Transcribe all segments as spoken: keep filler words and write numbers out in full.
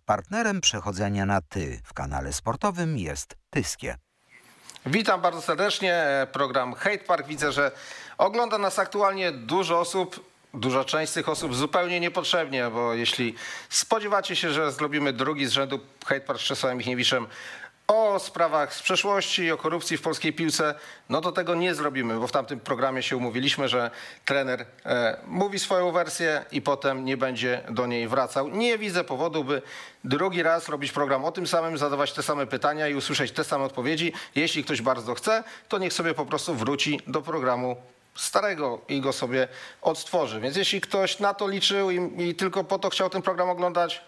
Partnerem przechodzenia na ty w kanale sportowym jest Tyskie. Witam bardzo serdecznie. Program Hate Park. Widzę, że ogląda nas aktualnie dużo osób. Duża część z tych osób zupełnie niepotrzebnie, bo jeśli spodziewacie się, że zrobimy drugi z rzędu Hate Park z Czesławem Michniewiczem o sprawach z przeszłości, o korupcji w polskiej piłce, no to tego nie zrobimy, bo w tamtym programie się umówiliśmy, że trener e, mówi swoją wersję i potem nie będzie do niej wracał. Nie widzę powodu, by drugi raz robić program o tym samym, zadawać te same pytania i usłyszeć te same odpowiedzi. Jeśli ktoś bardzo chce, to niech sobie po prostu wróci do programu starego i go sobie odtworzy. Więc jeśli ktoś na to liczył i, i tylko po to chciał ten program oglądać,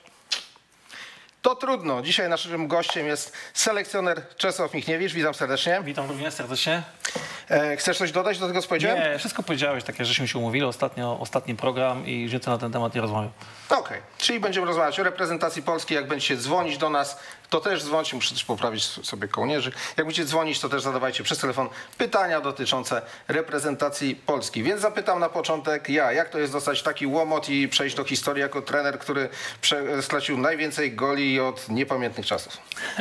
to trudno. Dzisiaj naszym gościem jest selekcjoner Czesław Michniewicz. Witam serdecznie. Witam również serdecznie. E, chcesz coś dodać do tego, co powiedziałem? Nie, wszystko powiedziałeś, tak jak żeśmy się umówili ostatnio, ostatni program i już więcej na ten temat nie rozmawiam. Okej, okay. Czyli będziemy rozmawiać o reprezentacji Polski. Jak będziecie dzwonić do nas, to też dzwońcie. Muszę też poprawić sobie kołnierzy. Jak będziecie dzwonić, to też zadawajcie przez telefon pytania dotyczące reprezentacji Polski. Więc zapytam na początek ja, jak to jest dostać taki łomot i przejść do historii jako trener, który stracił najwięcej goli od niepamiętnych czasów?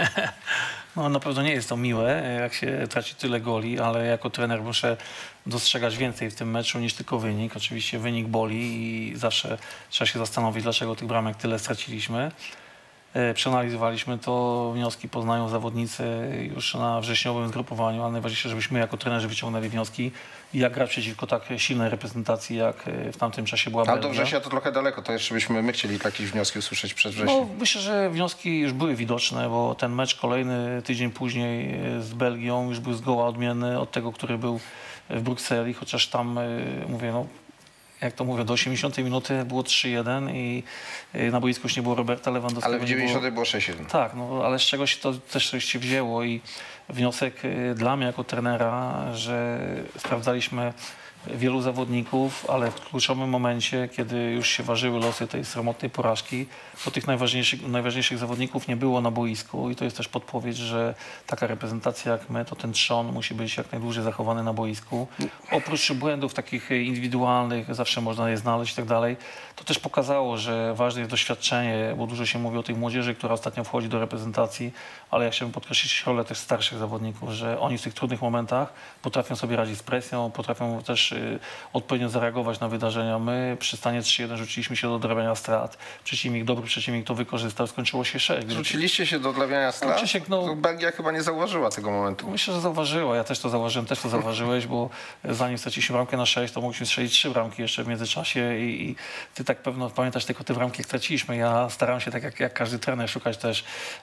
No na pewno nie jest to miłe, jak się traci tyle goli, ale jako trener muszę dostrzegać więcej w tym meczu niż tylko wynik. Oczywiście wynik boli i zawsze trzeba się zastanowić, dlaczego tych bramek tyle straciliśmy. Przeanalizowaliśmy to, wnioski poznają zawodnicy już na wrześniowym zgrupowaniu, ale najważniejsze, żebyśmy jako trenerzy wyciągnęli wnioski, jak grać przeciwko tak silnej reprezentacji, jak w tamtym czasie była Belgia. Ale do września to trochę daleko, to jeszcze byśmy my chcieli jakieś wnioski usłyszeć przed wrześniem. No, myślę, że wnioski już były widoczne, bo ten mecz kolejny tydzień później z Belgią już był zgoła odmienny od tego, który był w Brukseli, chociaż tam, mówię, no, jak to mówię, do osiemdziesiątej minuty było trzy jeden i na boisku już nie było Roberta Lewandowskiego. Ale w dziewięćdziesiątej było sześć jeden. Tak, no, ale z czegoś to też coś się wzięło i wniosek dla mnie jako trenera, że sprawdzaliśmy wielu zawodników, ale w kluczowym momencie, kiedy już się ważyły losy tej sromotnej porażki, to tych najważniejszych, najważniejszych zawodników nie było na boisku i to jest też podpowiedź, że taka reprezentacja jak my, to ten trzon musi być jak najdłużej zachowany na boisku. Oprócz błędów takich indywidualnych, zawsze można je znaleźć i tak dalej, to też pokazało, że ważne jest doświadczenie, bo dużo się mówi o tej młodzieży, która ostatnio wchodzi do reprezentacji, ale ja chciałbym podkreślić rolę też starszych zawodników, że oni w tych trudnych momentach potrafią sobie radzić z presją, potrafią też y, odpowiednio zareagować na wydarzenia. My przy stanie trzy jeden rzuciliśmy się do odrabiania strat. Przeciwnik, dobry przeciwnik to wykorzystał, skończyło się sześć. Rzuciliście się do odrabiania strat? No, Krzysiek, no, Belgia chyba nie zauważyła tego momentu. Myślę, że zauważyła. Ja też to zauważyłem, też to zauważyłeś, bo zanim straciliśmy bramkę na sześć, to mogliśmy strzelić trzy bramki jeszcze w międzyczasie i, i ty tak pewno pamiętasz tylko te bramki, jak straciliśmy. Ja starałem się tak jak, jak każdy trener szukać też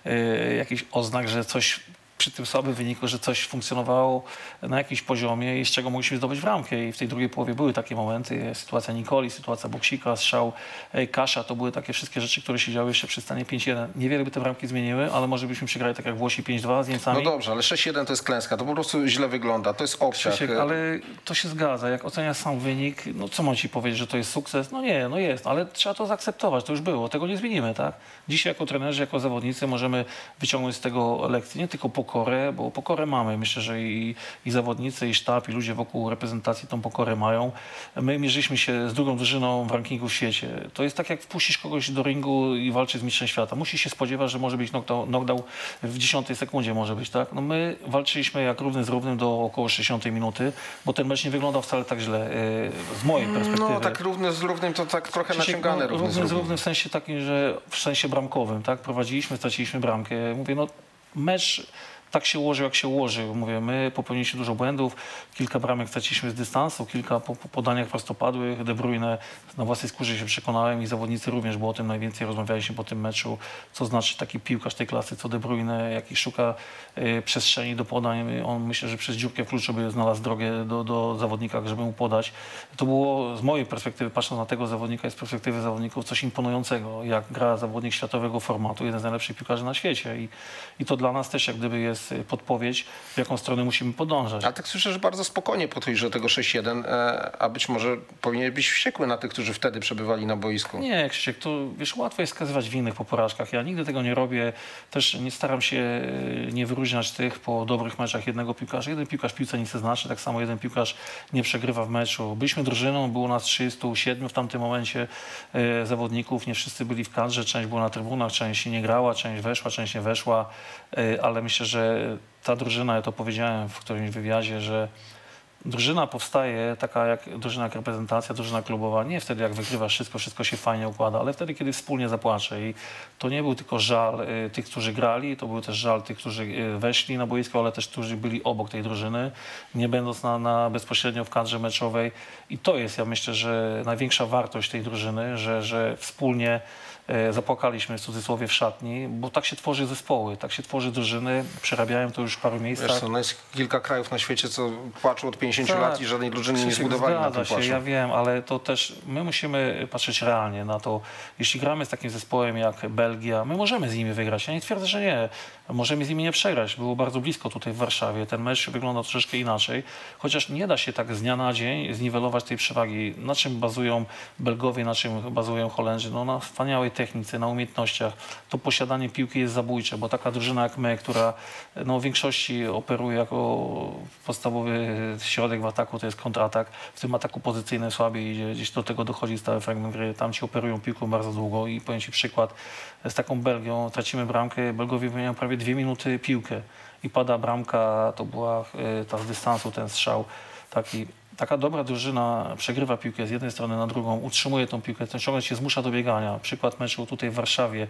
y, jakichś oznak, że coś przy tym słabym wyniku, że coś funkcjonowało na jakimś poziomie i z czego mogliśmy zdobyć bramkę. I w tej drugiej połowie były takie momenty, sytuacja Nikoli, sytuacja Boksika, strzał Kasza, to były takie wszystkie rzeczy, które się działy jeszcze przy stanie pięć jeden. Niewiele by te bramki zmieniły, ale może byśmy przegrali tak jak Włosi pięć dwa z Niemcami. No dobrze, ale sześć jeden to jest klęska, to po prostu źle wygląda, to jest obciach. Krzysiek, ale to się zgadza. Jak oceniasz sam wynik, no co mam ci powiedzieć, że to jest sukces? No nie, no jest, ale trzeba to zaakceptować, to już było, tego nie zmienimy, tak? Dzisiaj jako trenerzy, jako zawodnicy możemy wyciągnąć z tego lekcje, nie tylko pokorę, bo pokorę mamy. Myślę, że i, i zawodnicy, i sztab, i ludzie wokół reprezentacji tą pokorę mają. My mierzyliśmy się z drugą drużyną w rankingu w świecie. To jest tak, jak wpuścisz kogoś do ringu i walczy z mistrzem świata. Musisz się spodziewać, że może być knockdown, knockdown w dziesiątej sekundzie może być, tak? No my walczyliśmy jak równy z równym do około sześćdziesiątej minuty, bo ten mecz nie wyglądał wcale tak źle z mojej perspektywy. No tak równy z równym to tak trochę Krzysiek, naciągane no, równy, równy z równym w sensie takim, że w sensie bramkowym, tak? Prowadziliśmy, straciliśmy bramkę. Mówię, no mecz tak się ułożył, jak się ułożył. Mówię, my popełniliśmy dużo błędów, kilka bramek straciliśmy z dystansu, kilka po, po podaniach prostopadłych. De Bruyne na własnej skórze się przekonałem i zawodnicy również, bo o tym najwięcej rozmawialiśmy po tym meczu, co znaczy taki piłkarz tej klasy, co De Bruyne, jaki szuka y, przestrzeni do podań. On myślę, że przez dziurkę w kluczu by znalazł drogę do, do zawodnika, żeby mu podać. To było z mojej perspektywy, patrząc na tego zawodnika i z perspektywy zawodników, coś imponującego, jak gra zawodnik światowego formatu, jeden z najlepszych piłkarzy na świecie. I, i to dla nas też jak gdyby jest jest podpowiedź, w jaką stronę musimy podążać. Ale tak słyszę, że bardzo spokojnie podchodzisz do tego sześć jeden, a być może powinien być wściekły na tych, którzy wtedy przebywali na boisku. Nie, Krzysiek, to wiesz, łatwo jest skazywać winnych po porażkach. Ja nigdy tego nie robię. Też nie staram się nie wyróżniać tych po dobrych meczach jednego piłkarza. Jeden piłkarz w piłce nic nie znaczy, tak samo jeden piłkarz nie przegrywa w meczu. Byliśmy drużyną, było nas trzydziestu siedmiu w tamtym momencie e, zawodników. Nie wszyscy byli w kadrze, część była na trybunach, część nie grała, część weszła, część nie weszła. E, ale myślę, że ta drużyna, ja to powiedziałem w którymś wywiadzie, że drużyna powstaje taka jak drużyna jak reprezentacja, drużyna klubowa, nie wtedy jak wygrywasz wszystko, wszystko się fajnie układa, ale wtedy, kiedy wspólnie zapłacze. I to nie był tylko żal y, tych, którzy grali, to był też żal tych, którzy y, weszli na boisko, ale też którzy byli obok tej drużyny, nie będąc na, na bezpośrednio w kadrze meczowej. I to jest, ja myślę, że największa wartość tej drużyny, że, że wspólnie y, zapłakaliśmy w cudzysłowie w szatni, bo tak się tworzy zespoły, tak się tworzy drużyny, przerabiają to już w paru miejscach. Wiesz co, no jest kilka krajów na świecie, co płaczą od pięćdziesięciu Tak. lat i żadnej drużyny nie Krzysiek, zbudowali na zgadza tym się, płaszczu. ja wiem, ale to też my musimy patrzeć realnie na to. Jeśli gramy z takim zespołem jak Belgia, my możemy z nimi wygrać. Ja nie twierdzę, że nie. Możemy z nimi nie przegrać. Było bardzo blisko tutaj w Warszawie. Ten mecz wygląda troszeczkę inaczej. Chociaż nie da się tak z dnia na dzień zniwelować tej przewagi. Na czym bazują Belgowie, na czym bazują Holendrzy? No na wspaniałej technice, na umiejętnościach. To posiadanie piłki jest zabójcze, bo taka drużyna jak my, która no, w większości operuje jako podstawowy środek w ataku, to jest kontratak. W tym ataku pozycyjnym słabiej idzie, gdzieś do tego dochodzi stały fragment gry. Tam ci operują piłką bardzo długo i powiem ci przykład z taką Belgią. Tracimy bramkę, Belgowie wymieniają prawie dwie minuty piłkę i pada bramka, to była y, ta z dystansu, ten strzał taki. Taka dobra drużyna przegrywa piłkę z jednej strony na drugą, utrzymuje tą piłkę, ten ciągle się zmusza do biegania. Przykład meczu tutaj w Warszawie.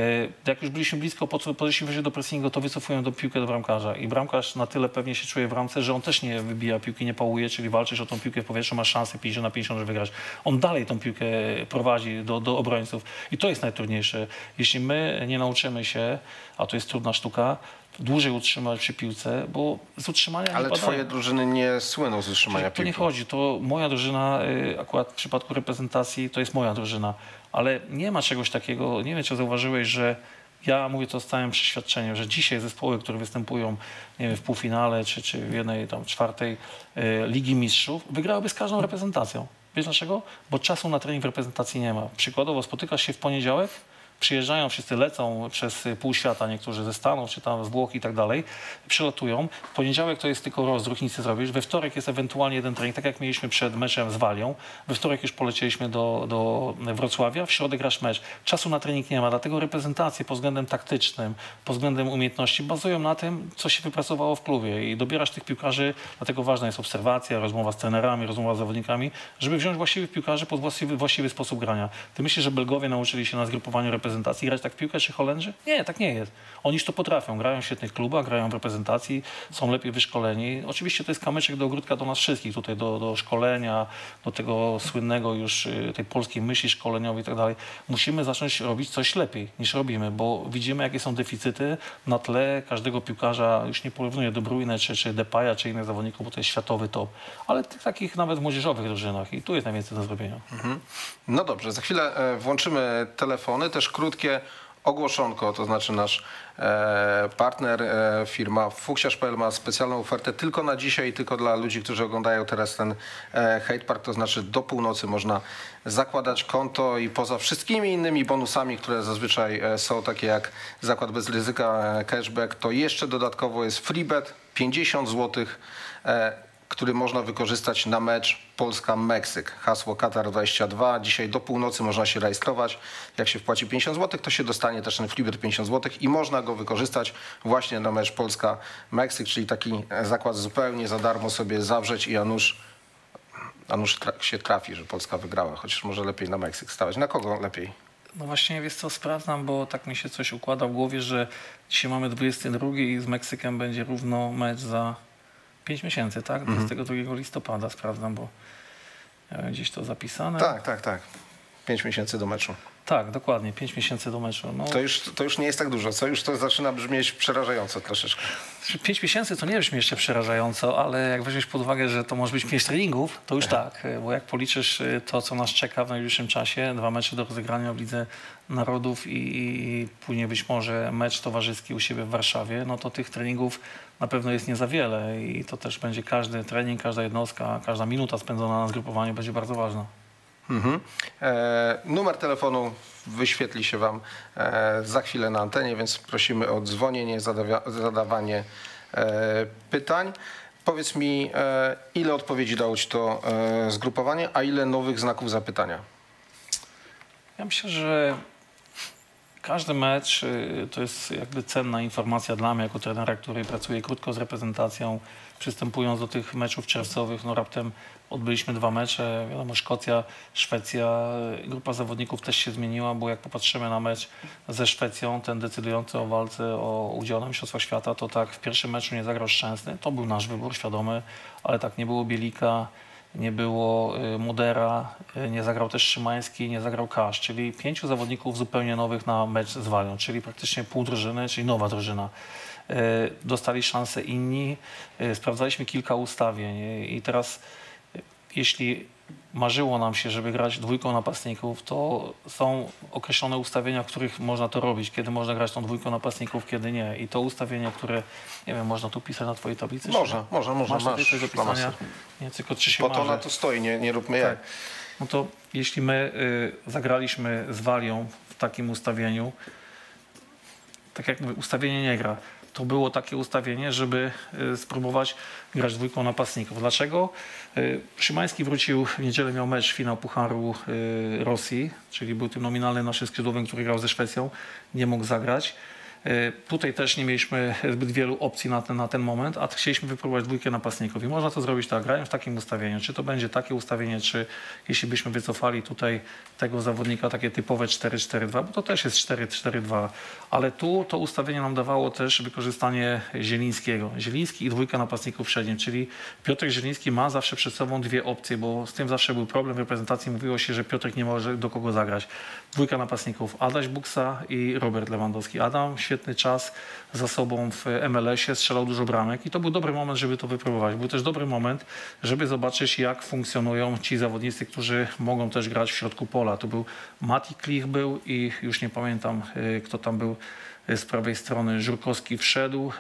Jak już byliśmy blisko, podeszliśmy wyżej do pressingu, to wycofują do piłkę do bramkarza. I bramkarz na tyle pewnie się czuje w bramce, że on też nie wybija piłki, nie pałuje, czyli walczysz o tą piłkę w powietrzu, masz szansę pięćdziesiąt na pięćdziesiąt, że wygrasz. On dalej tą piłkę prowadzi do, do obrońców. I to jest najtrudniejsze. Jeśli my nie nauczymy się, a to jest trudna sztuka, dłużej utrzymać przy piłce, bo z utrzymania Ale nie twoje padają. drużyny nie słyną z utrzymania To piłki. nie chodzi, to moja drużyna, y, akurat w przypadku reprezentacji, to jest moja drużyna, ale nie ma czegoś takiego, nie wiem, czy zauważyłeś, że ja mówię to z całym przeświadczeniem, że dzisiaj zespoły, które występują nie wiem, w półfinale czy, czy w jednej tam czwartej y, Ligi Mistrzów, wygrałyby z każdą reprezentacją. Wiesz dlaczego? Bo czasu na trening w reprezentacji nie ma. Przykładowo spotykasz się w poniedziałek, przyjeżdżają, wszyscy lecą przez pół świata, niektórzy ze Stanów, czy tam z Włoch i tak dalej, przylatują. W poniedziałek to jest tylko rozruch, nic nie zrobisz. We wtorek jest ewentualnie jeden trening, tak jak mieliśmy przed meczem z Walią. We wtorek już polecieliśmy do, do Wrocławia, w środek grasz mecz. Czasu na trening nie ma, dlatego reprezentacje pod względem taktycznym, pod względem umiejętności bazują na tym, co się wypracowało w klubie i dobierasz tych piłkarzy, dlatego ważna jest obserwacja, rozmowa z trenerami, rozmowa z zawodnikami, żeby wziąć właściwych piłkarzy pod właściwy, właściwy sposób grania. Ty myślisz, że Belgowie nauczyli się na zgrupowaniu reprezentacji reprezentacji grać tak w piłkę, czy Holendrzy? Nie, tak nie jest. Oni już to potrafią. Grają w świetnych klubach, grają w reprezentacji, są lepiej wyszkoleni. Oczywiście to jest kamyczek do ogródka do nas wszystkich, tutaj do, do szkolenia, do tego słynnego już tej polskiej myśli szkoleniowej i tak dalej. Musimy zacząć robić coś lepiej niż robimy, bo widzimy, jakie są deficyty na tle każdego piłkarza. Już nie porównuję do Bruyne, czy, czy Depaya, czy innych zawodników, bo to jest światowy top, ale tych takich nawet młodzieżowych drużynach i tu jest najwięcej do zrobienia. Mhm. No dobrze, za chwilę włączymy telefony, też krótkie ogłoszonko, to znaczy nasz e, partner, e, firma fuksiarz kropka p l ma specjalną ofertę tylko na dzisiaj, tylko dla ludzi, którzy oglądają teraz ten e, Hate Park, to znaczy do północy można zakładać konto i poza wszystkimi innymi bonusami, które zazwyczaj e, są, takie jak zakład bez ryzyka, e, cashback, to jeszcze dodatkowo jest freebet, pięćdziesiąt złotych, e, który można wykorzystać na mecz Polska-Meksyk. Hasło Katar dwadzieścia dwa. Dzisiaj do północy można się rejestrować. Jak się wpłaci pięćdziesiąt złotych, to się dostanie też ten freebet pięćdziesiąt złotych i można go wykorzystać właśnie na mecz Polska-Meksyk, czyli taki zakład zupełnie za darmo sobie zawrzeć i a nuż, a nuż tra- się trafi, że Polska wygrała. Chociaż może lepiej na Meksyk stawać. Na kogo lepiej? No właśnie, wiesz co, sprawdzam, bo tak mi się coś układa w głowie, że dzisiaj mamy dwudziestego drugiego i z Meksykiem będzie równo mecz za pięć miesięcy, tak? dwudziestego drugiego listopada, sprawdzam, bo miałem gdzieś to zapisane. Tak, tak, tak. pięć miesięcy do meczu. Tak, dokładnie, pięć miesięcy do meczu. No, To już, to już nie jest tak dużo, co? Już to zaczyna brzmieć przerażająco troszeczkę. pięć miesięcy to nie brzmi jeszcze przerażająco, ale jak weźmiesz pod uwagę, że to może być pięć treningów, to już tak, bo jak policzysz to, co nas czeka w najbliższym czasie, dwa mecze do rozegrania w Lidze Narodów i, i później być może mecz towarzyski u siebie w Warszawie, no to tych treningów na pewno jest nie za wiele i to też będzie każdy trening, każda jednostka, każda minuta spędzona na zgrupowaniu będzie bardzo ważna. Mhm. E, numer telefonu wyświetli się Wam e, za chwilę na antenie, więc prosimy o dzwonienie, zadawia, zadawanie e, pytań. Powiedz mi, e, ile odpowiedzi dało Ci to e, zgrupowanie, a ile nowych znaków zapytania? Ja myślę, że każdy mecz to jest jakby cenna informacja dla mnie jako trenera, który pracuje krótko z reprezentacją. Przystępując do tych meczów czerwcowych, no raptem odbyliśmy dwa mecze. Wiadomo, Szkocja, Szwecja. Grupa zawodników też się zmieniła, bo jak popatrzymy na mecz ze Szwecją, ten decydujący o walce o udział na Mistrzostwach Świata, to tak w pierwszym meczu nie zagrał Szczęsny. To był nasz wybór, świadomy, ale tak nie było Bielika, nie było Mudera, nie zagrał też Szymański, nie zagrał Kasz, czyli pięciu zawodników zupełnie nowych na mecz z Walią, czyli praktycznie pół drużyny, czyli nowa drużyna. Dostali szansę inni, sprawdzaliśmy kilka ustawień i teraz jeśli marzyło nam się, żeby grać dwójką napastników, to są określone ustawienia, w których można to robić, kiedy można grać tą dwójką napastników, kiedy nie. I to ustawienie, które, nie wiem, można tu pisać na twojej tablicy? Można, można, można. Masz tutaj coś do pisania? Nie, tylko czy się Po to marzy. na to stoi, nie, nie róbmy jak. Tak. No to jeśli my y, zagraliśmy z Walią w takim ustawieniu, tak jak mówię, ustawienie nie gra. To było takie ustawienie, żeby y, spróbować grać dwójką napastników. Dlaczego? Y, Szymański wrócił w niedzielę, miał mecz, finał Pucharu y, Rosji, czyli był tym nominalnym naszym skrzydłowym, który grał ze Szwecją, nie mógł zagrać. Y, tutaj też nie mieliśmy zbyt wielu opcji na ten, na ten moment, a chcieliśmy wypróbować dwójkę napastników. I można to zrobić tak, grając w takim ustawieniu. Czy to będzie takie ustawienie, czy jeśli byśmy wycofali tutaj tego zawodnika, takie typowe cztery cztery dwa, bo to też jest cztery cztery dwa. Ale tu to ustawienie nam dawało też wykorzystanie Zielińskiego. Zieliński i dwójka napastników przednim, czyli Piotrek Zieliński ma zawsze przed sobą dwie opcje, bo z tym zawsze był problem w reprezentacji. Mówiło się, że Piotrek nie może do kogo zagrać. Dwójka napastników, Adaś Buksa i Robert Lewandowski. Adam świetny czas za sobą w M L S ie, strzelał dużo bramek i to był dobry moment, żeby to wypróbować. Był też dobry moment, żeby zobaczyć, jak funkcjonują ci zawodnicy, którzy mogą też grać w środku pola. To był Mati Klich był i już nie pamiętam, kto tam był z prawej strony. Żurkowski wszedł.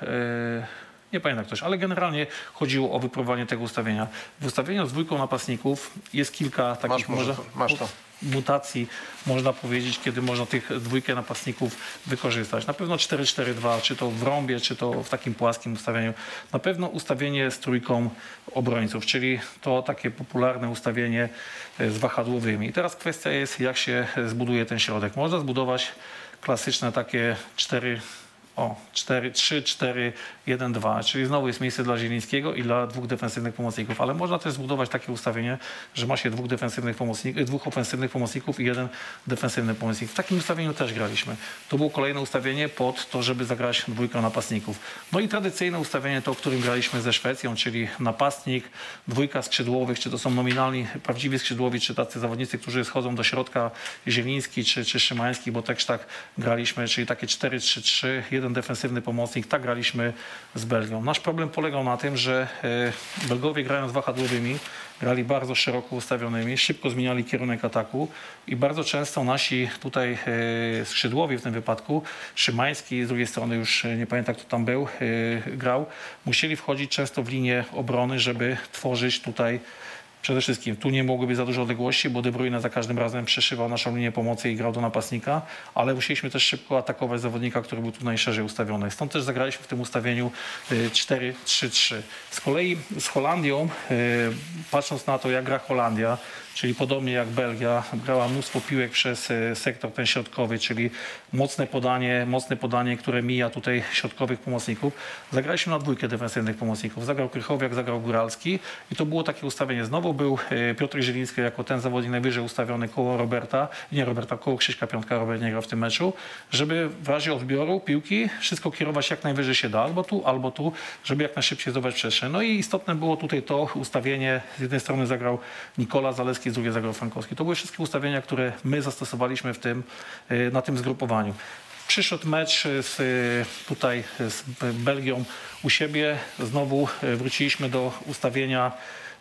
Nie pamiętam ktoś, ale generalnie chodziło o wypróbowanie tego ustawienia. W ustawieniu z dwójką napastników jest kilka takich masz, może, to, masz to. mutacji, można powiedzieć, kiedy można tych dwójkę napastników wykorzystać. Na pewno cztery cztery dwa, czy to w rąbie, czy to w takim płaskim ustawieniu. Na pewno ustawienie z trójką obrońców, czyli to takie popularne ustawienie z wahadłowymi. I teraz kwestia jest, jak się zbuduje ten środek. Można zbudować klasyczne takie cztery O, cztery trzy cztery jeden dwa, czyli znowu jest miejsce dla Zielińskiego i dla dwóch defensywnych pomocników, ale można też zbudować takie ustawienie, że ma się dwóch defensywnych pomocników, dwóch ofensywnych pomocników i jeden defensywny pomocnik. W takim ustawieniu też graliśmy. To było kolejne ustawienie pod to, żeby zagrać dwójkę napastników. No i tradycyjne ustawienie to, w którym graliśmy ze Szwecją, czyli napastnik, dwójka skrzydłowych, czy to są nominalni, prawdziwi skrzydłowi, czy tacy zawodnicy, którzy schodzą do środka, Zieliński czy, czy Szymański, bo też tak graliśmy, czyli takie cztery trzy trzy, jeden defensywny pomocnik, tak graliśmy z Belgią. Nasz problem polegał na tym, że Belgowie grając wahadłowymi, grali bardzo szeroko ustawionymi, szybko zmieniali kierunek ataku i bardzo często nasi tutaj skrzydłowi w tym wypadku, Szymański, z drugiej strony już nie pamiętam kto tam był, grał, musieli wchodzić często w linię obrony, żeby tworzyć tutaj. Przede wszystkim tu nie mogły być za dużo odległości, bo De Bruyne za każdym razem przeszywał naszą linię pomocy i grał do napastnika, ale musieliśmy też szybko atakować zawodnika, który był tu najszerzej ustawiony. Stąd też zagraliśmy w tym ustawieniu cztery trzy trzy. Z kolei z Holandią, patrząc na to, jak gra Holandia, czyli podobnie jak Belgia, grała mnóstwo piłek przez sektor ten środkowy, czyli mocne podanie, mocne podanie, które mija tutaj środkowych pomocników. Zagraliśmy na dwójkę defensywnych pomocników. Zagrał Krychowiak, zagrał Góralski i to było takie ustawienie znowu bo był Piotr Zieliński jako ten zawodnik najwyżej ustawiony koło Roberta, nie Roberta, koło Krzyśka Piątka, Robert nie grał w tym meczu, żeby w razie odbioru piłki wszystko kierować jak najwyżej się da, albo tu, albo tu, żeby jak najszybciej zdobyć przestrzeń. No i istotne było tutaj to ustawienie, z jednej strony zagrał Nikola Zaleski, z drugiej zagrał Frankowski. To były wszystkie ustawienia, które my zastosowaliśmy w tym, na tym zgrupowaniu. Przyszedł mecz z, tutaj z Belgią u siebie. Znowu wróciliśmy do ustawienia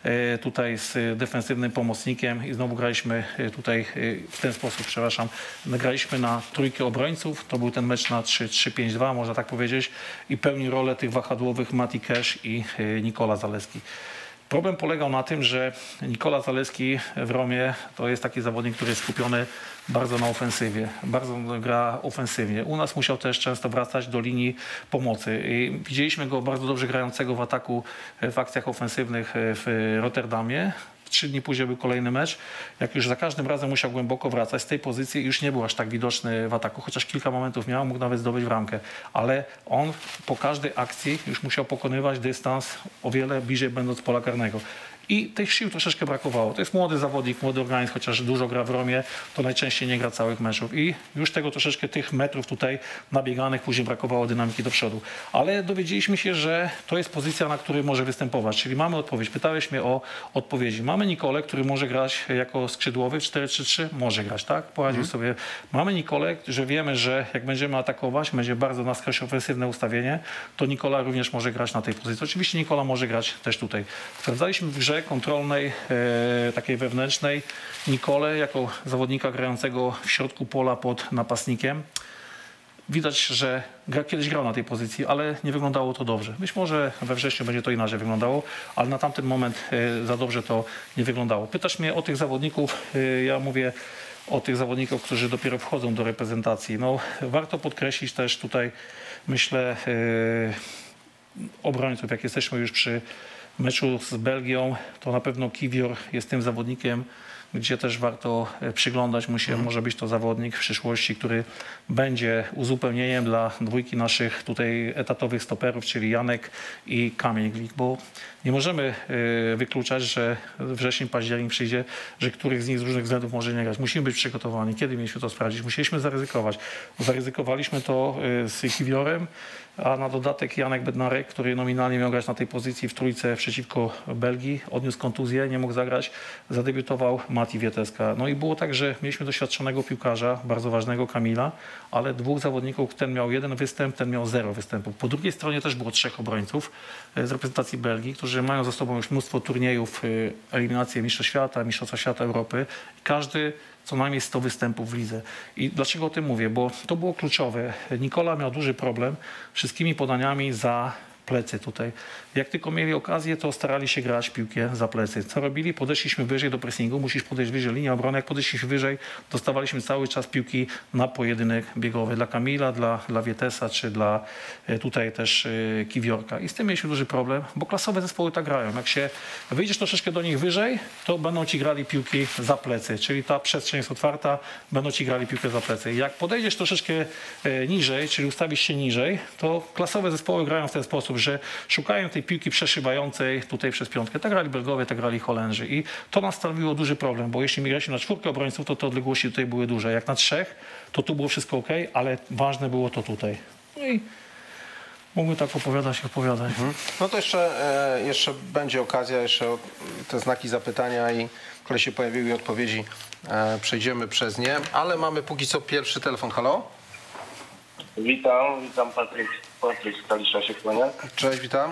tutaj z defensywnym pomocnikiem i znowu graliśmy tutaj w ten sposób, przepraszam, graliśmy na trójkę obrońców. To był ten mecz na trzy trzy pięć dwa, można tak powiedzieć, i pełni rolę tych wahadłowych Mati Cash i Nikola Zaleski. Problem polegał na tym, że Nikola Zaleski w Romie to jest taki zawodnik, który jest skupiony bardzo na ofensywie, bardzo gra ofensywnie. U nas musiał też często wracać do linii pomocy. I widzieliśmy go bardzo dobrze grającego w ataku w akcjach ofensywnych w Rotterdamie. Trzy dni później był kolejny mecz. Jak już za każdym razem musiał głęboko wracać z tej pozycji, już nie był aż tak widoczny w ataku, chociaż kilka momentów miał, mógł nawet zdobyć bramkę. Ale on po każdej akcji już musiał pokonywać dystans o wiele bliżej będąc pola karnego. I tych sił troszeczkę brakowało. To jest młody zawodnik, młody organizm, chociaż dużo gra w Romie, to najczęściej nie gra całych meczów. I już tego troszeczkę tych metrów tutaj nabieganych później brakowało dynamiki do przodu. Ale dowiedzieliśmy się, że to jest pozycja, na której może występować. Czyli mamy odpowiedź. Pytałeś mnie o odpowiedzi. Mamy Nikolę, który może grać jako skrzydłowy w cztery trzy trzy. Może grać, tak? Poradził mhm. sobie. Mamy Nikolę, że wiemy, że jak będziemy atakować, będzie bardzo na skrać ofensywne ustawienie, to Nikola również może grać na tej pozycji. Oczywiście Nikola może grać też tutaj. Sprawdzaliśmy w grze kontrolnej, e, takiej wewnętrznej Nikolę jako zawodnika grającego w środku pola pod napastnikiem. Widać, że gra, kiedyś grał na tej pozycji, ale nie wyglądało to dobrze. Być może we wrześniu będzie to inaczej wyglądało, ale na tamten moment e, za dobrze to nie wyglądało. Pytasz mnie o tych zawodników, e, ja mówię o tych zawodników, którzy dopiero wchodzą do reprezentacji. No, warto podkreślić też tutaj, myślę, e, obrońców, jak jesteśmy już przy meczu z Belgią, to na pewno Kiwior jest tym zawodnikiem, gdzie też warto przyglądać mu się. Mhm. Może być to zawodnik w przyszłości, który będzie uzupełnieniem dla dwójki naszych tutaj etatowych stoperów, czyli Janek i Kamil Glik, bo nie możemy wykluczać, że wrzesień, październik przyjdzie, że których z nich z różnych względów może nie grać. Musimy być przygotowani. Kiedy mieliśmy to sprawdzić? Musieliśmy zaryzykować. Zaryzykowaliśmy to z Kiwiorem, a na dodatek Janek Bednarek, który nominalnie miał grać na tej pozycji w trójce przeciwko Belgii, odniósł kontuzję, nie mógł zagrać, zadebiutował Mati Wieteska. No i było tak, że mieliśmy doświadczonego piłkarza, bardzo ważnego Kamila, ale dwóch zawodników, ten miał jeden występ, ten miał zero występów. Po drugiej stronie też było trzech obrońców z reprezentacji Belgii, którzy mają za sobą już mnóstwo turniejów, eliminację Mistrzostw Świata, Mistrzostwa Świata Europy. Każdy co najmniej sto występów w lidze. I dlaczego o tym mówię? Bo to było kluczowe. Nikola miał duży problem wszystkimi podaniami za plecy tutaj. Jak tylko mieli okazję, to starali się grać piłkę za plecy. Co robili? Podeszliśmy wyżej do pressingu, musisz podejść wyżej linię obrony. Jak podeszliśmy wyżej, dostawaliśmy cały czas piłki na pojedynek biegowy dla Kamila, dla, dla Wietesa, czy dla tutaj też Kiwiorka. I z tym mieliśmy duży problem, bo klasowe zespoły tak grają. Jak się wyjdziesz troszeczkę do nich wyżej, to będą ci grali piłki za plecy, czyli ta przestrzeń jest otwarta, będą ci grali piłkę za plecy. Jak podejdziesz troszeczkę niżej, czyli ustawisz się niżej, to klasowe zespoły grają w ten sposób, że szukają tej piłki przeszywającej tutaj przez piątkę. Tak grali Belgowie, tak grali Holendrzy. I to nas stanowiło duży problem, bo jeśli mieliśmy na czwórkę obrońców, to te odległości tutaj były duże. Jak na trzech, to tu było wszystko ok, ale ważne było to tutaj. No i mógłbym tak opowiadać i opowiadać. Mhm. No to jeszcze, e, jeszcze będzie okazja, jeszcze o te znaki zapytania i które się pojawiły i odpowiedzi e, przejdziemy przez nie, ale mamy póki co pierwszy telefon. Halo? Witam, witam Patryk, Patryk z Kalisza się kłania. Cześć, witam.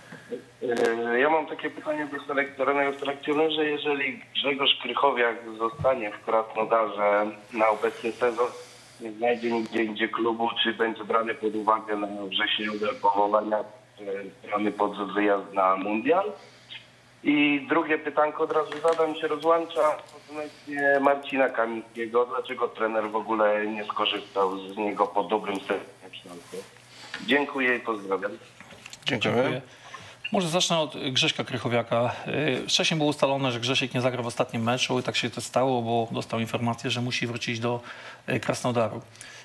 Ja mam takie pytanie do selekcjonerów selekcjonerze, że jeżeli Grzegorz Krychowiak zostanie w Krasnodarze na obecny sezon, nie znajdzie nigdzie indziej klubu, czy będzie brany pod uwagę na wrześniowe powołania strony pod wyjazd na mundial? I drugie pytanko od razu zadam, się rozłącza odnośnie Marcina Kamińskiego. Dlaczego trener w ogóle nie skorzystał z niego po dobrym sercu? Dziękuję i pozdrawiam. Dziękujemy. Dziękuję. Może zacznę od Grześka Krychowiaka. Wcześniej było ustalone, że Grzesiek nie zagra w ostatnim meczu i tak się to stało, bo dostał informację, że musi wrócić do Krasnodaru.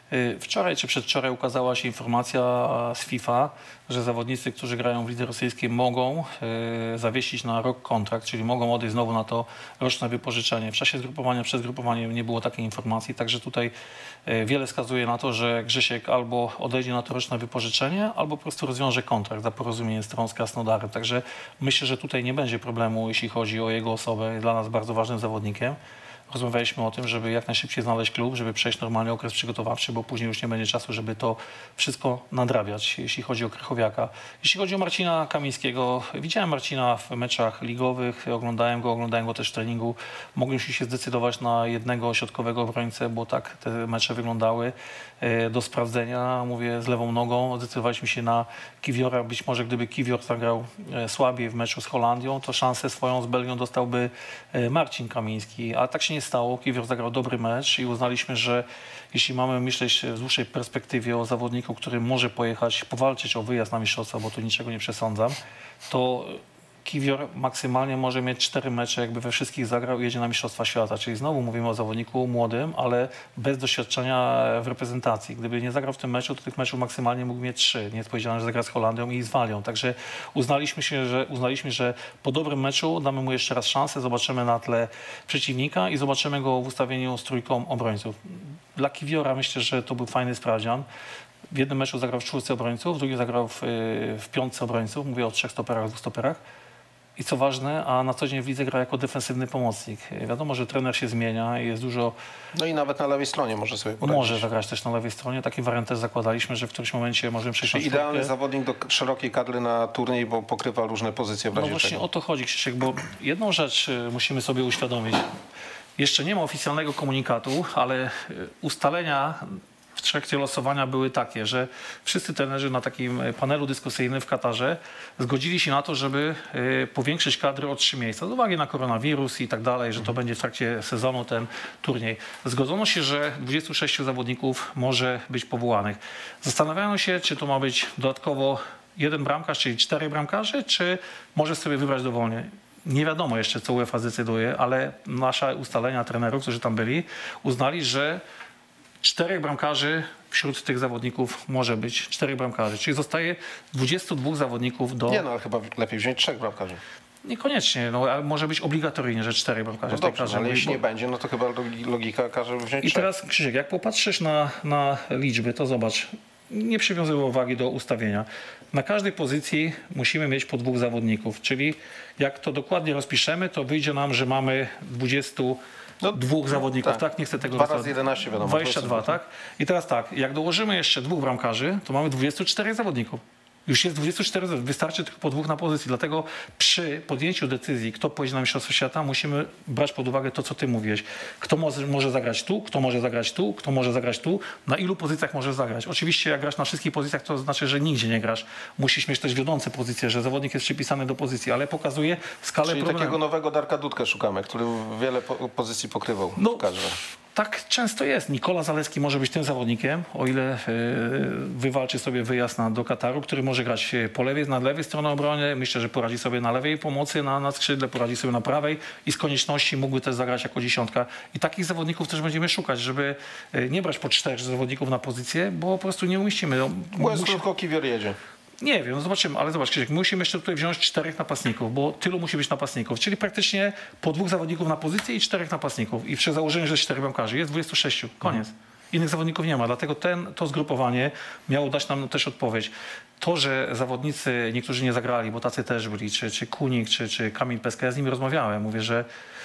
Wczoraj czy przedwczoraj ukazała się informacja z FIFA, że zawodnicy, którzy grają w lidze rosyjskiej, mogą zawiesić na rok kontrakt, czyli mogą odejść znowu na to roczne wypożyczenie. W czasie zgrupowania, przez zgrupowanie nie było takiej informacji, także tutaj wiele wskazuje na to, że Grzesiek albo odejdzie na to roczne wypożyczenie, albo po prostu rozwiąże kontrakt za porozumienie stron z Krasnodarem. Także myślę, że tutaj nie będzie problemu, jeśli chodzi o jego osobę. Jest dla nas bardzo ważnym zawodnikiem. Rozmawialiśmy o tym, żeby jak najszybciej znaleźć klub, żeby przejść normalny okres przygotowawczy, bo później już nie będzie czasu, żeby to wszystko nadrabiać, jeśli chodzi o Krychowiaka. Jeśli chodzi o Marcina Kamińskiego, widziałem Marcina w meczach ligowych, oglądałem go, oglądałem go też w treningu. Mogliśmy się zdecydować na jednego środkowego obrońcę, bo tak te mecze wyglądały do sprawdzenia. Mówię z lewą nogą, zdecydowaliśmy się na Kiwiora. Być może gdyby Kiwior zagrał słabiej w meczu z Holandią, to szansę swoją z Belgią dostałby Marcin Kamiński, a tak się nie stało. Kiwior zagrał dobry mecz i uznaliśmy, że jeśli mamy myśleć w dłuższej perspektywie o zawodniku, który może pojechać, powalczyć o wyjazd na mistrzostwa, bo tu niczego nie przesądzam, to Kiwior maksymalnie może mieć cztery mecze, jakby we wszystkich zagrał i jedzie na mistrzostwa świata. Czyli znowu mówimy o zawodniku młodym, ale bez doświadczenia w reprezentacji. Gdyby nie zagrał w tym meczu, to tych meczów maksymalnie mógł mieć trzy. Nie jest powiedziane, że zagra z Holandią i z Walią. Także uznaliśmy się, że uznaliśmy, że po dobrym meczu damy mu jeszcze raz szansę, zobaczymy na tle przeciwnika i zobaczymy go w ustawieniu z trójką obrońców. Dla Kiwiora myślę, że to był fajny sprawdzian. W jednym meczu zagrał w czwórce obrońców, w drugim zagrał w, w piątce obrońców. Mówię o trzech stoperach, dwóch stoperach. I co ważne, a na co dzień w lidze gra jako defensywny pomocnik. Wiadomo, że trener się zmienia i jest dużo... No i nawet na lewej stronie może sobie poradzić. Może zagrać też na lewej stronie. Taki wariant też zakładaliśmy, że w którymś momencie możemy przejść na czwórkę. Idealny zawodnik do szerokiej kadry na turniej, bo pokrywa różne pozycje w razie No właśnie czego. o to chodzi, Krzysiek, bo jedną rzecz musimy sobie uświadomić. Jeszcze nie ma oficjalnego komunikatu, ale ustalenia w trakcie losowania były takie, że wszyscy trenerzy na takim panelu dyskusyjnym w Katarze zgodzili się na to, żeby powiększyć kadry o trzy miejsca. Z uwagi na koronawirus i tak dalej, że to będzie w trakcie sezonu ten turniej. Zgodzono się, że dwudziestu sześciu zawodników może być powołanych. Zastanawiano się, czy to ma być dodatkowo jeden bramkarz, czyli cztery bramkarzy, czy może sobie wybrać dowolnie. Nie wiadomo jeszcze, co UEFA zdecyduje, ale nasze ustalenia trenerów, którzy tam byli, uznali, że czterech bramkarzy wśród tych zawodników może być. Czterech bramkarzy. Czyli zostaje dwudziestu dwóch zawodników do... Nie no, ale chyba lepiej wziąć trzech bramkarzy. Niekoniecznie. No, ale może być obligatoryjnie, że cztery bramkarze. No dobrze, każdy, ale bo... jeśli nie będzie, no to chyba logika każe wziąć I trzech. teraz Krzysiek, jak popatrzysz na, na liczby, to zobacz. Nie przywiązywał uwagi do ustawienia. Na każdej pozycji musimy mieć po dwóch zawodników. Czyli jak to dokładnie rozpiszemy, to wyjdzie nam, że mamy dwudziestu No, dwóch zawodników, tak. tak? Nie chcę tego... dwa razy jedenaście, wiadomo. dwadzieścia dwa, tak? I teraz tak, jak dołożymy jeszcze dwóch bramkarzy, to mamy dwudziestu czterech zawodników. Już jest dwudziestu czterech, wystarczy tylko po dwóch na pozycji. Dlatego przy podjęciu decyzji, kto pojedzie na Mistrzostwa Świata, musimy brać pod uwagę to, co ty mówiłeś. Kto może, może zagrać tu, kto może zagrać tu, kto może zagrać tu, na ilu pozycjach może zagrać. Oczywiście jak grasz na wszystkich pozycjach, to znaczy, że nigdzie nie grasz. Musisz mieć też wiodące pozycje, że zawodnik jest przypisany do pozycji, ale pokazuje skalę Czyli problemu. takiego nowego Darka Dudkę szukamy, który wiele po pozycji pokrywał No, w kadrze. Tak często jest. Nikola Zalewski może być tym zawodnikiem, o ile wywalczy sobie wyjazd na, do Kataru, który może grać po lewej, na lewej stronie obrony. Myślę, że poradzi sobie na lewej pomocy, na, na skrzydle, poradzi sobie na prawej i z konieczności mógłby też zagrać jako dziesiątka. I takich zawodników też będziemy szukać, żeby nie brać po czterech zawodników na pozycję, bo po prostu nie umieścimy. No, Bo jest musi... tylko Kiwior jedzie. Nie wiem, no zobaczymy, ale zobacz Krzysiek, musimy jeszcze tutaj wziąć czterech napastników, bo tylu musi być napastników, czyli praktycznie po dwóch zawodników na pozycję i czterech napastników. I przy założeniu, że jest czterech bramkarzy, jest dwudziestu sześciu, koniec. Innych zawodników nie ma, dlatego ten, to zgrupowanie miało dać nam też odpowiedź. To, że zawodnicy, niektórzy nie zagrali, bo tacy też byli, czy, czy Kunik, czy, czy Kamil Peska, ja z nimi rozmawiałem, mówię, że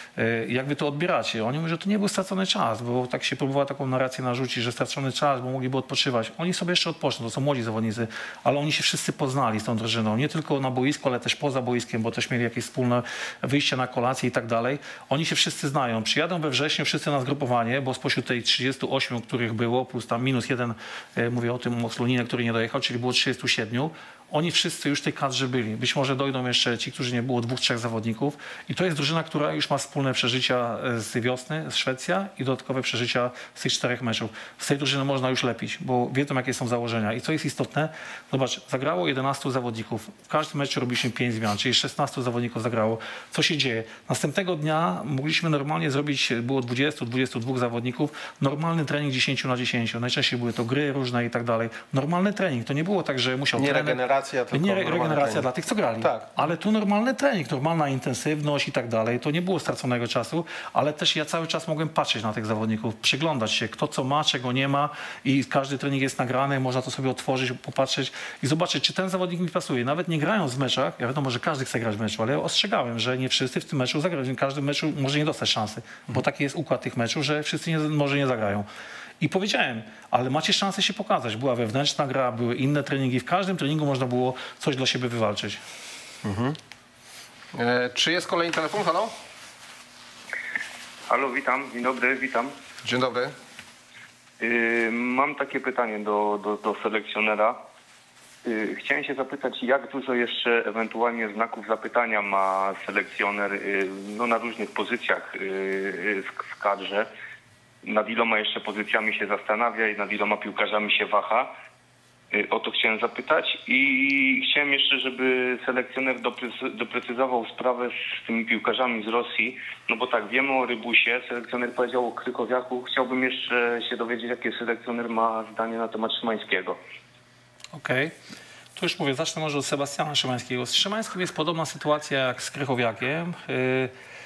jak wy to odbieracie? Oni mówią, że to nie był stracony czas, bo tak się próbowała taką narrację narzucić, że stracony czas, bo mogliby odpoczywać. Oni sobie jeszcze odpoczną, to są młodzi zawodnicy, ale oni się wszyscy poznali z tą drużyną. Nie tylko na boisku, ale też poza boiskiem, bo też mieli jakieś wspólne wyjście na kolację i tak dalej. Oni się wszyscy znają. Przyjadą we wrześniu wszyscy na zgrupowanie, bo spośród tej trzydziestu ośmiu, których było, plus tam minus jeden, mówię o tym o Sluninę, który nie dojechał, czyli było trzydziestu siedmiu. oni wszyscy już w tej kadrze byli. Być może dojdą jeszcze ci, którzy nie było, dwóch, trzech zawodników. I to jest drużyna, która już ma wspólne przeżycia z wiosny, z Szwecja i dodatkowe przeżycia z tych czterech meczów. Z tej drużyny można już lepić, bo wiedzą, jakie są założenia. I co jest istotne, zobacz, zagrało jedenastu zawodników. W każdym meczu robiliśmy pięć zmian, czyli szesnastu zawodników zagrało. Co się dzieje? Następnego dnia mogliśmy normalnie zrobić, było dwudziestu, dwudziestu dwóch zawodników, normalny trening dziesięć na dziesięć. Najczęściej były to gry różne i tak dalej. Normalny trening. To nie było tak, że musiał Nie trener... regeneracja, tylko Nie re- normalny regeneracja trening. dla tych, co grali. Tak. Ale tu normalny trening, normalna intensywność i tak dalej. To nie było straconego czasu, ale też ja cały czas mogłem patrzeć na tych zawodników, przyglądać się, kto co ma, czego nie ma i każdy trening jest nagrany, można to sobie otworzyć, popatrzeć i zobaczyć, czy ten zawodnik mi pasuje. Nawet nie grając w meczach, ja wiadomo, że każdy chce grać w meczu, ale ja ostrzegałem, że nie wszyscy w tym meczu zagrają. W każdym meczu może nie dostać szansy, bo taki jest układ tych meczów, że wszyscy nie, może nie zagrają. I powiedziałem, ale macie szansę się pokazać. Była wewnętrzna gra, były inne treningi. W każdym treningu można było coś dla siebie wywalczyć. Mhm. E, czy jest kolejny telefon? Halo? Halo, witam. Dzień dobry, witam. Dzień dobry. Yy, mam takie pytanie do, do, do selekcjonera. Yy, chciałem się zapytać, jak dużo jeszcze ewentualnie znaków zapytania ma selekcjoner yy, no, na różnych pozycjach yy, w, w kadrze. Nad iloma jeszcze pozycjami się zastanawia i nad iloma piłkarzami się waha. O to chciałem zapytać i chciałem jeszcze, żeby selekcjoner doprecyzował sprawę z tymi piłkarzami z Rosji. No bo tak, wiemy o Rybusie, selekcjoner powiedział o Krychowiaku. Chciałbym jeszcze się dowiedzieć, jakie selekcjoner ma zdanie na temat Szymańskiego. Okej. Okay. Tu już mówię, zacznę może od Sebastiana Szymańskiego. Z Szymańskim jest podobna sytuacja jak z Krychowiakiem. Yy,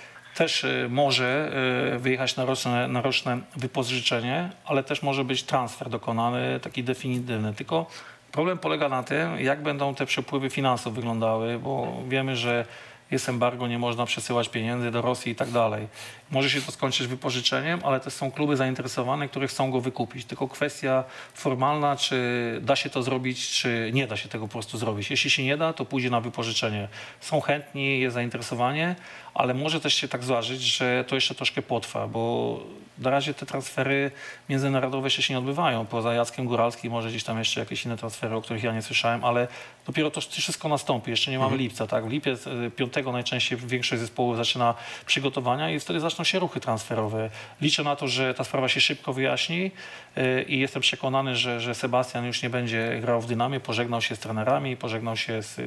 też może wyjechać na roczne, na roczne wypożyczenie, ale też może być transfer dokonany, taki definitywny. Tylko problem polega na tym, jak będą te przepływy finansów wyglądały, bo wiemy, że jest embargo, nie można przesyłać pieniędzy do Rosji i tak dalej. Może się to skończyć wypożyczeniem, ale też są kluby zainteresowane, które chcą go wykupić. Tylko kwestia formalna, czy da się to zrobić, czy nie da się tego po prostu zrobić. Jeśli się nie da, to pójdzie na wypożyczenie. Są chętni, jest zainteresowanie, ale może też się tak zważyć, że to jeszcze troszkę potrwa, bo na razie te transfery międzynarodowe jeszcze się nie odbywają. Poza Jackiem Góralskim może gdzieś tam jeszcze jakieś inne transfery, o których ja nie słyszałem, ale dopiero to wszystko nastąpi. Jeszcze nie mamy mhm. lipca, tak? W lipiec, piątego najczęściej większość zespołów zaczyna przygotowania i wtedy zaczną się ruchy transferowe. Liczę na to, że ta sprawa się szybko wyjaśni i jestem przekonany, że, że Sebastian już nie będzie grał w Dynamie, pożegnał się z trenerami, pożegnał się z,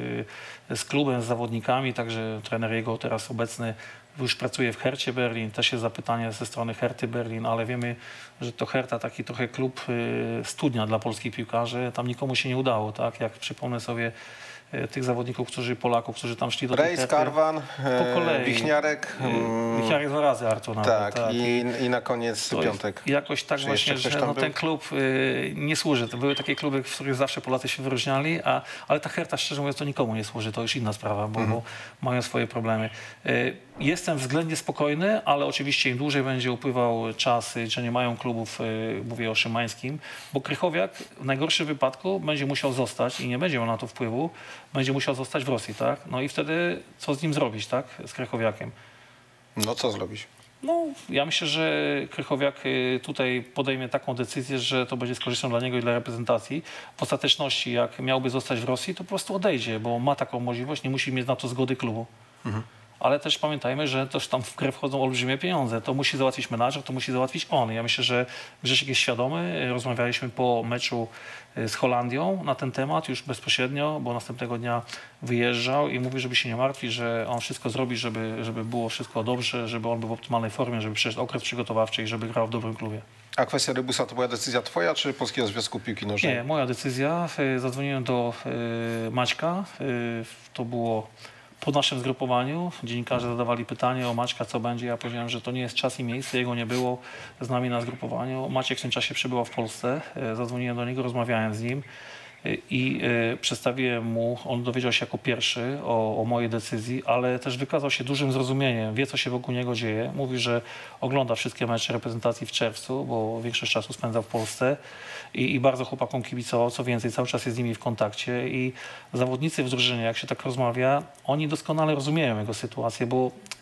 z klubem, z zawodnikami, także trener jego teraz obecny już pracuje w Hercie Berlin, też jest zapytanie ze strony Herty Berlin, ale wiemy, że to Herta taki trochę klub studnia dla polskich piłkarzy, tam nikomu się nie udało, tak? Jak przypomnę sobie tych zawodników, którzy Polaków, którzy tam szli do tej Rejs, Karwan, po kolei. Wichniarek. Wichniarek dwa razy, Artur nawet. Tak, tak. I, i na koniec to Piątek. Jakoś tak Czy właśnie, że no, ten klub y, nie służy. To były takie kluby, w których zawsze Polacy się wyróżniali, a, ale ta Herta, szczerze mówiąc, to nikomu nie służy. To już inna sprawa, bo, mhm. bo mają swoje problemy. Y, jestem względnie spokojny, ale oczywiście im dłużej będzie upływał czas, że nie mają klubów, y, mówię o Szymańskim, bo Krychowiak w najgorszym wypadku będzie musiał zostać i nie będzie miał na to wpływu, będzie musiał zostać w Rosji, tak? No i wtedy co z nim zrobić, tak? Z Krychowiakiem. No co zrobić? No, ja myślę, że Krychowiak tutaj podejmie taką decyzję, że to będzie z korzyścią dla niego i dla reprezentacji. W ostateczności, jak miałby zostać w Rosji, to po prostu odejdzie, bo ma taką możliwość, nie musi mieć na to zgody klubu. Mhm. Ale też pamiętajmy, że też tam w grę wchodzą olbrzymie pieniądze. To musi załatwić menadżer, to musi załatwić on. Ja myślę, że Grzesiek jest świadomy. Rozmawialiśmy po meczu z Holandią na ten temat już bezpośrednio, bo następnego dnia wyjeżdżał i mówi, żeby się nie martwić, że on wszystko zrobi, żeby, żeby było wszystko dobrze, żeby on był w optymalnej formie, żeby przeszedł okres przygotowawczy i żeby grał w dobrym klubie. A kwestia Rybusa to była decyzja twoja, czy Polskiego Związku Piłki Nożnej? Nie, moja decyzja. Zadzwoniłem do Maćka. To było po naszym zgrupowaniu. Dziennikarze zadawali pytanie o Maćka, co będzie. Ja powiedziałem, że to nie jest czas i miejsce. Jego nie było z nami na zgrupowaniu. Maciek w tym czasie przebywał w Polsce. Zadzwoniłem do niego, rozmawiałem z nim i y, przedstawiłem mu, on dowiedział się jako pierwszy o, o mojej decyzji, ale też wykazał się dużym zrozumieniem, wie co się wokół niego dzieje. Mówi, że ogląda wszystkie mecze reprezentacji w czerwcu, bo większość czasu spędza w Polsce i, i bardzo chłopakom kibicował, co więcej, cały czas jest z nimi w kontakcie i zawodnicy w drużynie, jak się tak rozmawia, oni doskonale rozumieją jego sytuację, bo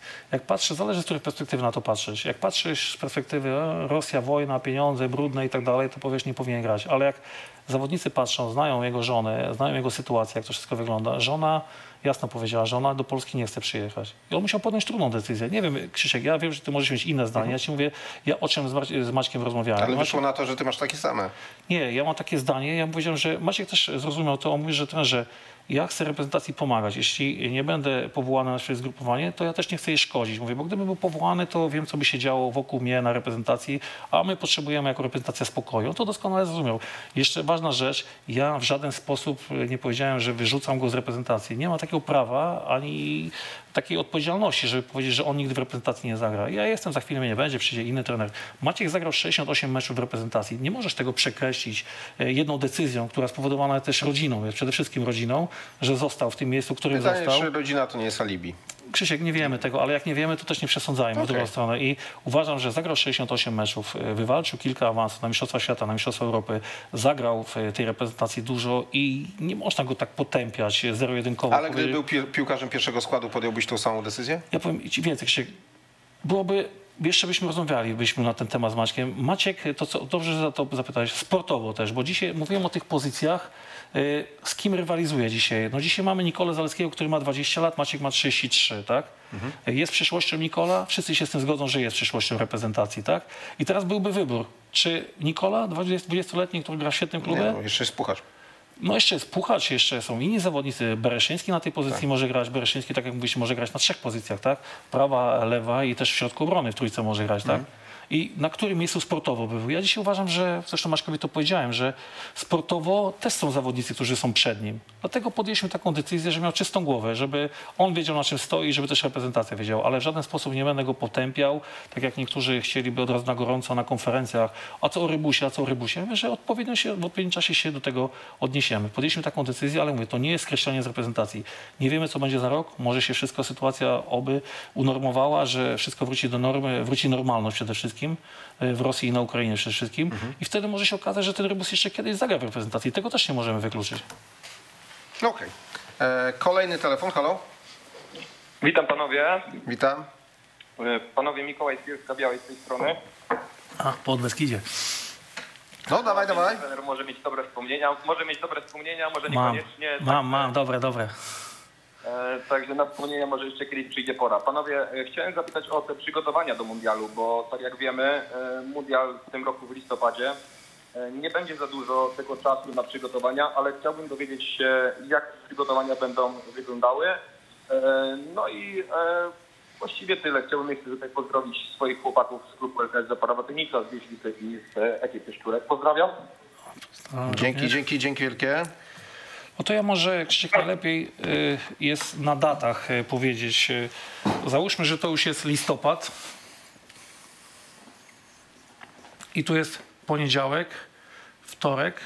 Jak patrzę, zależy z której perspektywy na to patrzeć. Jak patrzysz z perspektywy e, Rosja, wojna, pieniądze, brudne i tak dalej, to powiesz, nie powinien grać. Ale jak zawodnicy patrzą, znają jego żonę, znają jego sytuację, jak to wszystko wygląda. Żona jasno powiedziała, że ona do Polski nie chce przyjechać. I on musiał podjąć trudną decyzję. Nie wiem, Krzysiek, ja wiem, że ty możesz mieć inne zdanie. Ja ci mówię, ja o czym z, Macie, z Maćkiem rozmawiałem. Ale Maciek, wyszło na to, że ty masz takie same. nie, ja mam takie zdanie. Ja powiedziałem, że Maciek też zrozumiał to. On mówi, że trenerze, ja chcę reprezentacji pomagać. Jeśli nie będę powołany na swoje zgrupowanie, to ja też nie chcę jej szkodzić. Mówię, bo gdybym był powołany, to wiem, co by się działo wokół mnie na reprezentacji, a my potrzebujemy jako reprezentacja spokoju. On to doskonale zrozumiał. Jeszcze ważna rzecz, ja w żaden sposób nie powiedziałem, że wyrzucam go z reprezentacji. Nie ma takiego prawa, ani takiej odpowiedzialności, żeby powiedzieć, że on nigdy w reprezentacji nie zagra. Ja jestem, za chwilę mnie nie będzie, przyjdzie inny trener. Maciek zagrał sześćdziesiąt osiem meczów w reprezentacji. Nie możesz tego przekreślić jedną decyzją, która spowodowana też rodziną, jest przede wszystkim rodziną, że został w tym miejscu, w którym Pytanie, został. czy rodzina to nie jest alibi? Krzysiek, nie wiemy tego, ale jak nie wiemy, to też nie przesądzajmy Okay. w drugą stronę. I uważam, że zagrał sześćdziesiąt osiem meczów, wywalczył kilka awansów na Mistrzostwa Świata, na Mistrzostwa Europy, zagrał w tej reprezentacji dużo i nie można go tak potępiać zero-jedynkowo. Ale gdyby był pi piłkarzem pierwszego składu, podjąłbyś tą samą decyzję? Ja powiem ci więcej, Krzysiek. Byłoby, jeszcze byśmy rozmawiali byśmy na ten temat z Maćkiem. Maciek, to co, dobrze, że za to zapytałeś, sportowo też, bo dzisiaj mówiłem o tych pozycjach, yy, z kim rywalizuje dzisiaj. No dzisiaj mamy Nikolę Zalewskiego, który ma dwadzieścia lat, Maciek ma trzydzieści trzy, tak? Mhm. Jest przyszłością Nikola, wszyscy się z tym zgodzą, że jest przyszłością reprezentacji, tak? I teraz byłby wybór, czy Nikola, dwudziestoletni, który gra w świetnym klubie? Nie, no, jeszcze jest puchacz. No jeszcze jest Puchacz, jeszcze są inni zawodnicy. Bereszyński na tej pozycji tak. może grać. Bereszyński, tak jak mówiliście, może grać na trzech pozycjach, tak? Prawa, lewa i też w środku obrony w trójce może grać, tak? Mm. I na którym miejscu sportowo by był? Ja dzisiaj uważam, że, zresztą Maćkowi to powiedziałem, że sportowo też są zawodnicy, którzy są przed nim. Dlatego podjęliśmy taką decyzję, że miał czystą głowę, żeby on wiedział, na czym stoi, żeby też reprezentacja wiedziała. Ale w żaden sposób nie będę go potępiał, tak jak niektórzy chcieliby od razu na gorąco na konferencjach. A co o Rybusie, a co o Rybusie? Ja mówię, że odpowiednio się, w odpowiednim czasie się do tego odniesiemy. Podjęliśmy taką decyzję, ale mówię, to nie jest skreślenie z reprezentacji. Nie wiemy, co będzie za rok. Może się wszystko, sytuacja oby unormowała, że wszystko wróci do normy, wróci normalność przede wszystkim. W Rosji i na Ukrainie przede wszystkim. Mhm. I wtedy może się okazać, że ten Rybus jeszcze kiedyś zagra w reprezentacji. Tego też nie możemy wykluczyć. Okej. Okay. Kolejny telefon, halo? Witam panowie. Witam. Panowie, Mikołaj z Bielska-Białej z tej strony. A, po Beskidzie. No, dawaj, dawaj. Trener może mieć dobre wspomnienia, może mieć dobre wspomnienia, może mam, niekoniecznie. Mam, tak, mam, dobre, dobre. E, także na wspomnienia może jeszcze kiedyś przyjdzie pora. Panowie, e, chciałem zapytać o te przygotowania do mundialu, bo tak jak wiemy, e, mundial w tym roku w listopadzie. E, nie będzie za dużo tego czasu na przygotowania, ale chciałbym dowiedzieć się, jak przygotowania będą wyglądały. E, no i e, właściwie tyle. Chciałbym jeszcze tutaj pozdrowić swoich chłopaków z klubu L K S Zaporowa Tynica, z Wieślicy i z e, ekipy Szczurek. Pozdrawiam. Dzięki, dzięki, dzięki wielkie. No to ja może, Krzysiek, najlepiej y, jest na datach y, powiedzieć. Y, załóżmy, że to już jest listopad i tu jest poniedziałek, wtorek,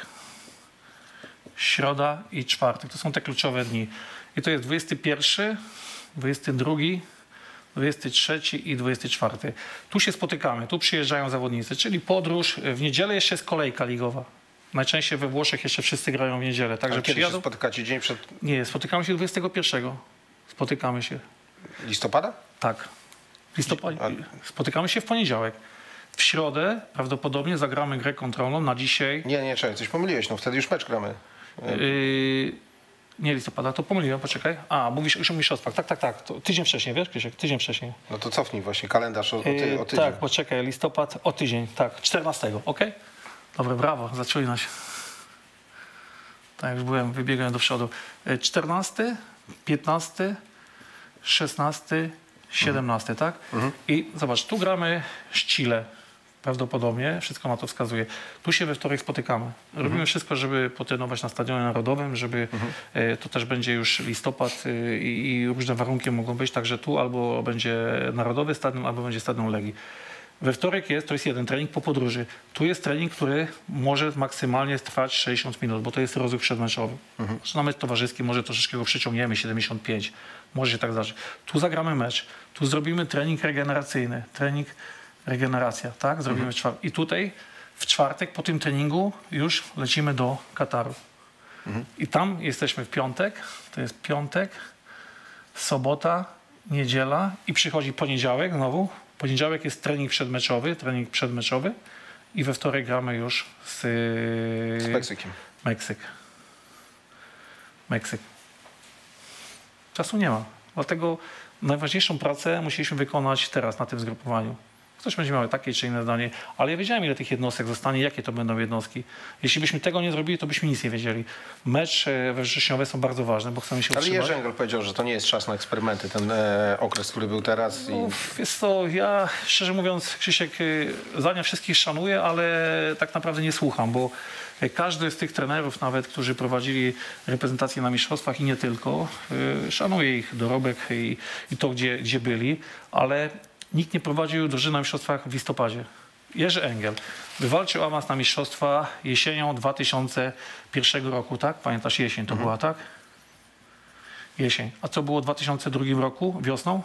środa i czwartek. To są te kluczowe dni. I to jest dwudziesty pierwszy, dwudziesty drugi, dwudziesty trzeci i dwudziesty czwarty. Tu się spotykamy, tu przyjeżdżają zawodnicy, czyli podróż. W niedzielę jeszcze jest kolejka ligowa. Najczęściej we Włoszech jeszcze wszyscy grają w niedzielę. Także kiedy przyjadą... się spotykacie? Dzień przed... Nie, spotykamy się dwudziestego pierwszego. Spotykamy się. Listopada? Tak. Listopad... Spotykamy się w poniedziałek. W środę prawdopodobnie zagramy grę kontrolną na dzisiaj. Nie, nie, czekaj, coś pomyliłeś. No wtedy już mecz gramy. Yy... Nie listopada, to pomyliłem, poczekaj. A, mówisz już o mistrzostwach. Tak, tak, tak. To tydzień wcześniej, wiesz, Krzysiek? Tydzień wcześniej. No to cofnij właśnie kalendarz o, o, ty, o tydzień. Tak, poczekaj, listopad o tydzień, tak, czternastego, ok? Dobre, brawo, za czujność. Tak, już byłem, wybiegłem do przodu. czternasty, piętnasty, szesnasty, siedemnasty, tak? Mhm. I zobacz, tu gramy Chile. Prawdopodobnie, wszystko na to wskazuje. Tu się we wtorek spotykamy. Robimy mhm. wszystko, żeby potrenować na Stadionie Narodowym, żeby mhm. e, to też będzie już listopad e, i, i różne warunki mogą być, także tu albo będzie Narodowy Stadion, albo będzie Stadion Legii. We wtorek jest, to jest jeden trening po podróży. Tu jest trening, który może maksymalnie trwać sześćdziesiąt minut, bo to jest rozruch przedmeczowy. Mhm. Na mecz towarzyski może troszeczkę go przyciągniemy, siedemdziesiąt pięć. Może się tak zdarzyć. Tu zagramy mecz. Tu zrobimy trening regeneracyjny. Trening regeneracja, tak? Zrobimy mhm. czwartek. I tutaj w czwartek po tym treningu już lecimy do Kataru. Mhm. I tam jesteśmy w piątek, to jest piątek, sobota niedziela i przychodzi poniedziałek znowu. Poniedziałek jest trening przedmeczowy, trening przedmeczowy i we wtorek gramy już z, Z Meksykiem. Meksyk. Meksyk. Czasu nie ma. Dlatego najważniejszą pracę musieliśmy wykonać teraz na tym zgrupowaniu. Ktoś będzie miał takie czy inne zdanie, ale ja wiedziałem, ile tych jednostek zostanie, jakie to będą jednostki. Jeśli byśmy tego nie zrobili, to byśmy nic nie wiedzieli. Mecz we wrześniowe są bardzo ważne, bo chcemy się Ale utrzymać. Jerzy Engel powiedział, że to nie jest czas na eksperymenty, ten e, okres, który był teraz. I... No, jest to, ja szczerze mówiąc, Krzysiek, zdania wszystkich szanuję, ale tak naprawdę nie słucham, bo każdy z tych trenerów nawet, którzy prowadzili reprezentację na mistrzostwach i nie tylko, szanuję ich dorobek i, i to, gdzie, gdzie byli, ale nikt nie prowadził drużyny na mistrzostwach w listopadzie. Jerzy Engel wywalczył awans na mistrzostwa jesienią dwa tysiące pierwszego roku, tak? Pamiętasz, jesień to mhm. była, tak? Jesień. A co było w dwa tysiące drugim roku, wiosną?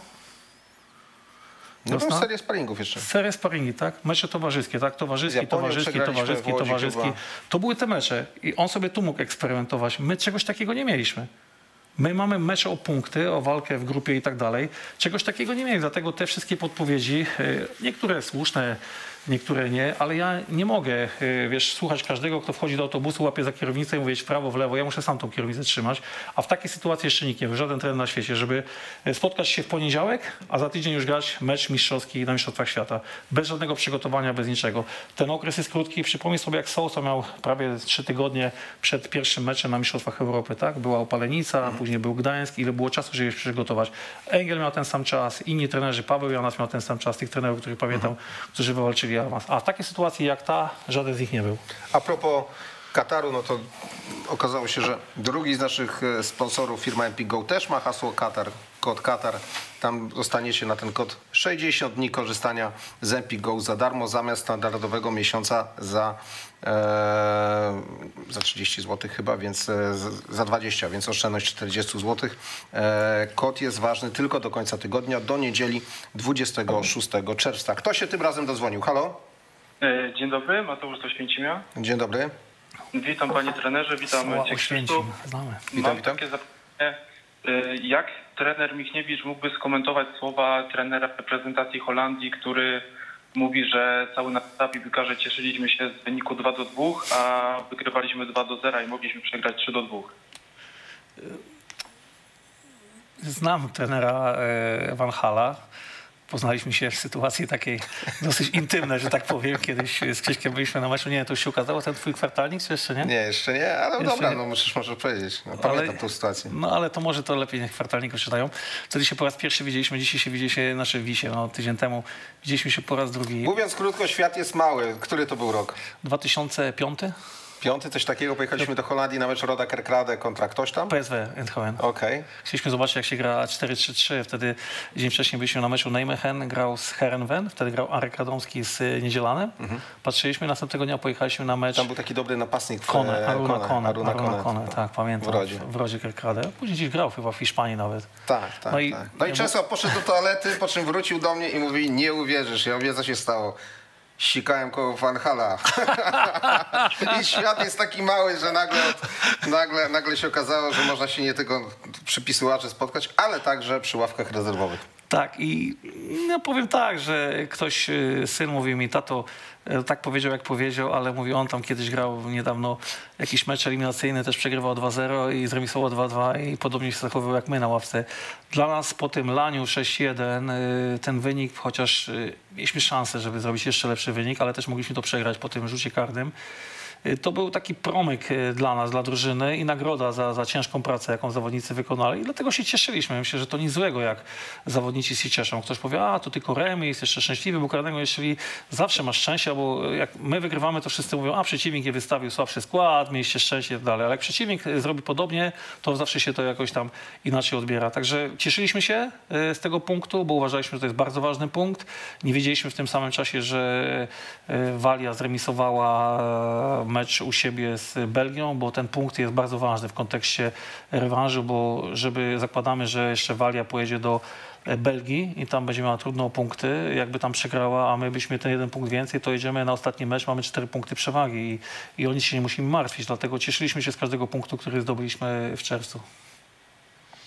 No to serię sparingów jeszcze. Serię sparingi, tak? Mecze towarzyskie, tak? Towarzyski, Japonią towarzyski, towarzyski, Łodzi, towarzyski. chyba. To były te mecze i on sobie tu mógł eksperymentować. My czegoś takiego nie mieliśmy. My mamy mecze o punkty, o walkę w grupie i tak dalej. Czegoś takiego nie mieli, dlatego te wszystkie podpowiedzi, niektóre słuszne, niektóre nie, ale ja nie mogę, wiesz, słuchać każdego, kto wchodzi do autobusu, łapie za kierownicę i mówić w prawo, w lewo. Ja muszę sam tą kierownicę trzymać, a w takiej sytuacji jeszcze nikt nie był, żaden trener na świecie, żeby spotkać się w poniedziałek, a za tydzień już grać mecz mistrzowski na Mistrzostwach Świata. Bez żadnego przygotowania, bez niczego. Ten okres jest krótki. Przypomnij sobie, jak Sousa miał prawie trzy tygodnie przed pierwszym meczem na Mistrzostwach Europy, tak? Była Opalenica, mhm. później był Gdańsk, ile było czasu, żeby się przygotować. Engel miał ten sam czas, inni trenerzy, Paweł Janas miał ten sam czas, tych trenerów, których pamiętam, mhm. którzy wywalczyli awans. A w takiej sytuacji jak ta, żaden z nich nie był. A propos Kataru, no to okazało się, że drugi z naszych sponsorów, firma Empik Go, też ma hasło Katar, kod Katar. Tam dostaniecie na ten kod sześćdziesiąt dni korzystania z Empik Go za darmo, zamiast standardowego miesiąca za, e, za trzydzieści złotych chyba, więc e, za dwadzieścia, więc oszczędność czterdzieści złotych. E, kod jest ważny tylko do końca tygodnia, do niedzieli dwudziestego szóstego czerwca. Kto się tym razem dozwonił? Halo? Dzień dobry, Mateusz z Oświęcimia. Dzień dobry. Witam panie trenerze, witam cię, Krzysztof. Znamy. Witam, Mam witam. takie zapytanie, jak trener Michniewicz mógłby skomentować słowa trenera reprezentacji Holandii, który mówi, że cały na etapie piłkarze cieszyliśmy się z wyniku dwa do dwóch, a wygrywaliśmy dwa do zera i mogliśmy przegrać trzy do dwóch. Znam trenera Van Hala. Poznaliśmy się w sytuacji takiej dosyć intymnej, że tak powiem. Kiedyś z Krzyśkiem byliśmy na meczu. Nie wiem, to już się ukazało ten twój kwartalnik, czy jeszcze nie? Nie, jeszcze nie, ale Jeszcze dobra, nie. no musisz może powiedzieć. No, pamiętam Ale- tą sytuację. No ale to może to lepiej niech kwartalników czytają. Wtedy się po raz pierwszy widzieliśmy, dzisiaj się widzieliśmy, znaczy wisie, no tydzień temu widzieliśmy się po raz drugi. Mówiąc krótko, świat jest mały. Który to był rok? dwa tysiące piąty? Piąty, coś takiego. Pojechaliśmy do Holandii na mecz Roda Kerkrade kontra ktoś tam? P S V Eindhoven. Okej. Chcieliśmy zobaczyć, jak się gra cztery trzy trzy. Wtedy dzień wcześniej byliśmy na meczu Nijmegen, grał z Heerenveen. Wtedy grał Arek Radomski z Niedzielanem. Patrzyliśmy, następnego dnia pojechaliśmy na mecz Tam był taki dobry napastnik. w- Kone, Aruna Kone, Kone, Aruna Aruna Kone. Kone, tak, pamiętam. W Rodzie. W Rodzie Kerkrade. Później gdzieś grał chyba w Hiszpanii nawet. Tak, tak, No i- tak. No i Czesław poszedł do toalety, po czym wrócił do mnie i mówi, nie uwierzysz. Ja mówię, co się stało. Sikałem koło Van Hala. I świat jest taki mały, że nagle, nagle, nagle się okazało, że można się nie tylko przy pisuarze spotkać, ale także przy ławkach rezerwowych. Tak i no powiem tak, że ktoś, y, syn mówił mi, tato, y, tak powiedział jak powiedział, ale mówi, on tam kiedyś grał niedawno jakiś mecz eliminacyjny, też przegrywał dwa zero i zremisował dwa dwa i podobnie się zachowywał jak my na ławce. Dla nas po tym laniu sześć jeden y, ten wynik, chociaż y, mieliśmy szansę, żeby zrobić jeszcze lepszy wynik, ale też mogliśmy to przegrać po tym rzucie karnym. To był taki promyk dla nas, dla drużyny i nagroda za, za ciężką pracę, jaką zawodnicy wykonali. I dlatego się cieszyliśmy. Myślę, że to nic złego, jak zawodnicy się cieszą. Ktoś powie, a to tylko remis, jest jeszcze szczęśliwy, bo karnego jeżeli zawsze masz szczęście, bo jak my wygrywamy, to wszyscy mówią, a przeciwnik nie wystawił słabszy skład, mieliście szczęście i tak dalej. Ale jak przeciwnik zrobi podobnie, to zawsze się to jakoś tam inaczej odbiera. Także cieszyliśmy się z tego punktu, bo uważaliśmy, że to jest bardzo ważny punkt. Nie wiedzieliśmy w tym samym czasie, że Walia zremisowała mecz u siebie z Belgią, bo ten punkt jest bardzo ważny w kontekście rewanżu, bo żeby zakładamy, że jeszcze Walia pojedzie do Belgii i tam będzie miała trudno o punkty, jakby tam przegrała, a my byśmy ten jeden punkt więcej, to jedziemy na ostatni mecz, mamy cztery punkty przewagi i, i o nic się nie musimy martwić, dlatego cieszyliśmy się z każdego punktu, który zdobyliśmy w czerwcu.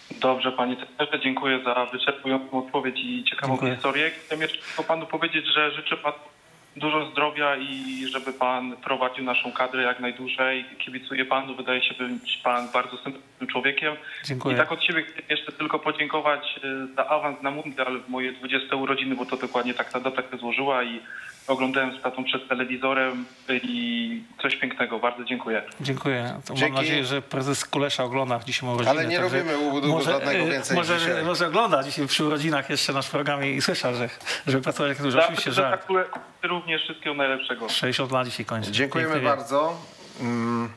Dobrze, panie trenerze, dziękuję za wyczerpującą odpowiedź i ciekawą Dziękuję. historię. Chciałem jeszcze tylko panu powiedzieć, że życzę panu dużo zdrowia i żeby pan prowadził naszą kadrę jak najdłużej. Kibicuję panu, wydaje się być pan bardzo sympatycznym człowiekiem. Dziękuję. I tak od siebie chcę jeszcze tylko podziękować y, za awans na mundial w moje dwudzieste urodziny, bo to dokładnie tak ta data się złożyła i oglądałem z tatą przed telewizorem i coś pięknego. Bardzo dziękuję. Dziękuję. To Dzięki. mam nadzieję, że prezes Kulesza ogląda dzisiaj urodziny. Ale nie także robimy ubudu może, żadnego e, więcej może, dzisiaj. może ogląda dzisiaj przy urodzinach jeszcze nasz program i słyszał, że żeby pracować jak dużo. Oczywiście Za- za żart. Kulę również wszystkiego najlepszego. sześćdziesiąt lat dzisiaj kończy. Dziękujemy Piękny wiek. bardzo. Mm.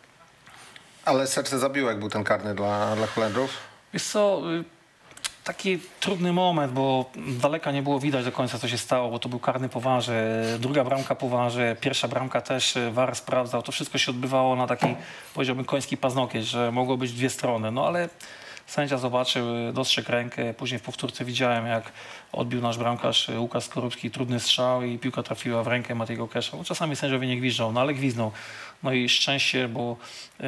Ale serce zabiło, jak był ten karny dla, dla Holendrów. Wiesz co, y, taki trudny moment, bo daleka nie było widać do końca, co się stało, bo to był karny po warze, druga bramka po warze, pierwsza bramka też V A R sprawdzał. To wszystko się odbywało na taki, powiedziałbym, koński paznokieć, że mogło być dwie strony. No ale sędzia zobaczył, dostrzegł rękę, później w powtórce widziałem, jak odbił nasz bramkarz Łukasz Skorupski trudny strzał i piłka trafiła w rękę Matiego Kesza. No, czasami sędziowie nie gwiżdżą, no ale gwizdnął. No i szczęście, bo e,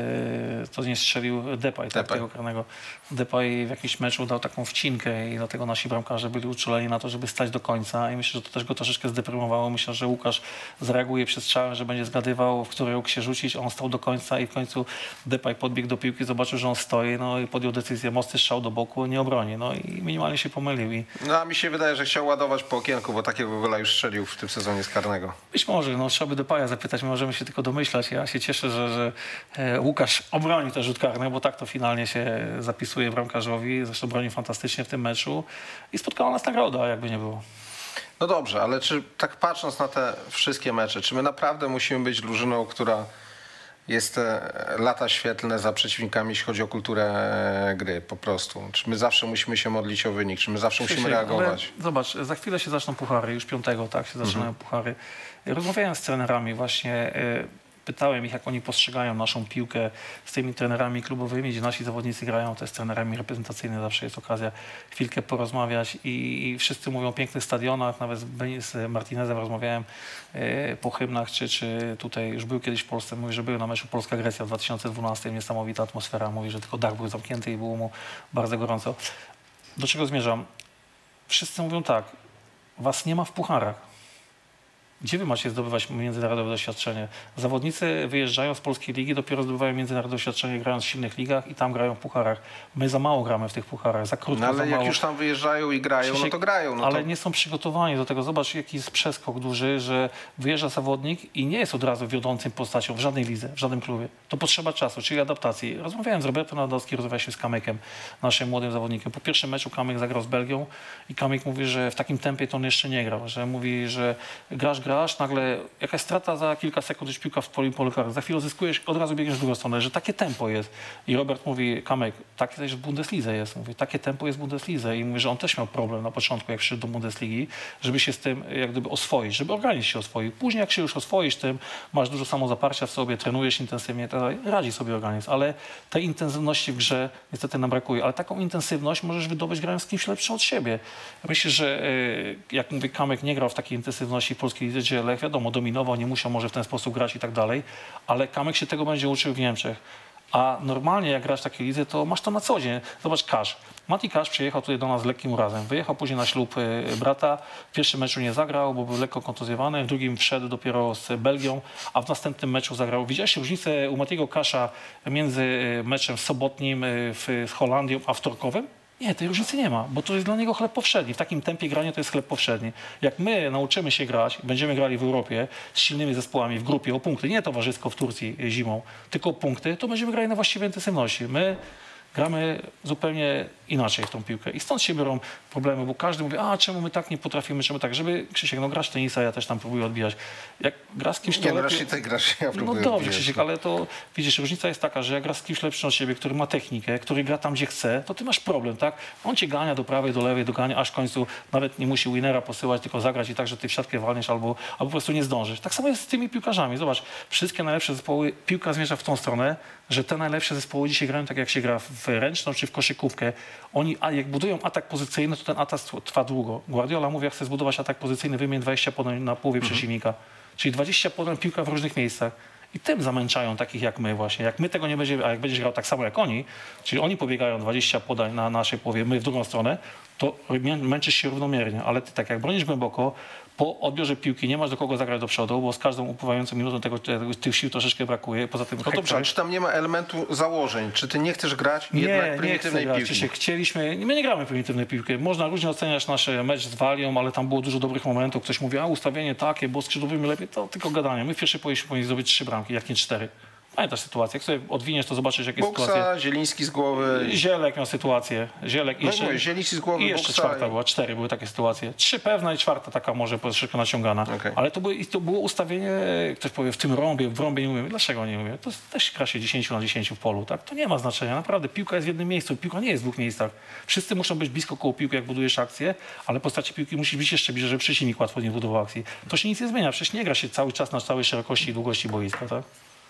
to nie strzelił Depay, tak, Depay. tego karnego. Depay w jakimś meczu dał taką wcinkę i dlatego nasi bramkarze byli uczuleni na to, żeby stać do końca i myślę, że to też go troszeczkę zdeprymowało. Myślę, że Łukasz zareaguje przed strzałem, że będzie zgadywał, w który róg się rzucić. On stał do końca i w końcu Depay podbiegł do piłki, zobaczył, że on stoi, no i podjął decyzję, mocny strzał do boku, nie obroni. No i minimalnie się pomylił. I No a mi się wydaje, że chciał ładować po okienku, bo takiego gola już strzelił w tym sezonie z karnego. być może, no trzeba by Depaya zapytać, my możemy się tylko domyślać. Ja się cieszę, że, że e, Łukasz obronił ten rzut karny, bo tak to finalnie się zapisuje bramkarzowi. Zresztą bronił fantastycznie w tym meczu i spotkała nas nagroda, jakby nie było. No dobrze, ale czy tak patrząc na te wszystkie mecze, czy my naprawdę musimy być drużyną, która jest e, lata świetlne za przeciwnikami, jeśli chodzi o kulturę e, gry po prostu? Czy my zawsze musimy się modlić o wynik? Czy my zawsze musimy Krzysiek, reagować? ale zobacz, za chwilę się zaczną puchary, już piątego, tak, się zaczynają Mhm. puchary. Rozmawiałem z trenerami właśnie, e, pytałem ich, jak oni postrzegają naszą piłkę z tymi trenerami klubowymi, gdzie nasi zawodnicy grają, też z trenerami reprezentacyjnymi, zawsze jest okazja chwilkę porozmawiać i, i wszyscy mówią o pięknych stadionach, nawet z, Beni- z Martinezem rozmawiałem e, po hymnach, czy, czy tutaj już był kiedyś w Polsce, mówi, że był na meczu Polska-Grecja w dwa tysiące dwunastym, niesamowita atmosfera, mówi, że tylko dach był zamknięty i było mu bardzo gorąco. Do czego zmierzam? Wszyscy mówią tak, was nie ma w pucharach. Gdzie wy macie zdobywać międzynarodowe doświadczenie? Zawodnicy wyjeżdżają z polskiej ligi, dopiero zdobywają międzynarodowe doświadczenie, grając w silnych ligach i tam grają w pucharach. My za mało gramy w tych pucharach, za krótko, No ale za jak mało. już tam wyjeżdżają i grają, no Krzysiek, to grają. No ale to... nie są przygotowani do tego. Zobacz, jaki jest przeskok duży, że wyjeżdża zawodnik i nie jest od razu wiodącym postacią w żadnej lidze, w żadnym klubie. To potrzeba czasu, czyli adaptacji. Rozmawiałem z Robertem Nadowskim, rozmawiałem z Kamykiem, naszym młodym zawodnikiem. Po pierwszym meczu Kamyk zagrał z Belgią i Kamyk mówi, że w takim tempie to on jeszcze nie grał, że mówi, że grasz, grasz, nagle jakaś strata za kilka sekund, już piłka w polu polu karnym. Za chwilę zyskujesz, od razu biegniesz w drugą stronę, że takie tempo jest. I Robert mówi, Kamyk, takie też w Bundeslidze jest. Mówi, takie tempo jest w Bundeslidze. I mówi, że on też miał problem na początku, jak przyszedł do Bundesligi, żeby się z tym jak gdyby oswoić, żeby organizm się oswoił. Później jak się już oswoisz tym, masz dużo samozaparcia w sobie, trenujesz intensywnie, to radzi sobie organizm. Ale tej intensywności w grze niestety nam brakuje. Ale taką intensywność możesz wydobyć grając z kimś lepszym od siebie. Myślę, że y, jak mówię, Kamyk nie grał w takiej intensywności w polskiej lidze, gdzie Lech, wiadomo, dominował, nie musiał może w ten sposób grać i tak dalej, ale Kamyk się tego będzie uczył w Niemczech. A normalnie jak grasz w takiej lidze, to masz to na co dzień. Zobacz, Kasz. Mati Kasz przyjechał tutaj do nas z lekkim urazem. Wyjechał później na ślub y, brata. W pierwszym meczu nie zagrał, bo był lekko kontuzjowany. W drugim wszedł dopiero z Belgią, a w następnym meczu zagrał. Widziałeś różnicę u Matiego Kasza między y, meczem sobotnim y, w, z Holandią, a wtorkowym? Nie, tej różnicy nie ma, bo to jest dla niego chleb powszedni. W takim tempie grania to jest chleb powszedni. Jak my nauczymy się grać, będziemy grali w Europie z silnymi zespołami w grupie o punkty, nie towarzysko w Turcji zimą, tylko o punkty, to będziemy grali na właściwej intensywności. My gramy zupełnie inaczej w tą piłkę. I stąd się biorą problemy, bo każdy mówi, a czemu my tak nie potrafimy, czemu tak, żeby, Krzysiek, no grasz tenisa, ja też tam próbuję odbijać. Jak grasz z kimś, to Nie, no lepiej... raczej ty grasz, ja No próbuję dobrze, odbijać. Krzysiek, ale to widzisz, różnica jest taka, że jak grasz z kimś lepszym od siebie, który ma technikę, który gra tam, gdzie chce, to ty masz problem, tak? On cię gania do prawej, do lewej, dogania, aż w końcu nawet nie musi winnera posyłać, tylko zagrać i tak, że ty w siatkę walniesz albo, albo po prostu nie zdążysz. Tak samo jest z tymi piłkarzami. Zobacz, wszystkie najlepsze zespoły, piłka zmierza w tą stronę, że te najlepsze zespoły dzisiaj grają tak, jak się gra w ręczną czy w koszykówkę. Oni, a jak budują atak pozycyjny, to ten atak trwa długo. Guardiola mówi, jak chce zbudować atak pozycyjny, wymień dwadzieścia podań na połowie Mhm. przeciwnika. Czyli dwadzieścia podań, piłka w różnych miejscach. I tym zamęczają takich jak my właśnie. Jak my tego nie będziemy, a jak będziesz grał tak samo jak oni, czyli oni pobiegają dwadzieścia podań na naszej połowie, my w drugą stronę, to męczysz się równomiernie. Ale ty tak jak bronisz głęboko, po odbiorze piłki nie masz do kogo zagrać do przodu, bo z każdą upływającą minutą tego, tego, tych sił troszeczkę brakuje. Poza tym No dobrze, ale czy tam nie ma elementu założeń? Czy ty nie chcesz grać jednak nie, prymitywnej nie piłki? Się chcieliśmy, my nie gramy prymitywnej piłki. Można różnie oceniać nasz mecz z Walią, ale tam było dużo dobrych momentów. Ktoś mówi, a ustawienie takie, bo skrzydłowymi lepiej, to tylko gadanie. My w pierwszej połowie powinni zdobyć trzy bramki, jak nie cztery. Pamiętasz sytuację, jak sobie odwiniesz, to zobaczysz, jakie Boksa, sytuacje. Zieliński z głowy. Zielek miał sytuację. Zielek No jeszcze, mówię, Zieliński z głowy, i jeszcze Boksa czwarta i- była, cztery były takie sytuacje. Trzy pewna i czwarta taka może troszeczkę naciągana. Okej. Ale to było, i to było ustawienie, ktoś powie, w tym rąbie, w rąbie nie umiem. Dlaczego nie umiem? To jest- też gra się dziesięć na dziesięć w polu, tak? To nie ma znaczenia. Naprawdę, piłka jest w jednym miejscu. Piłka nie jest w dwóch miejscach. Wszyscy muszą być blisko koło piłki, jak budujesz akcję, ale po stracie piłki musisz być jeszcze bliżej, żeby przeciwnik łatwo nie budował akcji. To się nic nie zmienia. Przecież nie gra się cały czas na całej szerokości i długości boiska, tak?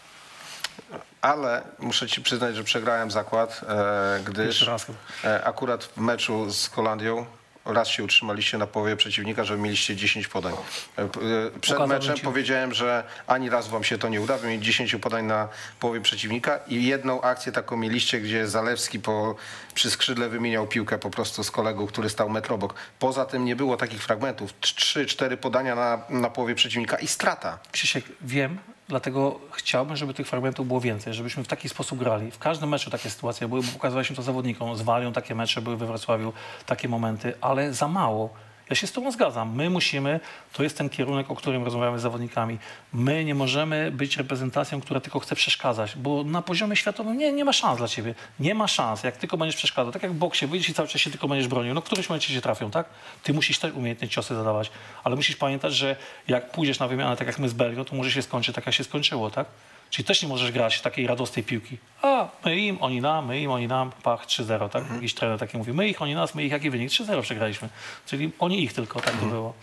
Ale muszę ci przyznać, że przegrałem zakład, e, gdyż Jeszcze raz chyba. e, akurat w meczu z Holandią raz się utrzymaliście na połowie przeciwnika, że mieliście dziesięć podań. E, p- e, Przed Pokazałbym meczem ci- powiedziałem, że ani raz wam się to nie uda. Wy mieli dziesięć podań na połowie przeciwnika i jedną akcję taką mieliście, gdzie Zalewski po, przy skrzydle wymieniał piłkę po prostu z kolegą, który stał metr obok. Poza tym nie było takich fragmentów. Trzy, cztery podania na, na połowie przeciwnika i strata. Krzysiek, wiem, dlatego chciałbym, żeby tych fragmentów było więcej, żebyśmy w taki sposób grali. W każdym meczu takie sytuacje były, bo pokazywaliśmy to zawodnikom. Z Walią takie mecze były we Wrocławiu, takie momenty, ale za mało. Ja się z tobą zgadzam. My musimy, to jest ten kierunek, o którym rozmawiamy z zawodnikami. My nie możemy być reprezentacją, która tylko chce przeszkadzać, bo na poziomie światowym nie, nie ma szans dla ciebie. Nie ma szans, jak tylko będziesz przeszkadzał. Tak jak w boksie, wyjdziesz i cały czas się tylko będziesz bronił. No któryś momencie się trafią, tak? Ty musisz też umiejętnie ciosy zadawać, ale musisz pamiętać, że jak pójdziesz na wymianę, tak jak my z Belgią, to może się skończyć tak, jak się skończyło, tak? Czyli też nie możesz grać takiej radosnej piłki. A, my im, oni nam, my im, oni nam, pach, trzy zero, tak? Mhm. Jakiś trener taki mówi, my ich, oni nas, my ich, jaki wynik? trzy zero przegraliśmy. Czyli oni ich tylko, tak to było.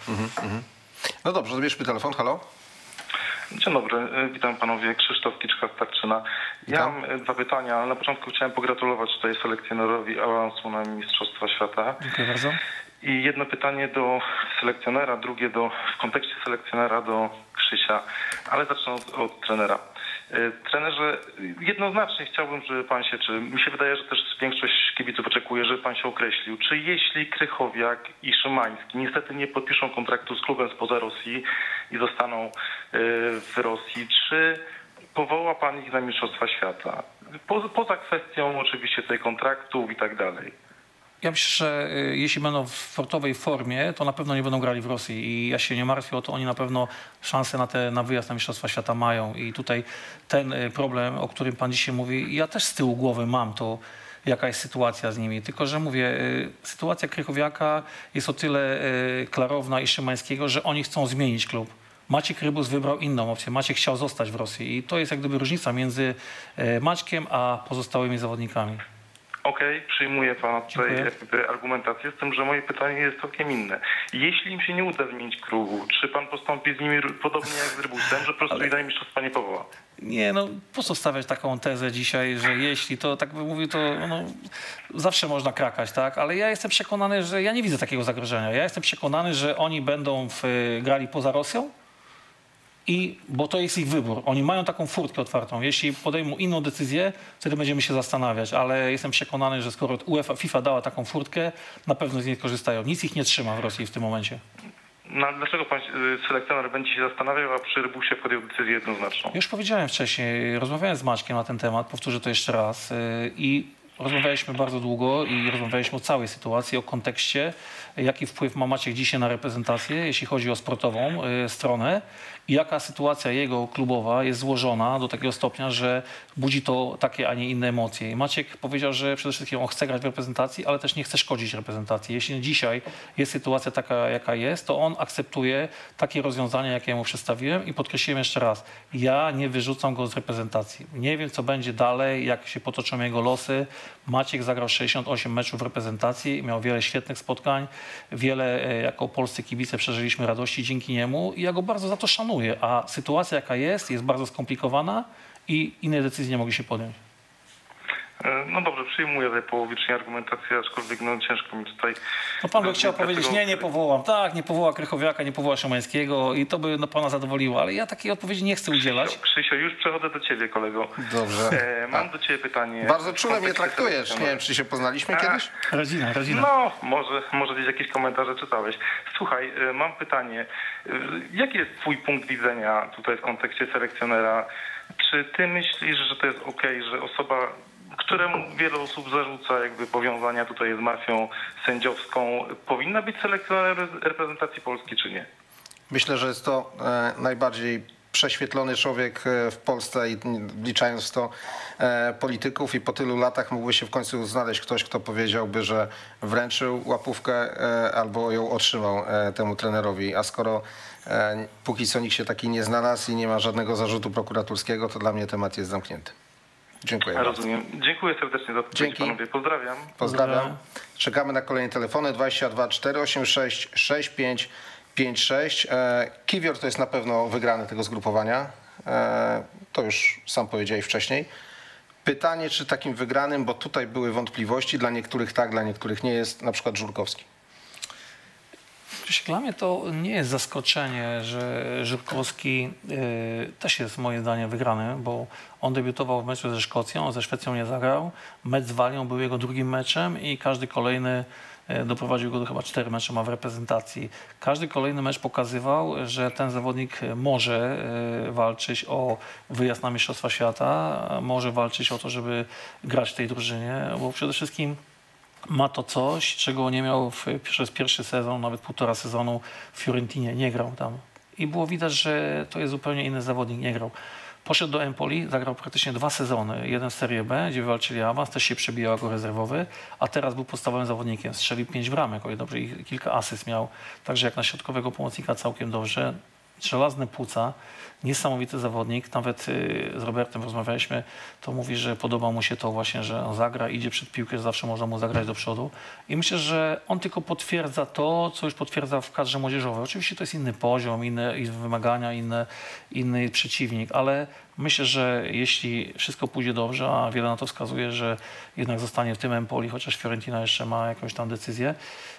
No dobrze, zabierzmy telefon. Halo? Dzień dobry, y, witam panowie, Krzysztof Kiczka z Tarczyna. Ja Witam. mam y, dwa pytania, ale na początku chciałem pogratulować tutaj selekcjonerowi awansu na Mistrzostwa Świata. Dziękuję bardzo. I jedno pytanie do selekcjonera, drugie do, w kontekście selekcjonera do Krzysia, ale zacznę od, od trenera. Y, Trenerze, jednoznacznie chciałbym, żeby pan się, czy mi się wydaje, że też większość kibiców oczekuje, żeby pan się określił, czy jeśli Krychowiak i Szymański niestety nie podpiszą kontraktu z klubem spoza Rosji i zostaną y, w Rosji, czy powoła pan ich na Mistrzostwa Świata? Po, poza kwestią oczywiście tej kontraktów i tak dalej. Ja myślę, że y, jeśli będą w sportowej formie, to na pewno nie będą grali w Rosji i ja się nie martwię o to, oni na pewno szansę na, te, na wyjazd na Mistrzostwa Świata mają i tutaj ten y, problem, o którym pan dzisiaj mówi, ja też z tyłu głowy mam to, jaka jest sytuacja z nimi, tylko że mówię, y, sytuacja Krychowiaka jest o tyle y, klarowna i Szymańskiego, że oni chcą zmienić klub. Maciek Rybus wybrał inną opcję. Maciek chciał zostać w Rosji i to jest jak gdyby różnica między y, Maćkiem a pozostałymi zawodnikami. Okej, przyjmuję pana tutaj Dziękuję. jakby argumentację, z tym, że moje pytanie jest całkiem inne. Jeśli im się nie uda zmienić klubu, czy pan postąpi z nimi r- podobnie jak z Rybusem, że po prostu i na mistrzostwa nie powoła? Nie, no po co stawiać taką tezę dzisiaj, że jeśli, to tak bym mówił, to no, zawsze można krakać, tak? Ale ja jestem przekonany, że ja nie widzę takiego zagrożenia. Ja jestem przekonany, że oni będą w, grali poza Rosją, i, bo to jest ich wybór. Oni mają taką furtkę otwartą. Jeśli podejmą inną decyzję, wtedy będziemy się zastanawiać, ale jestem przekonany, że skoro UEFA, FIFA dała taką furtkę, na pewno z niej korzystają. Nic ich nie trzyma w Rosji w tym momencie. No, ale dlaczego pan y, selekcjoner będzie się zastanawiał, a przy Rybusie podjął decyzję jednoznaczną? Już powiedziałem wcześniej, rozmawiałem z Maćkiem na ten temat, powtórzę to jeszcze raz. Yy, I rozmawialiśmy bardzo długo i rozmawialiśmy o całej sytuacji, o kontekście, jaki wpływ ma Maciek dzisiaj na reprezentację, jeśli chodzi o sportową yy, stronę i jaka sytuacja jego klubowa jest złożona do takiego stopnia, że budzi to takie, a nie inne emocje. I Maciek powiedział, że przede wszystkim on chce grać w reprezentacji, ale też nie chce szkodzić reprezentacji. Jeśli dzisiaj jest sytuacja taka, jaka jest, to on akceptuje takie rozwiązania, jakie ja mu przedstawiłem i podkreśliłem jeszcze raz, ja nie wyrzucam go z reprezentacji. Nie wiem, co będzie dalej, jak się potoczą jego losy. Maciek zagrał sześćdziesiąt osiem meczów w reprezentacji, miał wiele świetnych spotkań, wiele e, jako polscy kibice przeżyliśmy radości dzięki niemu i ja go bardzo za to szanuję. A sytuacja, jaka jest, jest bardzo skomplikowana i innej decyzji nie mogli się podjąć. No dobrze, przyjmuję tej połowicznie argumentację, aczkolwiek no ciężko mi tutaj... No pan by chciał powiedzieć, nie, nie powołam. Tak, nie powoła Krychowiaka, nie powoła Szymańskiego i to by no, pana zadowoliło, ale ja takiej odpowiedzi nie chcę udzielać. Krzysio, już przechodzę do ciebie, kolego. Dobrze. E, mam A. do ciebie pytanie. Bardzo czule mnie traktujesz. Nie wiem, czy się poznaliśmy A. kiedyś? Rodzina, rodzina. No, może, może gdzieś jakieś komentarze czytałeś. Słuchaj, e, mam pytanie. E, jaki jest twój punkt widzenia tutaj w kontekście selekcjonera? Czy ty myślisz, że to jest okej, że osoba, któremu wiele osób zarzuca jakby powiązania tutaj z mafią sędziowską, powinna być selekcjonerem reprezentacji Polski, czy nie? Myślę, że jest to e, najbardziej prześwietlony człowiek w Polsce i wliczając w to e, polityków i po tylu latach mógłby się w końcu znaleźć ktoś, kto powiedziałby, że wręczył łapówkę e, albo ją otrzymał e, temu trenerowi. A skoro e, póki co nikt się taki nie znalazł i nie ma żadnego zarzutu prokuratorskiego, to dla mnie temat jest zamknięty. Dziękuję ja bardzo. Rozumiem. Dziękuję serdecznie za odpowiedź, panowie. Pozdrawiam. Pozdrawiam. Czekamy na kolejne telefony dwadzieścia dwa cztery osiem sześć sześć pięć pięć sześć. Kiwior to jest na pewno wygrany tego zgrupowania. E, to już sam powiedziałeś wcześniej. Pytanie, czy takim wygranym, bo tutaj były wątpliwości, dla niektórych tak, dla niektórych nie jest, na przykład Żurkowski. Dla mnie to nie jest zaskoczenie, że Żurkowski y, też jest moim zdaniem wygrany, bo on debiutował w meczu ze Szkocją, ze Szwecją nie zagrał. Mecz z Walią był jego drugim meczem i każdy kolejny y, doprowadził go do chyba cztery mecze ma w reprezentacji. Każdy kolejny mecz pokazywał, że ten zawodnik może y, walczyć o wyjazd na Mistrzostwa Świata, może walczyć o to, żeby grać w tej drużynie, bo przede wszystkim ma to coś, czego nie miał w, przez pierwszy sezon, nawet półtora sezonu w Fiorentinie. Nie grał tam. I było widać, że to jest zupełnie inny zawodnik. Nie grał. Poszedł do Empoli, zagrał praktycznie dwa sezony. Jeden w Serie B, gdzie wywalczyli awans, też się przebijał jako rezerwowy, a teraz był podstawowym zawodnikiem. Strzelił pięć bramek, o ile dobrze, i kilka asyst miał. Także jak na środkowego pomocnika całkiem dobrze. Żelazne płuca, niesamowity zawodnik. Nawet y, z Robertem rozmawialiśmy, to mówi, że podoba mu się to właśnie, że on zagra, idzie przed piłkę, że zawsze można mu zagrać do przodu. I myślę, że on tylko potwierdza to, co już potwierdza w kadrze młodzieżowej. Oczywiście to jest inny poziom, inne wymagania, inne, inny przeciwnik, ale myślę, że jeśli wszystko pójdzie dobrze, a wiele na to wskazuje, że jednak zostanie w tym Empoli, chociaż Fiorentina jeszcze ma jakąś tam decyzję,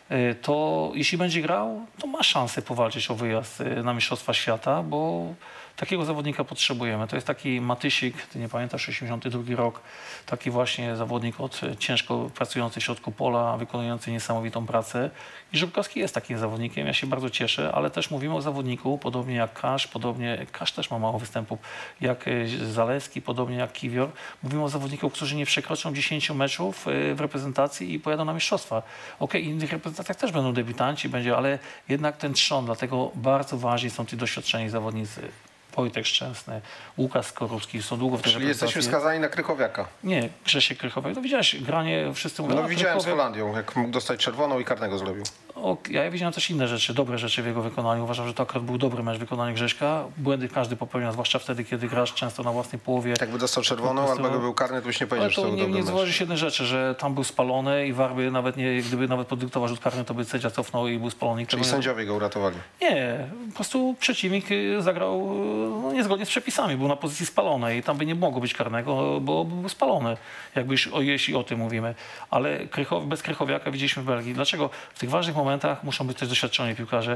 to jeśli będzie grał, to ma szansę powalczyć o wyjazd na Mistrzostwa Świata, bo takiego zawodnika potrzebujemy. To jest taki Matysik, ty nie pamiętasz, osiemdziesiąty drugi rok, taki właśnie zawodnik od ciężko pracujący w środku pola, wykonujący niesamowitą pracę. I Żurkowski jest takim zawodnikiem, ja się bardzo cieszę, ale też mówimy o zawodniku, podobnie jak Kasz, podobnie, Kasz też ma mało występów, jak Zaleski, podobnie jak Kiwior. Mówimy o zawodników, którzy nie przekroczą dziesięciu meczów w reprezentacji i pojadą na mistrzostwa. Okej, w innych reprezentacjach też będą debiutanci, będzie, ale jednak ten trzon, dlatego bardzo ważni są ci doświadczeni zawodnicy. Wojtek Szczęsny, Łukasz Skorupski, są długo w tej Czyli jesteśmy skazani na Krychowiaka. Nie, Grzesiek Krychowiak. No widziałeś, granie, wszyscy mówią... No widziałem Krychowiak... z Holandią, jak mógł dostać czerwoną i karnego zrobił. O, ja widziałem też inne rzeczy, dobre rzeczy w jego wykonaniu. Uważam, że to akurat był dobry mecz w wykonaniu Grześka. Błędy każdy popełnia, zwłaszcza wtedy, kiedy grasz często na własnej połowie. Jakby dostał czerwoną, prostu... albo był karny, to byś nie powiedział, ale to że to nie, był nie dobry zauważysz jednej rzeczy, że tam był spalony i Warby nawet nie, gdyby nawet podyktował rzut karny, to by sędzia cofnął i był spalony. Czyli sędziowie go uratowali? Nie, po prostu przeciwnik zagrał no, niezgodnie z przepisami, był na pozycji spalonej i tam by nie mogło być karnego, bo był spalony, jakby już, o, jeśli o tym mówimy. Ale Krychow, bez Krychowiaka widzieliśmy w Belgii. Dlaczego w tych ważnych momentach muszą być też doświadczeni piłkarze?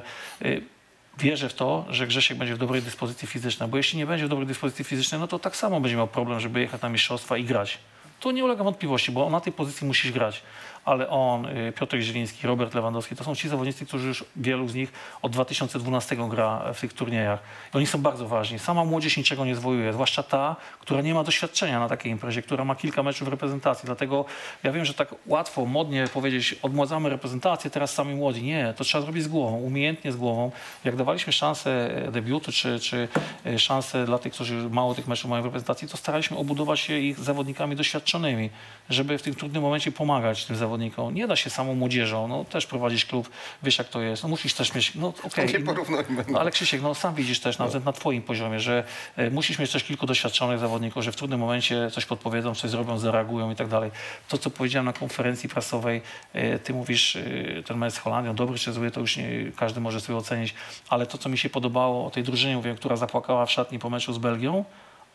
Wierzę w to, że Grzesiek będzie w dobrej dyspozycji fizycznej, bo jeśli nie będzie w dobrej dyspozycji fizycznej, no to tak samo będzie miał problem, żeby jechać na mistrzostwa i grać. Tu nie ulega wątpliwości, bo na tej pozycji musisz grać. Ale on, Piotr Zieliński, Robert Lewandowski, to są ci zawodnicy, którzy już wielu z nich od dwa tysiące dwunastego gra w tych turniejach. I oni są bardzo ważni. Sama młodzież niczego nie zwojuje, zwłaszcza ta, która nie ma doświadczenia na takiej imprezie, która ma kilka meczów w reprezentacji. Dlatego ja wiem, że tak łatwo, modnie powiedzieć, odmładzamy reprezentację, teraz sami młodzi. Nie, to trzeba zrobić z głową, umiejętnie z głową. Jak dawaliśmy szansę debiutu, czy, czy szansę dla tych, którzy mało tych meczów mają w reprezentacji, to staraliśmy obudować się ich zawodnikami doświadczonymi, żeby w tym trudnym momencie pomagać tym zawodnikom. Nie da się samą młodzieżą, no też prowadzić klub, wiesz jak to jest, no musisz też mieć, no okej. Okay. Nie porównujmy. No, ale Krzysiek, no sam widzisz też nawet na twoim poziomie, że e, musisz mieć też kilku doświadczonych zawodników, że w trudnym momencie coś podpowiedzą, coś zrobią, zareagują i tak dalej. To, co powiedziałem na konferencji prasowej, e, ty mówisz, e, ten mecz z Holandią, dobry czy zły, to już nie, każdy może sobie ocenić, ale to, co mi się podobało o tej drużynie, mówię, która zapłakała w szatni po meczu z Belgią,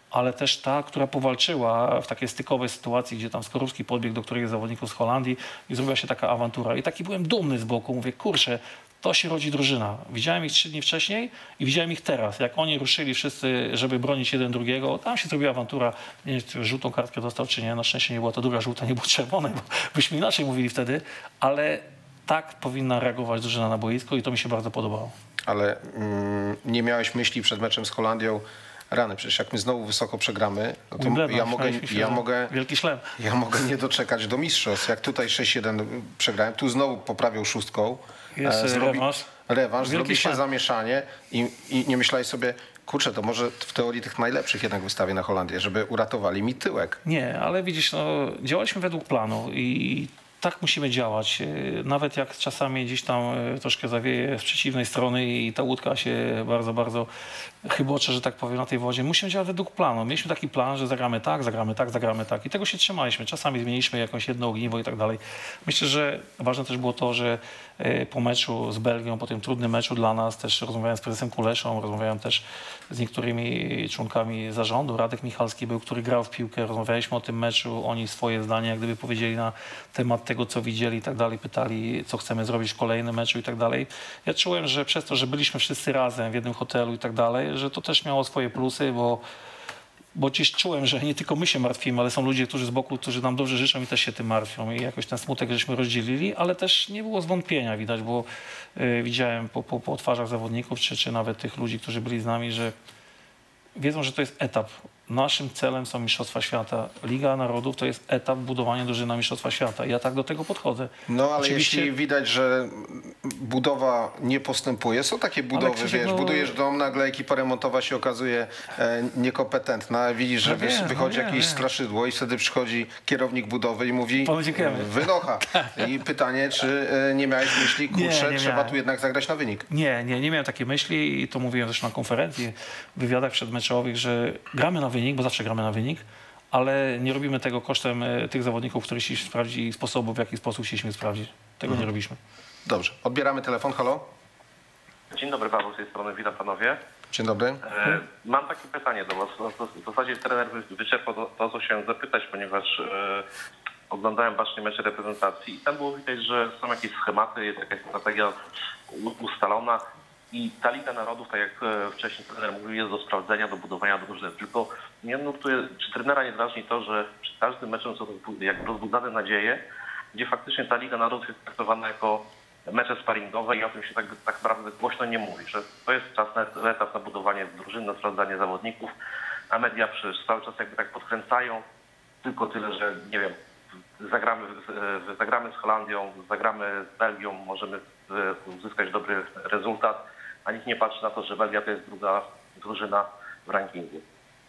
ale też ta, która powalczyła w takiej stykowej sytuacji, gdzie tam Skorupski podbiegł do któregoś zawodników z Holandii i zrobiła się taka awantura. I taki byłem dumny z boku. Mówię, kurczę, to się rodzi drużyna. Widziałem ich trzy dni wcześniej i widziałem ich teraz. Jak oni ruszyli wszyscy, żeby bronić jeden drugiego, tam się zrobiła awantura. Nie wiem, czy żółtą kartkę dostał, czy nie. Na szczęście nie była to druga żółta, nie było czerwonej, bo byśmy inaczej mówili wtedy. Ale tak powinna reagować drużyna na boisko i to mi się bardzo podobało. Ale mm, nie miałeś myśli przed meczem z Holandią, rany, przecież jak my znowu wysoko przegramy, no to Wimbledon, ja mogę, się, ja, mogę, wielki szlem. ja mogę nie doczekać do mistrzostw. Jak tutaj sześć jeden przegrałem, tu znowu poprawią szóstką. Jest e, zrobi, rewanż. Rewanż, Wielki zrobi się szlem. zamieszanie i, i nie myślałeś sobie, kurczę, to może w teorii tych najlepszych jednak wystawię na Holandię, żeby uratowali mi tyłek. Nie, ale widzisz, no, działaliśmy według planu i tak musimy działać. Nawet jak czasami gdzieś tam troszkę zawieje z przeciwnej strony i ta łódka się bardzo, bardzo chybocze, że tak powiem, na tej wodzie. Musimy działać według planu. Mieliśmy taki plan, że zagramy tak, zagramy tak, zagramy tak. I tego się trzymaliśmy. Czasami zmieniliśmy jakąś jedno ogniwo i tak dalej. Myślę, że ważne też było to, że po meczu z Belgią, po tym trudnym meczu dla nas, też rozmawiałem z prezesem Kuleszą, rozmawiałem też z niektórymi członkami zarządu. Radek Michalski był, który grał w piłkę. Rozmawialiśmy o tym meczu. Oni swoje zdanie jak gdyby powiedzieli na temat tego, co widzieli i tak dalej. Pytali, co chcemy zrobić w kolejnym meczu i tak dalej. Ja czułem, że przez to, że byliśmy wszyscy razem w jednym hotelu i tak dalej, że to też miało swoje plusy, bo, bo gdzieś czułem, że nie tylko my się martwimy, ale są ludzie, którzy z boku, którzy nam dobrze życzą i też się tym martwią. I jakoś ten smutek żeśmy rozdzielili, ale też nie było zwątpienia widać, bo y, widziałem po, po, po twarzach zawodników, czy, czy nawet tych ludzi, którzy byli z nami, że wiedzą, że to jest etap. Naszym celem są Mistrzostwa Świata. Liga Narodów to jest etap budowania drużyny na Mistrzostwa Świata. I ja tak do tego podchodzę. No ale Oczywiście... jeśli widać, że budowa nie postępuje, są takie budowy, Krzysiek, wiesz, no... budujesz dom, nagle ekipa remontowa się okazuje e, niekompetentna, widzisz, że No wiem, wychodzi no wiem, jakieś wiem. straszydło i wtedy przychodzi kierownik budowy i mówi Panu dziękujemy. wynocha. I pytanie, czy e, nie miałeś myśli, kurczę, Nie, nie trzeba miałem. tu jednak zagrać na wynik. Nie, nie, nie miałem takiej myśli i to mówiłem też na konferencji, w wywiadach przedmeczowych, że gramy na wynik, bo zawsze gramy na wynik, ale nie robimy tego kosztem e, tych zawodników, których chcieliśmy sprawdzić i sposobu, w jaki sposób chcieliśmy sprawdzić. Tego Mhm. nie robiliśmy. Dobrze, odbieramy telefon, halo? Dzień dobry, Paweł z tej strony, witam panowie. Dzień dobry. E, mam takie pytanie do was. W zasadzie trener wyczerpał to, to, co chciałem zapytać, ponieważ e, oglądałem bacznie mecze reprezentacji i tam było widać, że są jakieś schematy, jest jakaś strategia u, ustalona i ta Liga Narodów, tak jak e, wcześniej trener mówił, jest do sprawdzenia, do budowania drużyny. Tylko mnie nurtuje, czy trenera nie drażni to, że przy każdym meczem są jak rozbudzane nadzieje, gdzie faktycznie ta Liga Narodów jest traktowana jako mecze sparingowe i o tym się tak, tak naprawdę głośno nie mówi, że to jest czas na etap na budowanie drużyny, na sprawdzanie zawodników, a media przecież cały czas jakby tak podkręcają, tylko tyle, że nie wiem, zagramy, zagramy z Holandią, zagramy z Belgią, możemy uzyskać dobry rezultat, a nikt nie patrzy na to, że Belgia to jest druga drużyna w rankingu.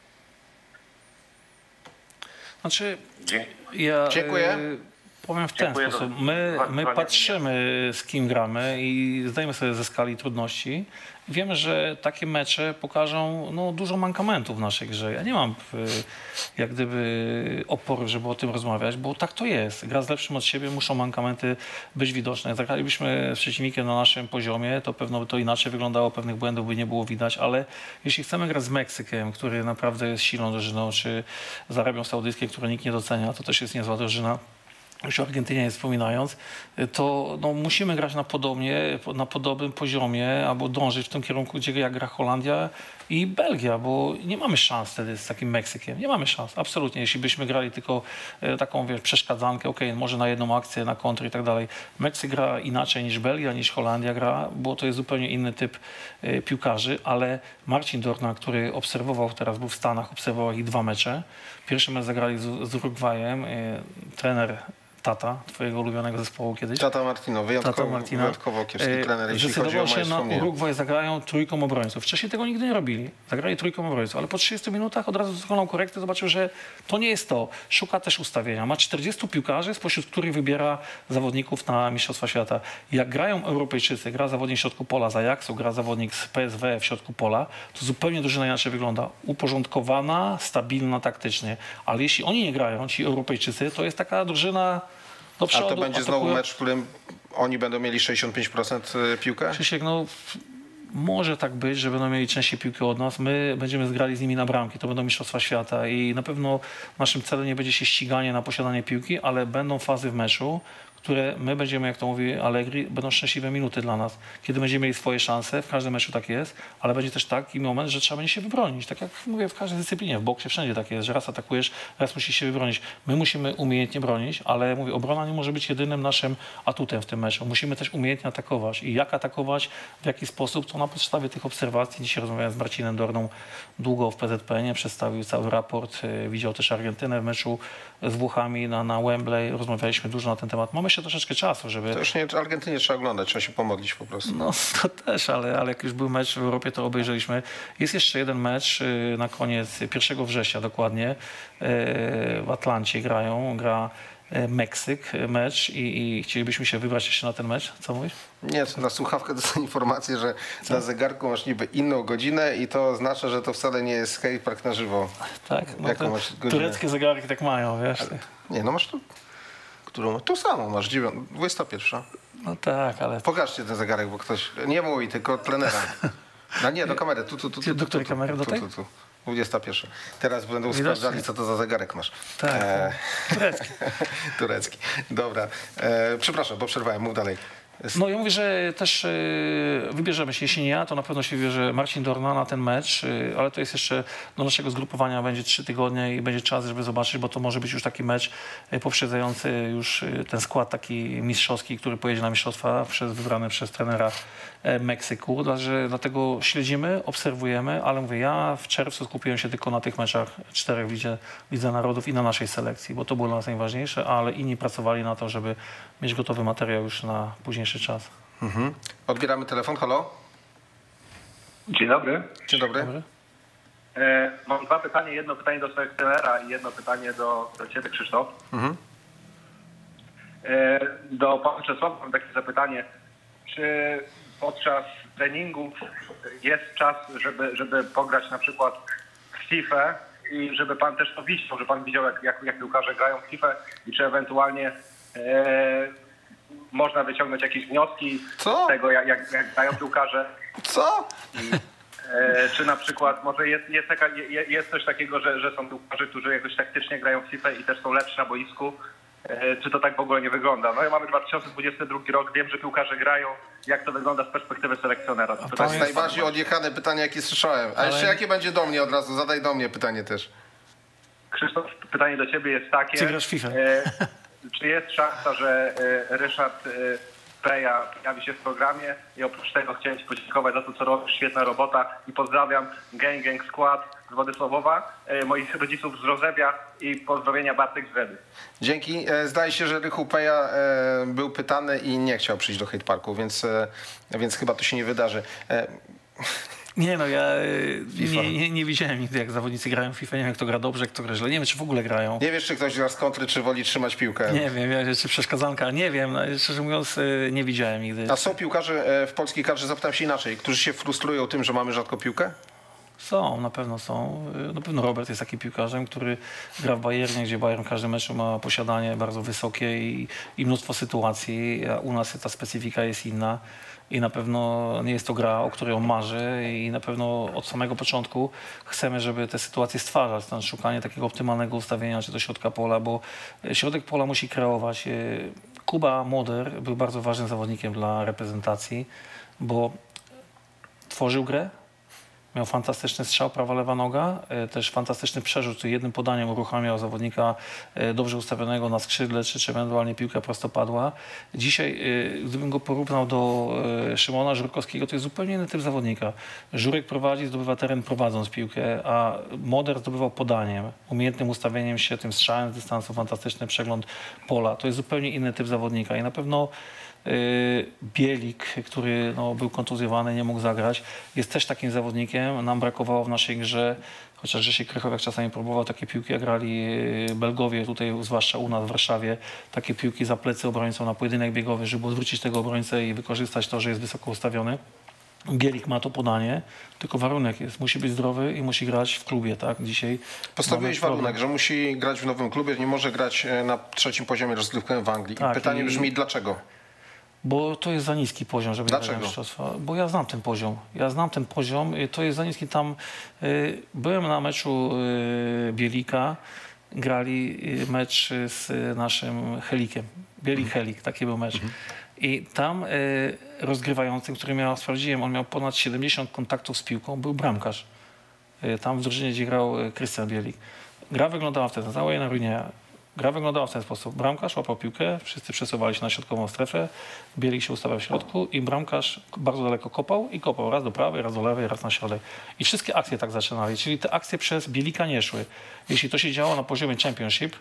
Znaczy, Dzięki. ja Dziękuję. y, powiem w ten Dziękuję. sposób. My, my patrzymy, z kim gramy i zdajemy sobie ze skali trudności. Wiemy, że takie mecze pokażą no, dużo mankamentów w naszej grze. Ja nie mam y, jak gdyby oporu, żeby o tym rozmawiać, bo tak to jest. Gra z lepszym od siebie, muszą mankamenty być widoczne. Jak zagralibyśmy z przeciwnikiem na naszym poziomie, to pewno by to inaczej wyglądało, pewnych błędów by nie było widać, ale jeśli chcemy grać z Meksykiem, który naprawdę jest silną drużyną, czy z Arabią Saudyjską, którą nikt nie docenia, to też jest niezła drużyna, już o Argentynie nie wspominając, to no, musimy grać na podobnie, na podobnym poziomie albo dążyć w tym kierunku, gdzie jak gra Holandia i Belgia, bo nie mamy szans wtedy z takim Meksykiem. Nie mamy szans, absolutnie. Jeśli byśmy grali tylko e, taką wiesz, przeszkadzankę, okej, okay, może na jedną akcję, na kontr i tak dalej. Meksyk gra inaczej niż Belgia, niż Holandia gra, bo to jest zupełnie inny typ e, piłkarzy, ale Marcin Dorna, który obserwował, teraz był w Stanach, obserwował ich dwa mecze. Pierwszy mecz zagrali z, z Urugwajem. E, trener Tata, twojego ulubionego zespołu kiedyś. Tata Martino, wyjątkowo, Tata Martina. wyjątkowo kiepski trener, jeśli chodzi o Zdecydował moje się na wspomnienia. Urugwaj, zagrają trójką obrońców. Wcześniej tego nigdy nie robili. Zagrali trójką obrońców, ale po trzydziestu minutach od razu wykonał korektę, zobaczył, że to nie jest to. Szuka też ustawienia. Ma czterdziestu piłkarzy, spośród których wybiera zawodników na Mistrzostwa Świata. Jak grają Europejczycy, gra zawodnik w środku pola z Ajaxu, gra zawodnik z P S V w środku pola, to zupełnie drużyna inaczej wygląda. Uporządkowana, stabilna taktycznie. Ale jeśli oni nie grają, ci Europejczycy, to jest taka drużyna do przodu. A to będzie atakują. znowu mecz, w którym oni będą mieli sześćdziesiąt pięć procent piłkę? Krzysiek, no Może tak być, że będą mieli częściej piłki od nas. My będziemy zgrali z nimi na bramki. To będą mistrzostwa świata i na pewno naszym celem nie będzie się ściganie na posiadanie piłki, ale będą fazy w meczu, które my będziemy, jak to mówi Allegri, będą szczęśliwe minuty dla nas. Kiedy będziemy mieli swoje szanse, w każdym meczu tak jest, ale będzie też taki moment, że trzeba będzie się wybronić. Tak jak mówię, w każdej dyscyplinie, w boksie wszędzie tak jest, że raz atakujesz, raz musisz się wybronić. My musimy umiejętnie bronić, ale mówię, obrona nie może być jedynym naszym atutem w tym meczu. Musimy też umiejętnie atakować. I jak atakować, w jaki sposób, to na podstawie tych obserwacji. Dzisiaj rozmawiałem z Marcinem Dorną długo w P Z P N ie, przedstawił cały raport, widział też Argentynę w meczu z Włochami na, na Wembley. Rozmawialiśmy dużo na ten temat. Mamy jeszcze troszeczkę czasu, żeby... To już nie Argentynie trzeba oglądać, trzeba się pomodlić po prostu. No to też, ale, ale jak już był mecz w Europie, to obejrzeliśmy. Jest jeszcze jeden mecz na koniec, pierwszego września dokładnie, w Atlancie grają, gra Meksyk mecz i, i chcielibyśmy się wybrać jeszcze na ten mecz. Co mówisz? Nie, na słuchawkę dostałem informację, że Co? na zegarku masz niby inną godzinę i to oznacza, że to wcale nie jest Hate Park na żywo. Tak, no jaką masz godzinę? Tureckie zegarki tak mają, wiesz. Ale, nie, no masz tu, którą, tu samą masz, dwudziesta pierwsza. No tak, ale... Pokażcie ten zegarek, bo ktoś, nie mój, tylko trenera. No nie, do kamery, tu, tu, tu. tu do której tu, kamery, do tej? Tu, tu, tu. dwudziesta pierwsza. Teraz będą Widocznie. sprawdzali, co to za zegarek masz. Tak, e... turecki. Turecki. Dobra. E, przepraszam, bo przerwałem, mów dalej. No ja mówię, że też wybierzemy się, jeśli nie ja, to na pewno się wybierze Marcin Dorna na ten mecz, ale to jest jeszcze do naszego zgrupowania będzie trzy tygodnie i będzie czas, żeby zobaczyć, bo to może być już taki mecz poprzedzający już ten skład taki mistrzowski, który pojedzie na mistrzostwa przez, wybrany przez trenera Meksyku. Dlatego śledzimy, obserwujemy, ale mówię, ja w czerwcu skupiłem się tylko na tych meczach czterech w Lidze, Lidze Narodów i na naszej selekcji, bo to było dla nas najważniejsze, ale inni pracowali na to, żeby mieć gotowy materiał już na późniejszy czas. Mhm. Odbieramy telefon, halo? Dzień dobry. Dzień dobry. Dobry. E, mam dwa pytania, jedno pytanie do selekcjonera i jedno pytanie do, do Ciebie, Krzysztof. Mhm. E, do Pana Czesława mam takie zapytanie. Czy podczas treningów jest czas, żeby, żeby pograć na przykład w FIFA i żeby Pan też to widział, że Pan widział, jak, jak, jak piłkarze grają w FIFA i czy ewentualnie e, można wyciągnąć jakieś wnioski Co? z tego, jak, jak, jak grają piłkarze? Co? I, e, czy na przykład może jest, jest, taka, je, jest coś takiego, że, że są piłkarze, którzy jakoś taktycznie grają w FIFA i też są lepsi na boisku? E, czy to tak w ogóle nie wygląda? No i mamy dwa tysiące dwudziesty drugi rok, wiem, że piłkarze grają. Jak to wygląda z perspektywy selekcjonera? To, To jest najbardziej odjechane pytanie, jakie słyszałem. A Ale... jeszcze jakie będzie do mnie od razu? Zadaj do mnie pytanie też. Krzysztof, pytanie do Ciebie jest takie. Czy grasz w FIFA? E, czy jest szansa, że e, Ryszard e, Peja pojawi się w programie i oprócz tego chciałem Ci podziękować za to, co robisz, świetna robota i pozdrawiam gang gang skład z Władysławowa, e, moich rodziców z Rozebia i pozdrowienia Bartek z Wedy. Dzięki. E, Zdaje się, że Rychu Peja e, był pytany i nie chciał przyjść do Hate Parku, więc, e, więc chyba to się nie wydarzy. E, Nie no, ja nie, nie, nie widziałem nigdy, jak zawodnicy grają w FIFA. Nie wiem, kto gra dobrze, kto gra źle. Nie wiem, czy w ogóle grają. Nie wiesz, czy ktoś gra z kontry, czy woli trzymać piłkę. Nie wiem, ja, czy przeszkadzanka. Nie wiem, no, szczerze mówiąc, nie widziałem nigdy. A są piłkarze w polskiej kadrze, zapytam się inaczej, którzy się frustrują tym, że mamy rzadko piłkę? Są, na pewno są. Na pewno Robert jest takim piłkarzem, który gra w Bayernie, gdzie Bayern w każdym meczu ma posiadanie bardzo wysokie i, i mnóstwo sytuacji. A u nas ta specyfika jest inna. I na pewno nie jest to gra, o której on marzy i na pewno od samego początku chcemy, żeby te sytuacje stwarzać. Tam szukanie takiego optymalnego ustawienia, czy do środka pola, bo środek pola musi kreować. Kuba Moder był bardzo ważnym zawodnikiem dla reprezentacji, bo tworzył grę, miał fantastyczny strzał, prawa, lewa noga, też fantastyczny przerzut, który jednym podaniem uruchamiał zawodnika dobrze ustawionego na skrzydle, czy, czy ewentualnie piłka prostopadła. Dzisiaj, gdybym go porównał do Szymona Żurkowskiego, to jest zupełnie inny typ zawodnika. Żurek prowadzi, zdobywa teren prowadząc piłkę, a Moder zdobywał podaniem, umiejętnym ustawieniem się, tym strzałem z dystansu, fantastyczny przegląd pola. To jest zupełnie inny typ zawodnika i na pewno Bielik, który no, był kontuzjowany, nie mógł zagrać, jest też takim zawodnikiem. Nam brakowało w naszej grze, chociaż Grzesiek Krychowiak czasami próbował takie piłki, jak grali Belgowie, tutaj zwłaszcza u nas w Warszawie, takie piłki za plecy obrońcą na pojedynek biegowy, żeby odwrócić tego obrońcę i wykorzystać to, że jest wysoko ustawiony. Bielik ma to podanie, tylko warunek jest, musi być zdrowy i musi grać w klubie, tak? Dzisiaj postawiłeś warunek, że musi grać w nowym klubie, nie może grać na trzecim poziomie rozgrywkowym w Anglii. Tak, I pytanie i... brzmi, dlaczego? Bo to jest za niski poziom, żeby grać na mistrzostwa. Bo ja znam ten poziom. Ja znam ten poziom. To jest za niski. Tam y, byłem na meczu y, Bielika. Grali mecz z naszym Helikiem. Bielik mhm. Helik, taki był mecz. Mhm. I tam y, rozgrywającym, który miał, sprawdziłem, on miał ponad siedemdziesiąt kontaktów z piłką, był bramkarz. Y, tam w drużynie, gdzie grał Krystian Bielik. Gra wyglądała wtedy, cała na ruinie. Gra wyglądała w ten sposób. Bramkarz łapał piłkę, wszyscy przesuwali się na środkową strefę, Bielik się ustawiał w środku i bramkarz bardzo daleko kopał i kopał raz do prawej, raz do lewej, raz na środek. I wszystkie akcje tak zaczynali, czyli te akcje przez Bielika nie szły. Jeśli to się działo na poziomie Championship,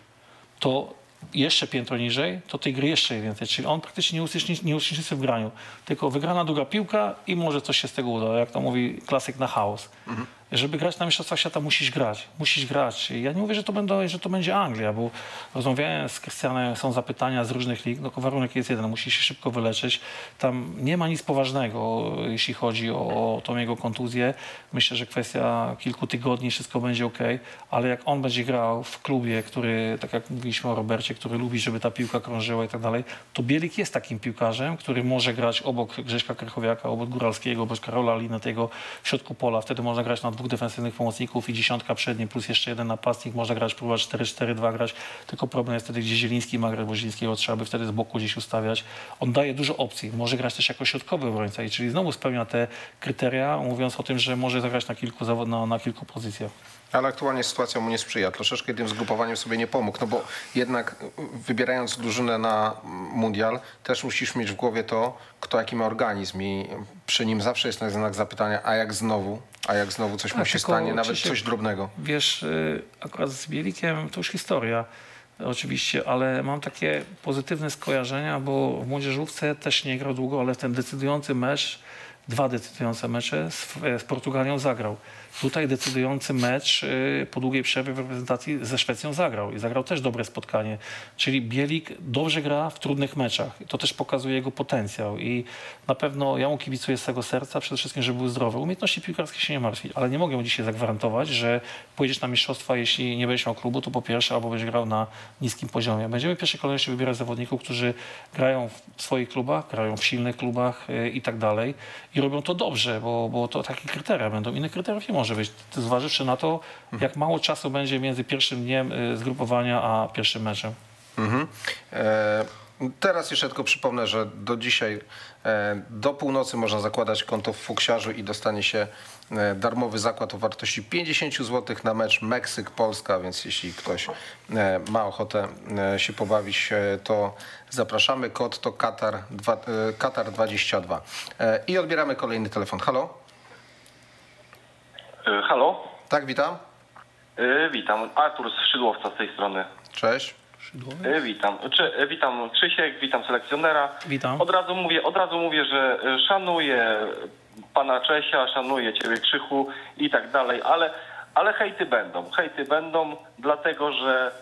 to jeszcze piętro niżej, to tej gry jeszcze więcej. Czyli on praktycznie nie uczestniczy, nie uczestniczy w graniu, tylko wygrana druga piłka i może coś się z tego uda, jak to mówi klasyk na chaos. Mhm. Żeby grać na Mistrzostwach Świata, musisz grać. Musisz grać. Ja nie mówię, że to, będą, że to będzie Anglia, bo rozmawiałem z Krystianem, są zapytania z różnych lig. No, warunek jest jeden, musi się szybko wyleczyć. Tam nie ma nic poważnego, jeśli chodzi o, o tą jego kontuzję. Myślę, że kwestia kilku tygodni, wszystko będzie ok, ale jak on będzie grał w klubie, który, tak jak mówiliśmy o Robercie, który lubi, żeby ta piłka krążyła i tak dalej, to Bielik jest takim piłkarzem, który może grać obok Grześka Krychowiaka, obok Góralskiego, obok Karola Linetego w środku pola. Wtedy można grać na dwóch defensywnych pomocników i dziesiątka przedniej plus jeszcze jeden napastnik. Można grać, próbować cztery cztery dwa grać. Tylko problem jest wtedy, gdzie Zieliński ma grać, bo Zielińskiego trzeba by wtedy z boku gdzieś ustawiać. On daje dużo opcji. Może grać też jako środkowy obrońca i czyli znowu spełnia te kryteria, mówiąc o tym, że może zagrać na kilku, zawod, na, na kilku pozycjach. Ale aktualnie sytuacja mu nie sprzyja. Troszeczkę tym zgrupowaniem sobie nie pomógł, no bo jednak wybierając drużynę na mundial, też musisz mieć w głowie to, kto jaki ma organizm i przy nim zawsze jest znak zapytania, a jak znowu? A jak znowu coś mu się stanie, nawet coś drobnego? Wiesz, akurat z Bielikiem to już historia oczywiście, ale mam takie pozytywne skojarzenia, bo w młodzieżówce też nie grał długo, ale ten decydujący mecz, dwa decydujące mecze z, z Portugalią zagrał. Tutaj decydujący mecz po długiej przerwie w reprezentacji ze Szwecją zagrał i zagrał też dobre spotkanie. Czyli Bielik dobrze gra w trudnych meczach. To też pokazuje jego potencjał i na pewno ja mu kibicuję z tego serca, przede wszystkim, żeby był zdrowy. Umiejętności piłkarskie się nie martwi, ale nie mogę mu dzisiaj zagwarantować, że pojedziesz na mistrzostwa, jeśli nie będziesz miał klubu, to po pierwsze, albo będziesz grał na niskim poziomie. Będziemy w pierwszej kolejności wybierać zawodników, którzy grają w swoich klubach, grają w silnych klubach i tak dalej i robią to dobrze, bo, bo to takie kryteria będą. Innych kryteriów nie może być. Zważywszy na to, jak mało czasu będzie między pierwszym dniem zgrupowania a pierwszym meczem. Mhm. E, teraz jeszcze tylko przypomnę, że do dzisiaj e, do północy można zakładać konto w Fuksiarzu i dostanie się e, darmowy zakład o wartości pięćdziesiąt złotych na mecz Meksyk-Polska, więc jeśli ktoś e, ma ochotę e, się pobawić, e, to zapraszamy. Kod to Katar, dwa, e, Katar dwadzieścia dwa. E, I odbieramy kolejny telefon. Halo? Halo? Tak, witam. Yy, witam. Artur z Szydłowca z tej strony. Cześć. Yy, witam. Czy, witam Krzysiek, witam selekcjonera. Witam. Od razu mówię, od razu mówię, że szanuję pana Czesia, szanuję ciebie Krzychu i tak dalej, ale, ale hejty będą. Hejty będą, dlatego że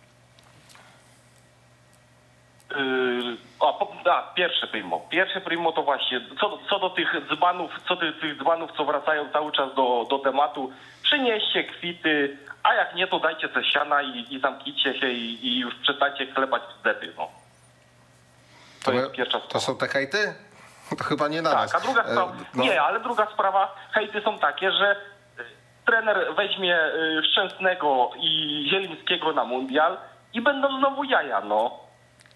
Yy, a, po, a, pierwsze primo. Pierwsze primo to właśnie, co, co do tych dzbanów, co do tych dzbanów, co wracają cały czas do, do tematu, przynieście kwity, a jak nie, to dajcie te siana i, i zamknijcie się i, i już przestańcie klepać zdety, no. To, to jest pierwsza sprawa. To są te hejty? To chyba nie na tak, nas. Tak, a druga sprawa, e, no. nie, ale druga sprawa, hejty są takie, że trener weźmie Szczęsnego i Zielińskiego na mundial i będą znowu jaja, no.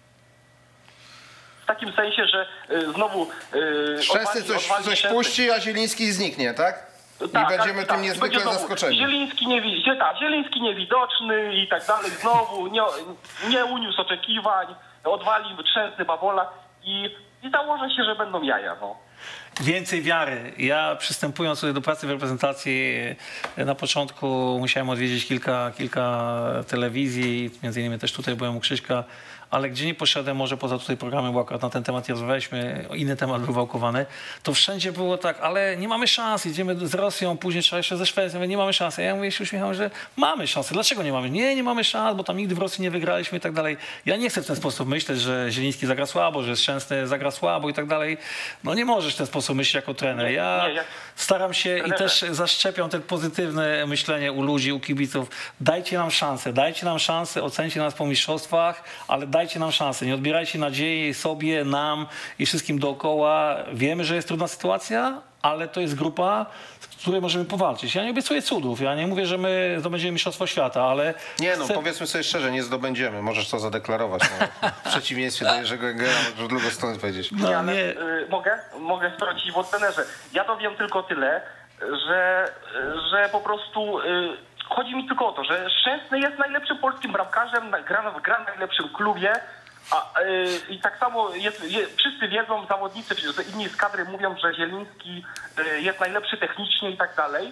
W takim sensie, że y, znowu... Y, Szczęsny coś, odwali coś puści, a Zieliński zniknie, tak? I tak, będziemy tak, tym niezwykle znowu zaskoczeni. Zieliński, niewi tak, Zieliński niewidoczny i tak dalej. Znowu nie, nie uniósł oczekiwań, odwalił Szczęsny Bawola i, i założę się, że będą jaja. No. Więcej wiary. Ja przystępując do pracy w reprezentacji na początku musiałem odwiedzić kilka, kilka telewizji, między innymi też tutaj byłem u Krzyśka, ale gdzie nie poszedłem, może poza tutaj programem, bo akurat na ten temat nie rozmawialiśmy, inny temat był wałkowany, to wszędzie było tak, ale nie mamy szans, idziemy z Rosją, później trzeba jeszcze ze Szwecją, nie mamy szans. A ja mówię, się uśmiechałem, że mamy szansę. Dlaczego nie mamy? Nie, nie mamy szans, bo tam nigdy w Rosji nie wygraliśmy i tak dalej. Ja nie chcę w ten sposób myśleć, że Zieliński zagra słabo, że Szczęsny zagra słabo i tak dalej. No nie możesz w ten sposób co myśli jako trener. Ja nie, ja... staram się Trenerze. i też zaszczepiam te pozytywne myślenie u ludzi, u kibiców. Dajcie nam szansę, dajcie nam szansę, ocencie nas po mistrzostwach, ale dajcie nam szansę. Nie odbierajcie nadziei sobie, nam i wszystkim dookoła. Wiemy, że jest trudna sytuacja, ale to jest grupa, z której możemy powalczyć. Ja nie obiecuję cudów, ja nie mówię, że my zdobędziemy mistrzostwo świata, ale... Nie no, chcę... powiedzmy sobie szczerze, nie zdobędziemy. Możesz to zadeklarować. No. W przeciwieństwie do Jerzego Engela, możesz w drugą stronę powiedzieć. No, Nie, ale nie. y, mogę? Mogę sprawdzić w trenerze. Ja to wiem tylko tyle, że, że po prostu y, chodzi mi tylko o to, że Szczęsny jest najlepszym polskim bramkarzem, gra, gra w najlepszym klubie. A, y, I tak samo jest, je, wszyscy wiedzą, zawodnicy, że inni z kadry mówią, że Zieliński y, jest najlepszy technicznie i tak dalej,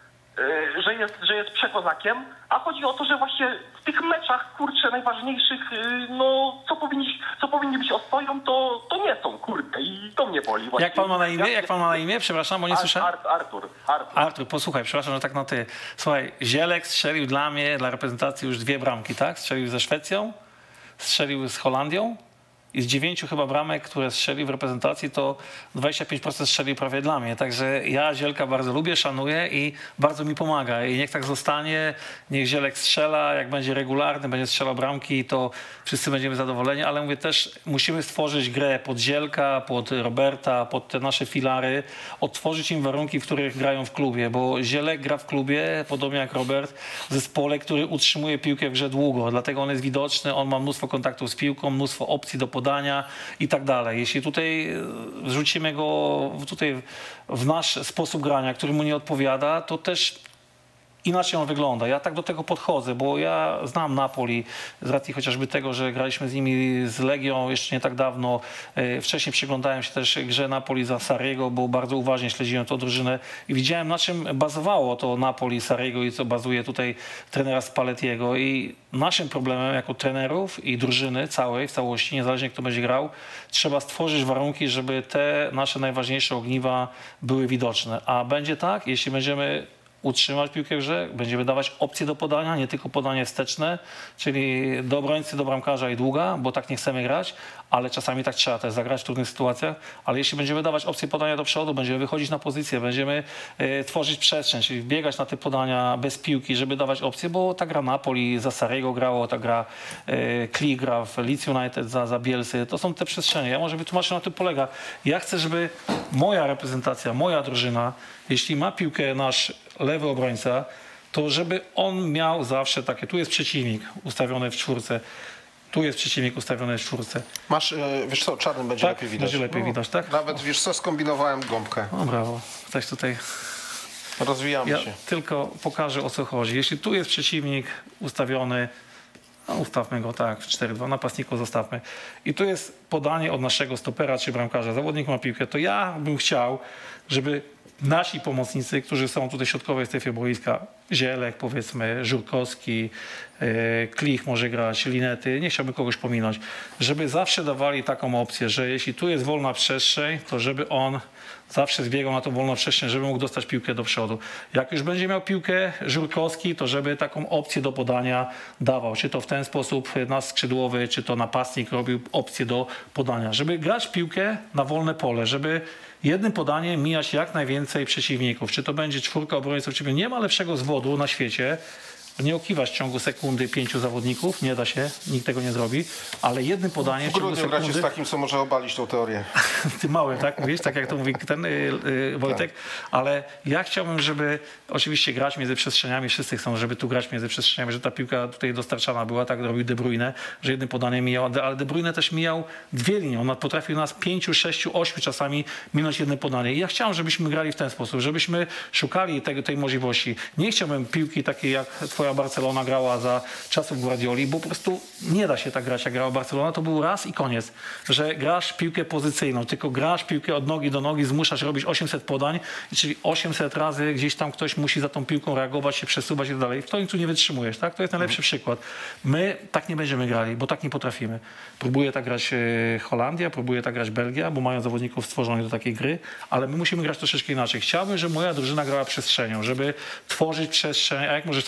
y, że jest, że jest przekozakiem, a chodzi o to, że właśnie w tych meczach, kurczę, najważniejszych, y, no co powinni, co powinni być ostoją, to, to nie są, kurde, i to mnie boli właśnie. Jak pan ma na imię? Jak pan ma na imię? Przepraszam, bo nie Ar, słyszałem. Ar, Artur, Artur. Artur, posłuchaj, przepraszam, że tak na ty. Słuchaj, Zielek strzelił dla mnie, dla reprezentacji już dwie bramki, tak? Strzelił ze Szwecją, strzelił z Holandią i z dziewięciu chyba bramek, które strzelił w reprezentacji, to dwadzieścia pięć procent strzelił prawie dla mnie. Także ja Zielka bardzo lubię, szanuję i bardzo mi pomaga. I niech tak zostanie, niech Zielek strzela, jak będzie regularny, będzie strzelał bramki, to wszyscy będziemy zadowoleni, ale mówię też, musimy stworzyć grę pod Zielka, pod Roberta, pod te nasze filary, odtworzyć im warunki, w których grają w klubie, bo Zielek gra w klubie, podobnie jak Robert, w zespole, który utrzymuje piłkę w grze długo, dlatego on jest widoczny, on ma mnóstwo kontaktów z piłką, mnóstwo opcji do podania i tak dalej. Jeśli tutaj wrzucimy go tutaj w nasz sposób grania, który mu nie odpowiada, to też inaczej on wygląda. Ja tak do tego podchodzę, bo ja znam Napoli z racji chociażby tego, że graliśmy z nimi z Legią jeszcze nie tak dawno. Wcześniej przyglądałem się też grze Napoli za Sarriego, bo bardzo uważnie śledziłem tę drużynę i widziałem, na czym bazowało to Napoli Sarriego i co bazuje tutaj trenera Spallettiego. I naszym problemem jako trenerów i drużyny całej, w całości, niezależnie kto będzie grał, trzeba stworzyć warunki, żeby te nasze najważniejsze ogniwa były widoczne. A będzie tak, jeśli będziemy utrzymać piłkę w grze, będziemy dawać opcje do podania, nie tylko podanie wsteczne, czyli do obrońcy, do bramkarza i długa, bo tak nie chcemy grać, ale czasami tak trzeba też zagrać w trudnych sytuacjach, ale jeśli będziemy dawać opcje podania do przodu, będziemy wychodzić na pozycję, będziemy y, tworzyć przestrzeń, czyli wbiegać na te podania bez piłki, żeby dawać opcje, bo ta gra Napoli za Sarriego grało, ta gra y, Klee gra w Leeds United za, za Bielsy, to są te przestrzenie. Ja może wytłumaczę, na tym polega. Ja chcę, żeby moja reprezentacja, moja drużyna, jeśli ma piłkę nasz lewy obrońca, to żeby on miał zawsze takie, tu jest przeciwnik ustawiony w czwórce, tu jest przeciwnik ustawiony w czwórce. Masz, wiesz co, czarnym będzie tak, lepiej widać. będzie lepiej no, widać, tak? Nawet, wiesz co, skombinowałem gąbkę. No brawo, coś tutaj... Rozwijamy ja się. tylko pokażę, o co chodzi. Jeśli tu jest przeciwnik ustawiony, no ustawmy go tak, w cztery dwa, napastniku zostawmy. I tu jest podanie od naszego stopera czy bramkarza. Zawodnik ma piłkę, to ja bym chciał, żeby nasi pomocnicy, którzy są tutaj w środkowej strefie boiska, Zielek, powiedzmy, Żurkowski, yy, Klich może grać, Linety, nie chciałbym kogoś pominąć, żeby zawsze dawali taką opcję, że jeśli tu jest wolna przestrzeń, to żeby on zawsze zbiegał na tą wolną przestrzeń, żeby mógł dostać piłkę do przodu. Jak już będzie miał piłkę Żurkowski, to żeby taką opcję do podania dawał. Czy to w ten sposób nasz skrzydłowy, czy to napastnik robił opcję do podania. Żeby grać piłkę na wolne pole, żeby jednym podaniem mijać jak najwięcej przeciwników. Czy to będzie czwórka obrońców, czy nie ma lepszego zwodu na świecie. Nie okiwać w ciągu sekundy pięciu zawodników, nie da się, nikt tego nie zrobi, ale jednym podaniem w w ciągu grudniu sekundy... gracie z takim, co może obalić tą teorię. Ty mały, tak mówisz, tak jak to mówi ten y, y, Wojtek, tak. Ale ja chciałbym, żeby oczywiście grać między przestrzeniami, wszyscy chcą, żeby tu grać między przestrzeniami, że ta piłka tutaj dostarczana była, tak robił De Bruyne, że jednym podaniem mijał, ale De Bruyne też mijał dwie linie, on potrafił nas pięciu, sześciu, ośmiu czasami minąć jednym podanie. I ja chciałem, żebyśmy grali w ten sposób, żebyśmy szukali tego, tej możliwości. Nie chciałbym piłki takiej jak twoja Barcelona grała za czasów Guardioli, bo po prostu nie da się tak grać, jak grała Barcelona. To był raz i koniec, że grasz piłkę pozycyjną, tylko grasz piłkę od nogi do nogi, zmuszasz robić osiemset podań, czyli osiemset razy gdzieś tam ktoś musi za tą piłką reagować, się przesuwać i tak dalej. W końcu nie wytrzymujesz, tak? To jest najlepszy mhm. przykład. My tak nie będziemy grali, bo tak nie potrafimy. Próbuje tak grać Holandia, próbuje tak grać Belgia, bo mają zawodników stworzonych do takiej gry, ale my musimy grać troszeczkę inaczej. Chciałbym, żeby moja drużyna grała przestrzenią, żeby tworzyć przestrzeń. A jak możesz tworzyć przestrzeń?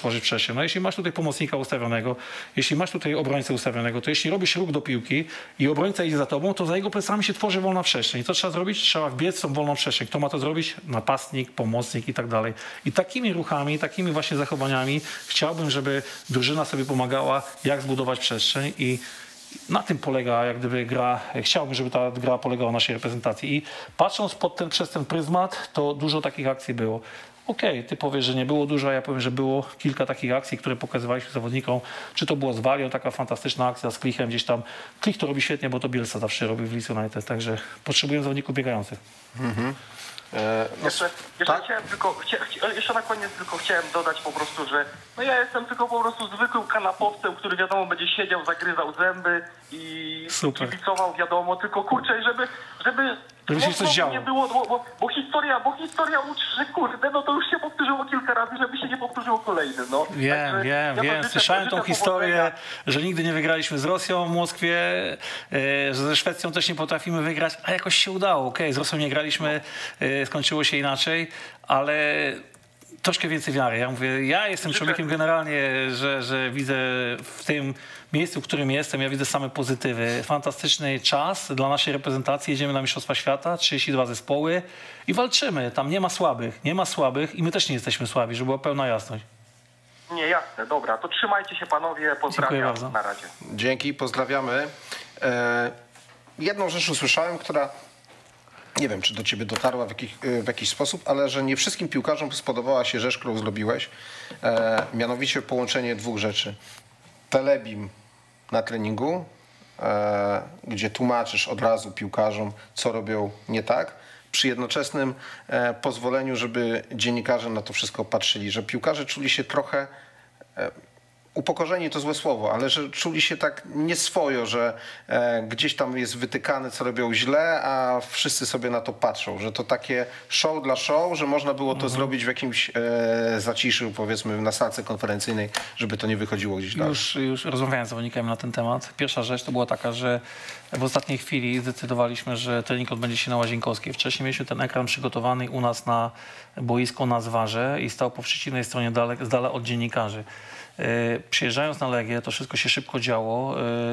przestrzeń. No jeśli masz tutaj pomocnika ustawionego, jeśli masz tutaj obrońcę ustawionego, to jeśli robisz ruch do piłki i obrońca idzie za tobą, to za jego plecami się tworzy wolna przestrzeń. I co trzeba zrobić? Trzeba wbiec w tą wolną przestrzeń. Kto ma to zrobić? Napastnik, pomocnik i tak dalej. I takimi ruchami, takimi właśnie zachowaniami chciałbym, żeby drużyna sobie pomagała, jak zbudować przestrzeń i na tym polega jak gdyby gra, chciałbym, żeby ta gra polegała na naszej reprezentacji. I patrząc pod ten, przez ten pryzmat, to dużo takich akcji było. Okej, okay, ty powiesz, że nie było dużo, a ja powiem, że było kilka takich akcji, które pokazywaliśmy zawodnikom. Czy to było z Walią, taka fantastyczna akcja z Klichem gdzieś tam. Klich to robi świetnie, bo to Bielsa zawsze robi w Leeds United, także potrzebujemy zawodników biegających. Mhm. E, no, jeszcze jeszcze, tak? chciałem tylko, chcia, chcia, jeszcze na koniec tylko chciałem dodać po prostu, że no ja jestem tylko po prostu zwykłym kanapowcem, który wiadomo będzie siedział, zagryzał zęby i Super. kibicował, wiadomo, tylko kurczę, żeby, żeby Żeby się coś działo. nie było, bo, bo, bo historia, bo historia uczy, że kurde, no to już się powtórzyło kilka razy, żeby się nie powtórzyło kolejny, no. Wiem, Także wiem, ja wiem. życzę, Słyszałem życzę tą historię, powodzenia. że nigdy nie wygraliśmy z Rosją w Moskwie, e, że ze Szwecją też nie potrafimy wygrać, a jakoś się udało. Okej, okay, z Rosją nie graliśmy, e, skończyło się inaczej, ale troszkę więcej wiary. Ja mówię, ja jestem człowiekiem generalnie, że, że widzę w tym miejscu, w którym jestem, ja widzę same pozytywy. Fantastyczny czas dla naszej reprezentacji. Jedziemy na Mistrzostwa Świata, trzydzieści dwa zespoły i walczymy. Tam nie ma słabych, nie ma słabych i my też nie jesteśmy słabi, żeby była pełna jasność. Nie, jasne, dobra, to trzymajcie się panowie, pozdrawiam, bardzo. na razie. Dzięki, pozdrawiamy. E, jedną rzecz usłyszałem, która nie wiem, czy do ciebie dotarła w jakiś, w jakiś sposób, ale że nie wszystkim piłkarzom spodobała się rzecz, którą zrobiłeś, e, mianowicie połączenie dwóch rzeczy. Telebim na treningu, e, gdzie tłumaczysz od razu piłkarzom, co robią nie tak, przy jednoczesnym e, pozwoleniu, żeby dziennikarze na to wszystko patrzyli, że piłkarze czuli się trochę e, upokorzeni to złe słowo, ale że czuli się tak nieswojo, że e, gdzieś tam jest wytykane, co robią źle, a wszyscy sobie na to patrzą, że to takie show dla show, że można było to mhm. zrobić w jakimś e, zaciszu, powiedzmy na salce konferencyjnej, żeby to nie wychodziło gdzieś dalej. Już, już rozmawiałem z zawodnikami na ten temat. Pierwsza rzecz to była taka, że w ostatniej chwili zdecydowaliśmy, że trening odbędzie się na Łazienkowskiej. Wcześniej mieliśmy ten ekran przygotowany u nas na boisku na Zwarze i stał po przeciwnej stronie dale, z dala od dziennikarzy. Przyjeżdżając na Legię, to wszystko się szybko działo.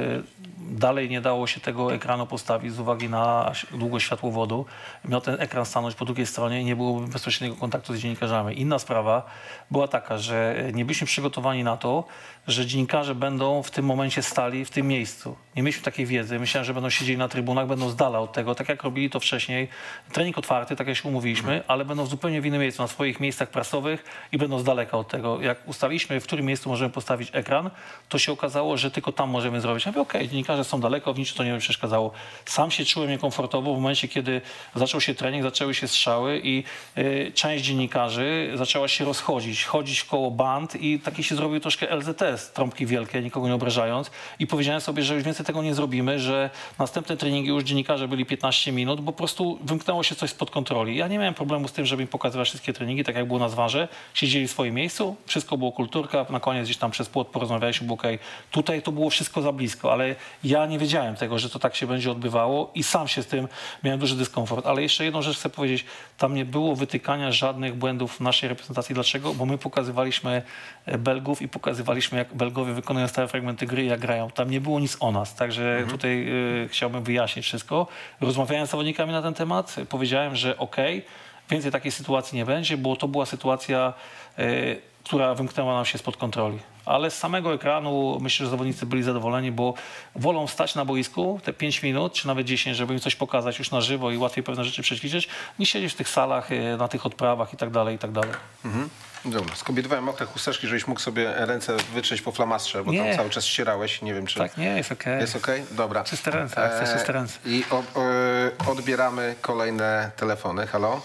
Dalej nie dało się tego ekranu postawić z uwagi na długość światłowodu. Miał ten ekran stanąć po drugiej stronie i nie byłoby bezpośredniego kontaktu z dziennikarzami. Inna sprawa była taka, że nie byliśmy przygotowani na to, że dziennikarze będą w tym momencie stali w tym miejscu. Nie mieliśmy takiej wiedzy. Myślałem, że będą siedzieli na trybunach, będą z dala od tego, tak jak robili to wcześniej. Trening otwarty, tak jak się umówiliśmy, ale będą zupełnie w innym miejscu, na swoich miejscach prasowych i będą z daleka od tego. Jak ustaliliśmy, w którym miejscu możemy postawić ekran, to się okazało, że tylko tam możemy zrobić. Ja mówię, okej, okay, dziennikarze są daleko, w niczym to nie mi przeszkadzało. Sam się czułem niekomfortowo w momencie, kiedy zaczął się trening, zaczęły się strzały i y, część dziennikarzy zaczęła się rozchodzić, chodzić w koło band i taki się zrobił troszkę L Z S, trąbki wielkie, nikogo nie obrażając. I powiedziałem sobie, że już więcej tego nie zrobimy, że następne treningi już dziennikarze byli piętnaście minut, bo po prostu wymknęło się coś spod kontroli. Ja nie miałem problemu z tym, żeby im pokazywać wszystkie treningi, tak jak było na Zwarze. Siedzieli w swoim miejscu, wszystko było kulturka, na koniec gdzieś tam przez płot porozmawialiśmy, było okej. Tutaj to było wszystko za blisko, ale ja nie wiedziałem tego, że to tak się będzie odbywało i sam się z tym miałem duży dyskomfort. Ale jeszcze jedną rzecz chcę powiedzieć, tam nie było wytykania żadnych błędów w naszej reprezentacji. Dlaczego? Bo my pokazywaliśmy Belgów i pokazywaliśmy, jak Belgowie wykonują stałe fragmenty gry i jak grają. Tam nie było nic o nas, także mhm. tutaj y, chciałbym wyjaśnić wszystko. Rozmawiałem z zawodnikami na ten temat, powiedziałem, że okej, okay, więcej takiej sytuacji nie będzie, bo to była sytuacja, y, która wymknęła nam się spod kontroli. Ale z samego ekranu myślę, że zawodnicy byli zadowoleni, bo wolą stać na boisku te pięć minut, czy nawet dziesięć, żeby im coś pokazać już na żywo i łatwiej pewne rzeczy przećwiczyć, niż siedzieć w tych salach, na tych odprawach i tak dalej, i tak dalej. Mhm. Dobra, skombinowałem mokre chusteczki, żebyś mógł sobie ręce wytrzeć po flamastrze, bo nie. Tam cały czas ścierałeś, nie wiem czy... Tak, nie, jest okej. Okay. Jest okej? Okay? Dobra. Czyste ręce, jak chcesz czyste ręce. I od, o, odbieramy kolejne telefony. Halo?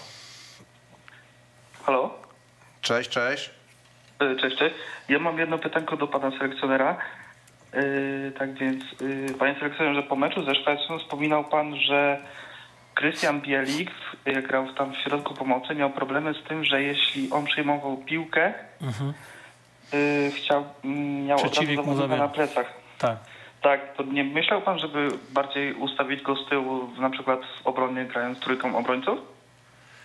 Halo? Cześć, cześć. Cześć, cześć. Ja mam jedno pytanko do pana selekcjonera. Yy, tak więc, yy, panie selekcjonerze, po meczu ze Szwecją wspominał pan, że Krystian Bielik, jak grał tam w środku pomocy, miał problemy z tym, że jeśli on przejmował piłkę, mhm. yy, chciał, miał od razu zawodnika na plecach. Tak. Tak, to nie myślał pan, żeby bardziej ustawić go z tyłu, na przykład w obronie grając trójką obrońców?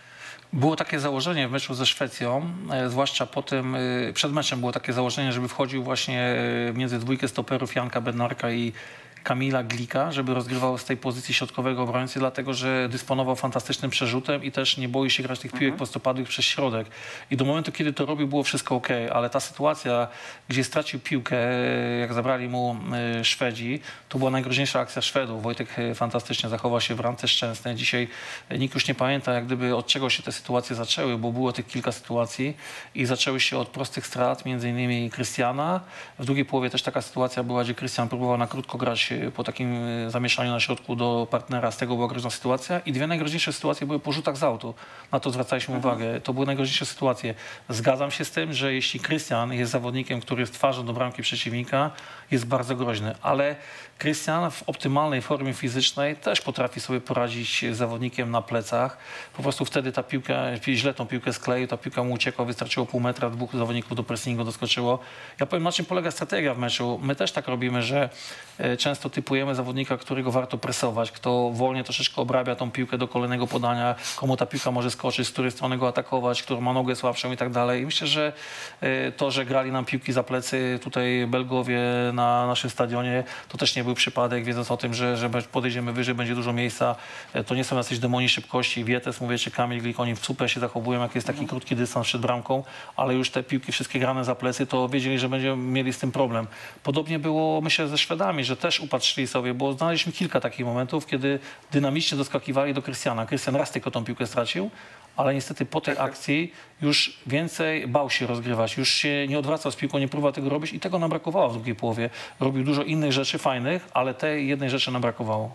Było takie założenie w meczu ze Szwecją, e, zwłaszcza po tym, e, przed meczem było takie założenie, żeby wchodził właśnie e, między dwójkę stoperów Janka Bednarka i Kamila Glika, żeby rozgrywał z tej pozycji środkowego obrońcy, dlatego że dysponował fantastycznym przerzutem i też nie boi się grać tych piłek mhm. prostopadłych przez środek. I do momentu, kiedy to robił, było wszystko ok, ale ta sytuacja, gdzie stracił piłkę, jak zabrali mu Szwedzi, to była najgroźniejsza akcja Szwedów. Wojtek fantastycznie zachował się w ramce Szczęsnej. Dzisiaj nikt już nie pamięta, jak gdyby od czego się te sytuacje zaczęły, bo było tych kilka sytuacji i zaczęły się od prostych strat, między innymi Krystiana. W drugiej połowie też taka sytuacja była, gdzie Krystian próbował na krótko grać po takim zamieszaniu na środku do partnera, z tego była groźna sytuacja i dwie najgroźniejsze sytuacje były po rzutach z autu. Na to zwracaliśmy mhm. uwagę. To były najgroźniejsze sytuacje. Zgadzam się z tym, że jeśli Krystian jest zawodnikiem, który jest twarzą do bramki przeciwnika, jest bardzo groźny, ale Krystian w optymalnej formie fizycznej też potrafi sobie poradzić z zawodnikiem na plecach. Po prostu wtedy ta piłka, źle tą piłkę skleił, ta piłka mu uciekła, wystarczyło pół metra, dwóch zawodników do pressingu doskoczyło. Ja powiem, na czym polega strategia w meczu. My też tak robimy, że często typujemy zawodnika, którego warto presować, kto wolnie troszeczkę obrabia tą piłkę do kolejnego podania, komu ta piłka może skoczyć, z której strony go atakować, który ma nogę słabszą i tak dalej. I myślę, że to, że grali nam piłki za plecy tutaj Belgowie na naszym stadionie, to też nie był przypadek, wiedząc o tym, że, że podejdziemy wyżej, będzie dużo miejsca. To nie są jacyś demoni szybkości. Wietes, mówię, czy Kamil Glik, oni w cupę się zachowują, jak jest taki mm. krótki dystans przed bramką, ale już te piłki wszystkie grane za plecy, to wiedzieli, że będziemy mieli z tym problem. Podobnie było, myślę, ze Szwedami, że też upatrzyli sobie, bo znaleźliśmy kilka takich momentów, kiedy dynamicznie doskakiwali do Krystiana. Krystian raz tylko tą piłkę stracił, ale niestety po tej akcji już więcej bał się rozgrywać, już się nie odwracał z piłką, nie próbował tego robić i tego nam brakowało w drugiej połowie. Robił dużo innych rzeczy fajnych, ale tej jednej rzeczy nam brakowało.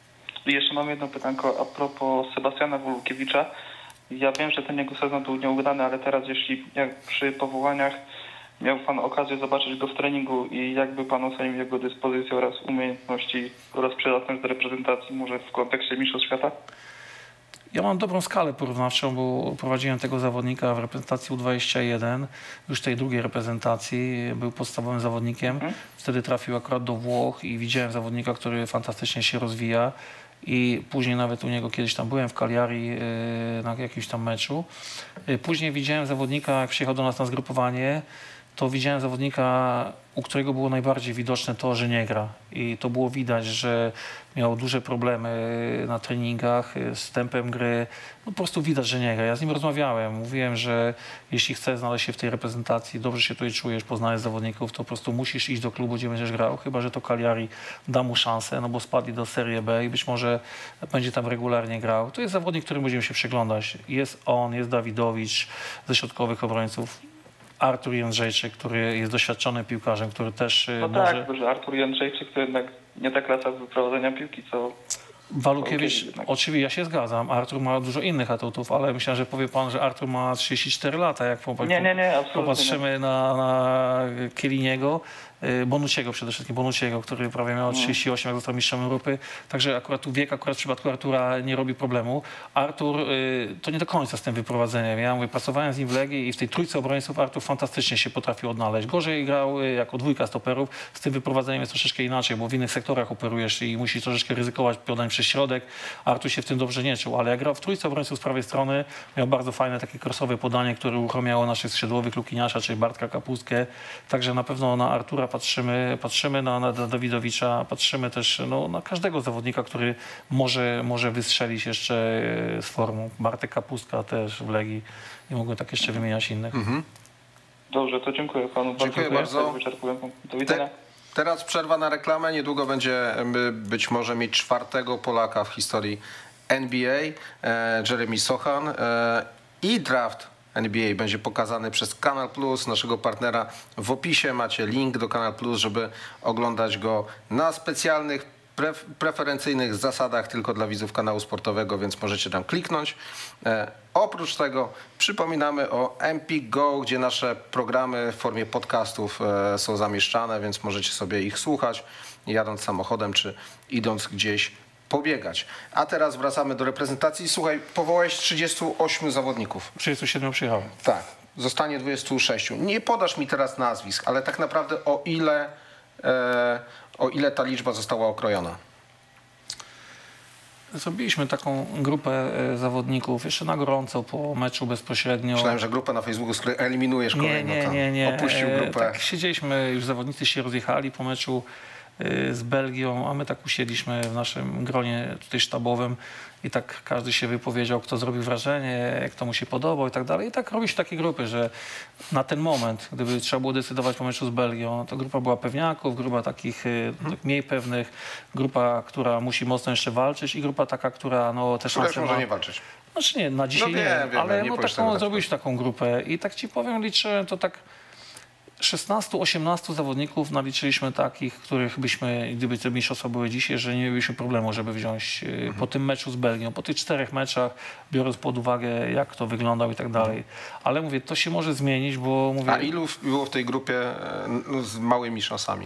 I jeszcze mam jedno pytanko a propos Sebastiana Wolukiewicza. Ja wiem, że ten jego sezon był nieudany, ale teraz jeśli jak przy powołaniach miał Pan okazję zobaczyć go w treningu i jakby Pan ocenił jego dyspozycję oraz umiejętności oraz przydatność do reprezentacji, może w kontekście Mistrzostw Świata? Ja mam dobrą skalę porównawczą, bo prowadziłem tego zawodnika w reprezentacji U dwadzieścia jeden, już tej drugiej reprezentacji, był podstawowym zawodnikiem. Mhm. Wtedy trafił akurat do Włoch i widziałem zawodnika, który fantastycznie się rozwija. I później nawet u niego kiedyś tam byłem w Cagliari na jakimś tam meczu. Później widziałem zawodnika, jak przyjechał do nas na zgrupowanie, to widziałem zawodnika, u którego było najbardziej widoczne to, że nie gra. I to było widać, że miał duże problemy na treningach z tempem gry. No po prostu widać, że nie gra. Ja z nim rozmawiałem. Mówiłem, że jeśli chcesz znaleźć się w tej reprezentacji, dobrze się tutaj czujesz, poznajesz zawodników, to po prostu musisz iść do klubu, gdzie będziesz grał. Chyba że to Cagliari da mu szansę, no bo spadli do Serie B i być może będzie tam regularnie grał. To jest zawodnik, którym będziemy się przyglądać. Jest on, jest Dawidowicz ze środkowych obrońców. Artur Jędrzejczyk, który jest doświadczonym piłkarzem, który też no może... tak, że Artur Jędrzejczyk to jednak nie ta klasa wyprowadzenia piłki, co... Walukiewicz, oczywiście ja się zgadzam, Artur ma dużo innych atutów, ale myślę, że powie Pan, że Artur ma trzydzieści cztery lata, jak nie, nie, nie, popatrzymy nie. na, na Kieliniego, Bonucciego przede wszystkim, Bonucciego, który prawie miał trzydzieści osiem, jak został mistrzem Europy. Także akurat tu wiek, akurat w przypadku Artura nie robi problemu. Artur to nie do końca z tym wyprowadzeniem. Ja mówię, pracowałem z nim w Legii i w tej trójce obrońców Artur fantastycznie się potrafił odnaleźć. Gorzej grał jako dwójka stoperów. Z tym wyprowadzeniem jest troszeczkę inaczej, bo w innych sektorach operujesz i musisz troszeczkę ryzykować podań przez środek. Artur się w tym dobrze nie czuł, ale jak grał w trójce obrońców z prawej strony, miał bardzo fajne takie crossowe podanie, które uruchomiało naszych skrzydłowych Lukiniasza, czyli Bartka Kapustkę. Także na pewno na Artura patrzymy, patrzymy na, na Dawidowicza, patrzymy też no, na każdego zawodnika, który może, może wystrzelić jeszcze z formą. Bartek Kapustka też w Legii. Nie mogłem tak jeszcze wymieniać innych. Mhm. Dobrze, to dziękuję Panu dziękuję bardzo. Wyczerpuję. Do widzenia. Te, teraz przerwa na reklamę. Niedługo będziemy być może mieć czwartego Polaka w historii N B A, e, Jeremy Sochan e, i draft N B A będzie pokazany przez Kanal Plus, naszego partnera. W opisie macie link do Kanal Plus, żeby oglądać go na specjalnych, pref preferencyjnych zasadach tylko dla widzów kanału sportowego, więc możecie tam kliknąć. E, oprócz tego przypominamy o M P Go, gdzie nasze programy w formie podcastów e, są zamieszczane, więc możecie sobie ich słuchać, jadąc samochodem czy idąc gdzieś pobiegać. A teraz wracamy do reprezentacji. Słuchaj, powołałeś trzydziestu ośmiu zawodników. trzydziestu siedmiu przyjechałem. Tak, zostanie dwudziestu sześciu. Nie podasz mi teraz nazwisk, ale tak naprawdę o ile, e, o ile ta liczba została okrojona? Zrobiliśmy taką grupę zawodników jeszcze na gorąco po meczu bezpośrednio. Myślałem, że grupę na Facebooku, z której eliminujesz kolejno. Nie, nie, nie, nie. Opuścił grupę. Tak, siedzieliśmy, już zawodnicy się rozjechali po meczu z Belgią, a my tak usiedliśmy w naszym gronie tutaj sztabowym i tak każdy się wypowiedział, kto zrobił wrażenie, jak to mu się podobał i tak dalej. I tak robi się takie grupy, że na ten moment, gdyby trzeba było decydować po meczu z Belgią, to grupa była pewniaków, grupa takich hmm. mniej pewnych, grupa, która musi mocno jeszcze walczyć i grupa taka, która no też Która może ma... nie walczyć. Znaczy nie, na dzisiaj no wiem, nie, wiem, ale nie no taką, zrobiliśmy taką grupę i tak ci powiem, liczyłem to tak szesnastu osiemnastu zawodników naliczyliśmy takich, których byśmy, gdyby te mistrzostwa były dzisiaj, że nie mielibyśmy problemu, żeby wziąć mhm. po tym meczu z Belgią, po tych czterech meczach, biorąc pod uwagę, jak to wyglądał i tak dalej. Ale mówię, to się może zmienić, bo mówię... A ilu było w tej grupie no, z małymi szansami?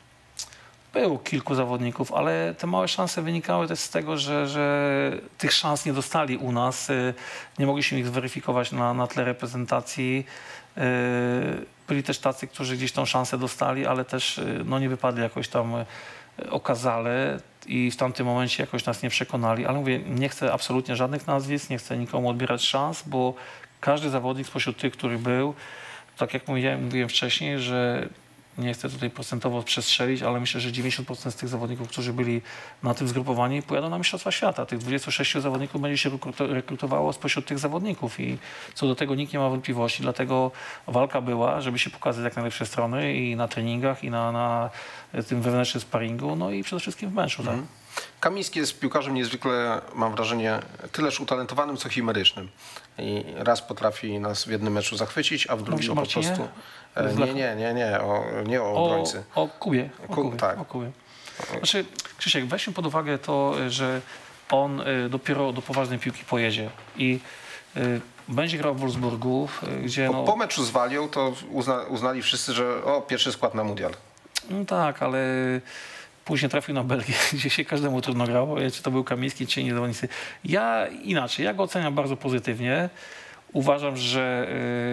Było kilku zawodników, ale te małe szanse wynikały też z tego, że, że tych szans nie dostali u nas. Nie mogliśmy ich zweryfikować na, na tle reprezentacji. Byli też tacy, którzy gdzieś tą szansę dostali, ale też no, nie wypadli jakoś tam okazale i w tamtym momencie jakoś nas nie przekonali. Ale mówię, nie chcę absolutnie żadnych nazwisk, nie chcę nikomu odbierać szans, bo każdy zawodnik spośród tych, który był, tak jak mówiłem, mówiłem wcześniej, że nie chcę tutaj procentowo przestrzelić, ale myślę, że dziewięćdziesiąt procent z tych zawodników, którzy byli na tym zgrupowani, pojadą na Mistrzostwa Świata. Tych dwudziestu sześciu zawodników będzie się rekrutowało spośród tych zawodników i co do tego nikt nie ma wątpliwości. Dlatego walka była, żeby się pokazać jak najlepsze strony i na treningach, i na, na tym wewnętrznym sparingu, no i przede wszystkim w meczu. Tak? Mhm. Kamiński jest piłkarzem niezwykle, mam wrażenie, tyleż utalentowanym, co chimerycznym. I raz potrafi nas w jednym meczu zachwycić, a w drugim po prostu... Nie, nie, nie, nie, o, nie o obrońcy. O, o Kubie. O Ku, Kubie, tak. o Kubie. Znaczy, Krzysiek, weźmy pod uwagę to, że on dopiero do poważnej piłki pojedzie i będzie grał w Wolfsburgu, gdzie... Po, no, po meczu z Walią to uzna, uznali wszyscy, że o, pierwszy skład na mundial. No tak, ale później trafił na Belgię, gdzie się każdemu trudno grało, czy to był Kamiński, czy inni zawodnicy. Ja inaczej, ja go oceniam bardzo pozytywnie. Uważam, że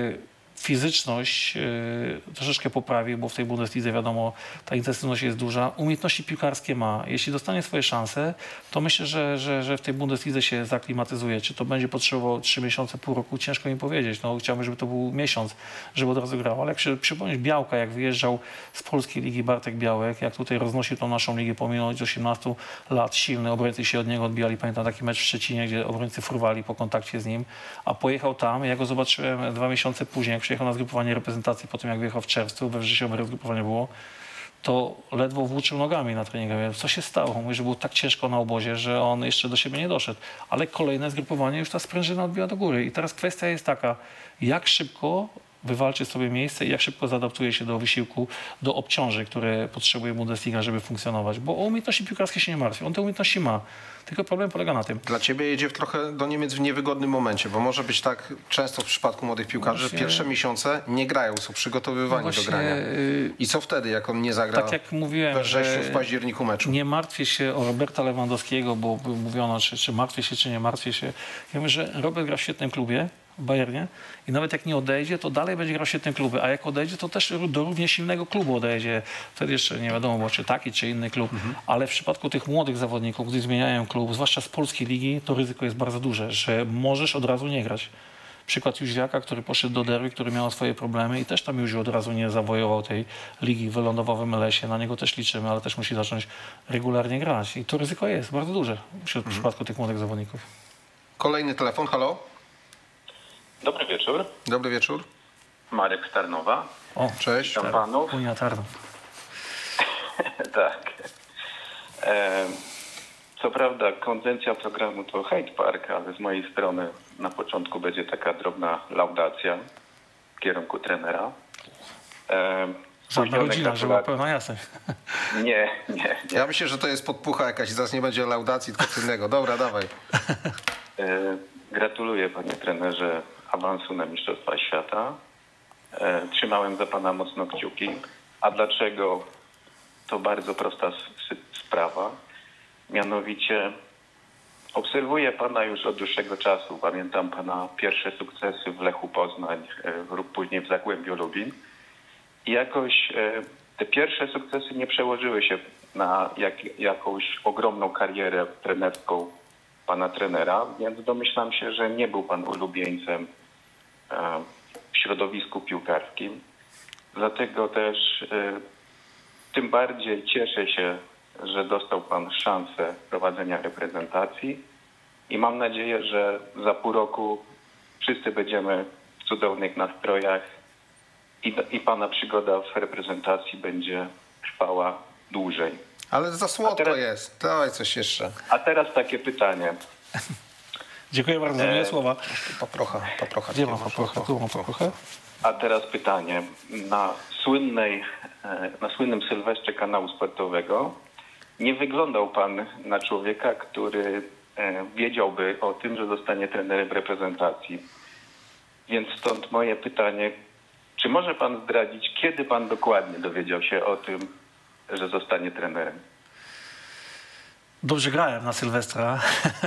fizyczność yy, troszeczkę poprawi, bo w tej Bundeslidze wiadomo, ta intensywność jest duża. Umiejętności piłkarskie ma. Jeśli dostanie swoje szanse, to myślę, że, że, że w tej Bundeslidze się zaklimatyzuje. Czy to będzie potrzebowało trzy miesiące, pół roku, ciężko mi powiedzieć. No, chciałbym, żeby to był miesiąc, żeby od razu grał. Ale jak się przypomnieć Białka, jak wyjeżdżał z polskiej ligi Bartek Białek, jak tutaj roznosił tą naszą ligę pomimo osiemnastu lat, silny, obrońcy się od niego odbijali. Pamiętam taki mecz w Szczecinie, gdzie obrońcy fruwali po kontakcie z nim, a pojechał tam, ja go zobaczyłem dwa miesiące później, jak przyjechał na zgrupowanie reprezentacji, po tym jak wyjechał w czerwcu, we wrześniowym zgrupowanie było, to ledwo włóczył nogami na treningach. Co się stało? Mówi, że było tak ciężko na obozie, że on jeszcze do siebie nie doszedł. Ale kolejne zgrupowanie już ta sprężyna odbiła do góry. I teraz kwestia jest taka, jak szybko wywalczy sobie miejsce i jak szybko zaadaptuje się do wysiłku, do obciążeń, które potrzebuje Bundesliga, żeby funkcjonować. Bo o umiejętności piłkarskie się nie martwi. On te umiejętności ma. Tylko problem polega na tym. Dla ciebie jedzie trochę do Niemiec w niewygodnym momencie, bo może być tak często w przypadku młodych piłkarzy, właśnie, że pierwsze miesiące nie grają, są przygotowywani no właśnie, do grania. I co wtedy, jak on nie zagra tak jak mówiłem, we wrześniu, w październiku meczu? Nie martwię się o Roberta Lewandowskiego, bo mówiono, czy, czy martwię się, czy nie martwię się. Ja mówię, że Robert gra w świetnym klubie, w Bayernie, i nawet jak nie odejdzie, to dalej będzie grał w świetnym klubie, a jak odejdzie, to też do równie silnego klubu odejdzie. Wtedy jeszcze nie wiadomo, bo czy taki, czy inny klub, mhm. ale w przypadku tych młodych zawodników, gdy zmieniają klub, zwłaszcza z polskiej ligi, to ryzyko jest bardzo duże, że możesz od razu nie grać. Przykład Jóźwiaka, który poszedł do Derby, który miał swoje problemy i też tam już od razu nie zawojował tej ligi, wylądował w em el esie, na niego też liczymy, ale też musi zacząć regularnie grać. I to ryzyko jest bardzo duże w mhm. przypadku tych młodych zawodników. Kolejny telefon, halo? Dobry wieczór. Dobry wieczór. Marek z Tarnowa. O, cześć. Witam panów. Unia Tarnów. Tak. E, co prawda konwencja programu to Hate Park, ale z mojej strony na początku będzie taka drobna laudacja w kierunku trenera. E, Żadna rodzina, żeby była pełna jasność. Nie, nie, nie. Ja myślę, że to jest podpucha jakaś, zaraz nie będzie laudacji, tylko co innego. Dobra, dawaj. E, gratuluję, panie trenerze, awansu na Mistrzostwa Świata. E, trzymałem za pana mocno kciuki. A dlaczego? To bardzo prosta sprawa. Mianowicie obserwuję pana już od dłuższego czasu. Pamiętam pana pierwsze sukcesy w Lechu Poznań lub później w Zagłębiu Lubin. I jakoś e, te pierwsze sukcesy nie przełożyły się na jak, jakąś ogromną karierę trenerską pana trenera, więc domyślam się, że nie był pan ulubieńcem w środowisku piłkarskim. Dlatego też tym bardziej cieszę się, że dostał pan szansę prowadzenia reprezentacji i mam nadzieję, że za pół roku wszyscy będziemy w cudownych nastrojach i, i pana przygoda w reprezentacji będzie trwała dłużej. Ale za słodko teraz, jest. Dawaj coś jeszcze. A teraz takie pytanie. Dziękuję bardzo za miłe słowa. Paprocha, paprocha. Gdzie mam paprochę? Tu mam paprochę. A teraz pytanie. Na słynnej, na słynnym sylwestrze kanału sportowego nie wyglądał pan na człowieka, który wiedziałby o tym, że zostanie trenerem reprezentacji. Więc stąd moje pytanie, czy może pan zdradzić, kiedy pan dokładnie dowiedział się o tym, że zostanie trenerem? Dobrze grałem na Sylwestra,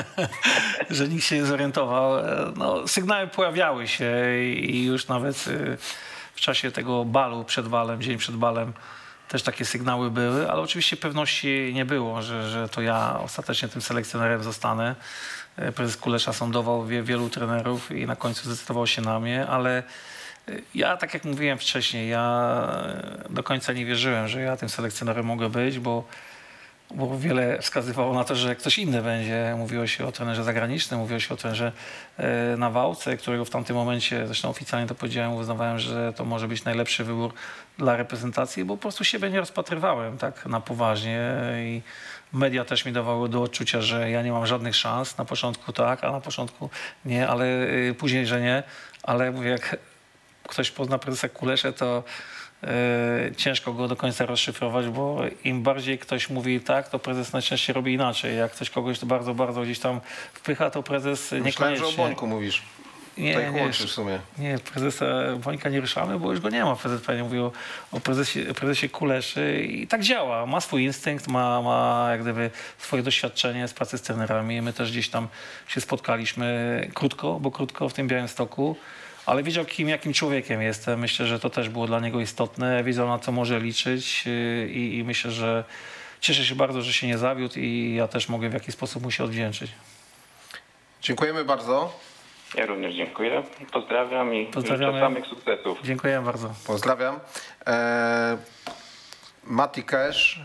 że nikt się nie zorientował. No, sygnały pojawiały się i już nawet w czasie tego balu przed balem, dzień przed balem też takie sygnały były, ale oczywiście pewności nie było, że, że to ja ostatecznie tym selekcjonerem zostanę. Prezes Kulesza sondował wie, wielu trenerów i na końcu zdecydował się na mnie, ale ja, tak jak mówiłem wcześniej, ja do końca nie wierzyłem, że ja tym selekcjonerem mogę być, bo bo wiele wskazywało na to, że ktoś inny będzie. Mówiło się o trenerze zagranicznym, mówiło się o trenerze Nawałce, którego w tamtym momencie, zresztą oficjalnie to powiedziałem, uznawałem, że to może być najlepszy wybór dla reprezentacji, bo po prostu siebie nie rozpatrywałem tak na poważnie i media też mi dawały do odczucia, że ja nie mam żadnych szans. Na początku tak, a na początku nie, ale później, że nie. Ale mówię, jak ktoś pozna prezesa Kuleszę, to Yy, ciężko go do końca rozszyfrować, bo im bardziej ktoś mówi tak, to prezes najczęściej robi inaczej. Jak ktoś kogoś bardzo, bardzo gdzieś tam wpycha, to prezes Myślałem, niekoniecznie... że o Bońku mówisz. Nie, tak nie, łączy w sumie. nie, prezesa Bońka nie ruszamy, bo już go nie ma. Prezes pewnie mówił o, o prezesie, prezesie Kuleszy i tak działa. Ma swój instynkt, ma, ma jak gdyby swoje doświadczenie z pracy z trenerami. My też gdzieś tam się spotkaliśmy krótko, bo krótko w tym Białymstoku. Ale wiedział, kim, jakim człowiekiem jestem. Myślę, że to też było dla niego istotne. Wiedział, na co może liczyć i, i myślę, że cieszę się bardzo, że się nie zawiódł i ja też mogę w jakiś sposób mu się odwdzięczyć. Dziękujemy bardzo. Ja również dziękuję. Pozdrawiam i życzę samych sukcesów. Dziękuję bardzo. Pozdrawiam. E, Mati Cash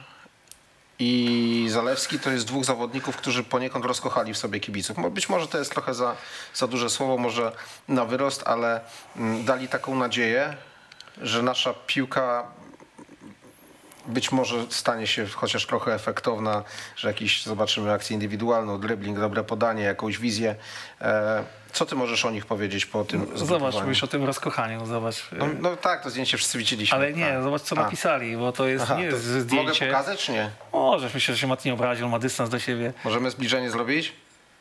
i Zalewski to jest dwóch zawodników, którzy poniekąd rozkochali w sobie kibiców. Być może to jest trochę za, za duże słowo, może na wyrost, ale dali taką nadzieję, że nasza piłka być może stanie się chociaż trochę efektowna, że jakiś zobaczymy akcję indywidualną, dribbling, dobre podanie, jakąś wizję. Co ty możesz o nich powiedzieć po tym Zobacz, mówisz o tym rozkochaniu, zobacz. No, no tak, to zdjęcie wszyscy widzieliśmy. Ale nie, tak. Zobacz co A. napisali, bo to jest, Aha, nie jest zdjęcie. Mogę pokazać, czy nie? Możesz, myślę, że się Mati nie obraził, ma dystans do siebie. Możemy zbliżenie zrobić?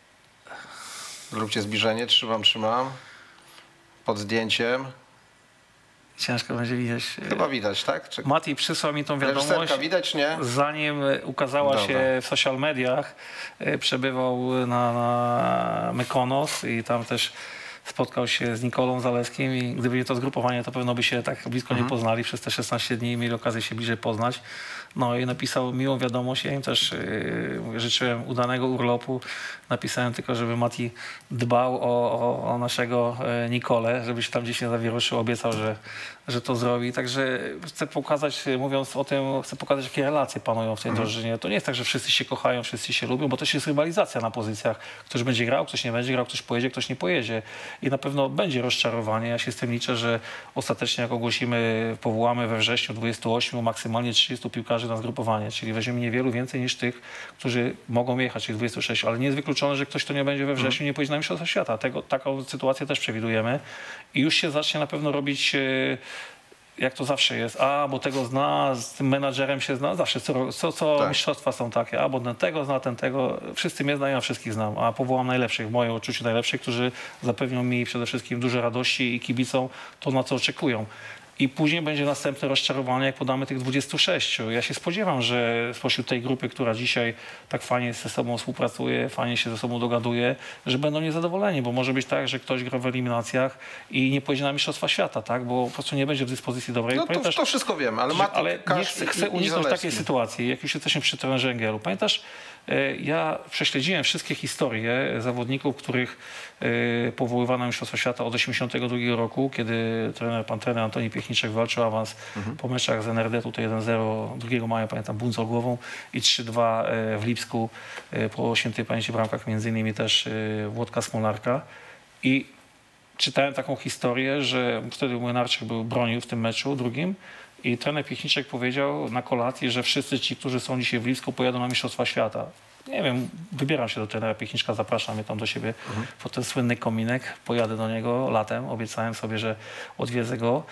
Zróbcie zbliżenie, trzymam, trzymam. Pod zdjęciem. Ciężko będzie widać. Chyba widać, tak? Czy... Mati przysłał mi tą wiadomość, widać, nie? zanim ukazała Dobra. się w social mediach. Przebywał na, na Mykonos i tam też spotkał się z Nikolą Zalewskim i gdyby nie to zgrupowanie, to pewno by się tak blisko mhm. nie poznali. Przez te szesnaście dni mieli okazję się bliżej poznać. No i napisał miłą wiadomość. Ja im też yy, życzyłem udanego urlopu. Napisałem tylko, żeby Mati dbał o, o, o naszego yy, Nikolę, żeby się tam gdzieś nie zawieruszył. Obiecał, że, że to zrobi. Także chcę pokazać, mówiąc o tym, chcę pokazać, jakie relacje panują w tej mhm. drużynie. To nie jest tak, że wszyscy się kochają, wszyscy się lubią, bo też jest rywalizacja na pozycjach. Ktoś będzie grał, ktoś nie będzie grał, ktoś pojedzie, ktoś nie pojedzie. I na pewno będzie rozczarowanie. Ja się z tym liczę, że ostatecznie jak ogłosimy, powołamy we wrześniu dwudziestu ośmiu, maksymalnie trzydziestu piłkarzy na zgrupowanie, czyli weźmiemy niewielu więcej niż tych, którzy mogą jechać, tych dwudziestu sześciu, ale nie jest wykluczone, że ktoś, kto nie będzie we wrześniu, hmm. nie pojedzie na Mistrzostwa Świata. Tego, taką sytuację też przewidujemy i już się zacznie na pewno robić, jak to zawsze jest, a bo tego zna, z tym menadżerem się zna, zawsze co, co, co tak. mistrzostwa są takie, a bo ten tego zna, ten tego, wszyscy mnie znają, ja wszystkich znam, a powołam najlepszych, w moim odczuciu najlepszych, którzy zapewnią mi przede wszystkim dużo radości i kibicom to, na co oczekują. I później będzie następne rozczarowanie, jak podamy tych dwudziestu sześciu. Ja się spodziewam, że spośród tej grupy, która dzisiaj tak fajnie ze sobą współpracuje, fajnie się ze sobą dogaduje, że będą niezadowoleni, bo może być tak, że ktoś gra w eliminacjach i nie pojedzie na Mistrzostwa Świata, tak? Bo po prostu nie będzie w dyspozycji dobrej. No to, to wszystko wiem, ale, że, ale nie chcę, chcę uniknąć takiej sytuacji, jak już jesteśmy przy trenerze Engielu. Pamiętasz, Ja prześledziłem wszystkie historie zawodników, których powoływano na Mistrzostwa Świata od osiemdziesiątego drugiego roku, kiedy trener, pan trener Antoni Piechniczek walczył awans mhm. po meczach z N R D, tutaj jeden zero, drugiego maja pamiętam Bundzol głową i trzy dwa w Lipsku po świętej pamięci bramkach, między innymi też Włodka Smolarka. I czytałem taką historię, że wtedy Młynarczyk był bronił w tym meczu drugim i trener Piechniczek powiedział na kolacji, że wszyscy ci, którzy są dzisiaj w Lipsku, pojadą na Mistrzostwa Świata. Nie wiem, wybieram się do trenera Piechniczka, zapraszam mnie tam do siebie mhm. po ten słynny kominek, pojadę do niego latem, obiecałem sobie, że odwiedzę go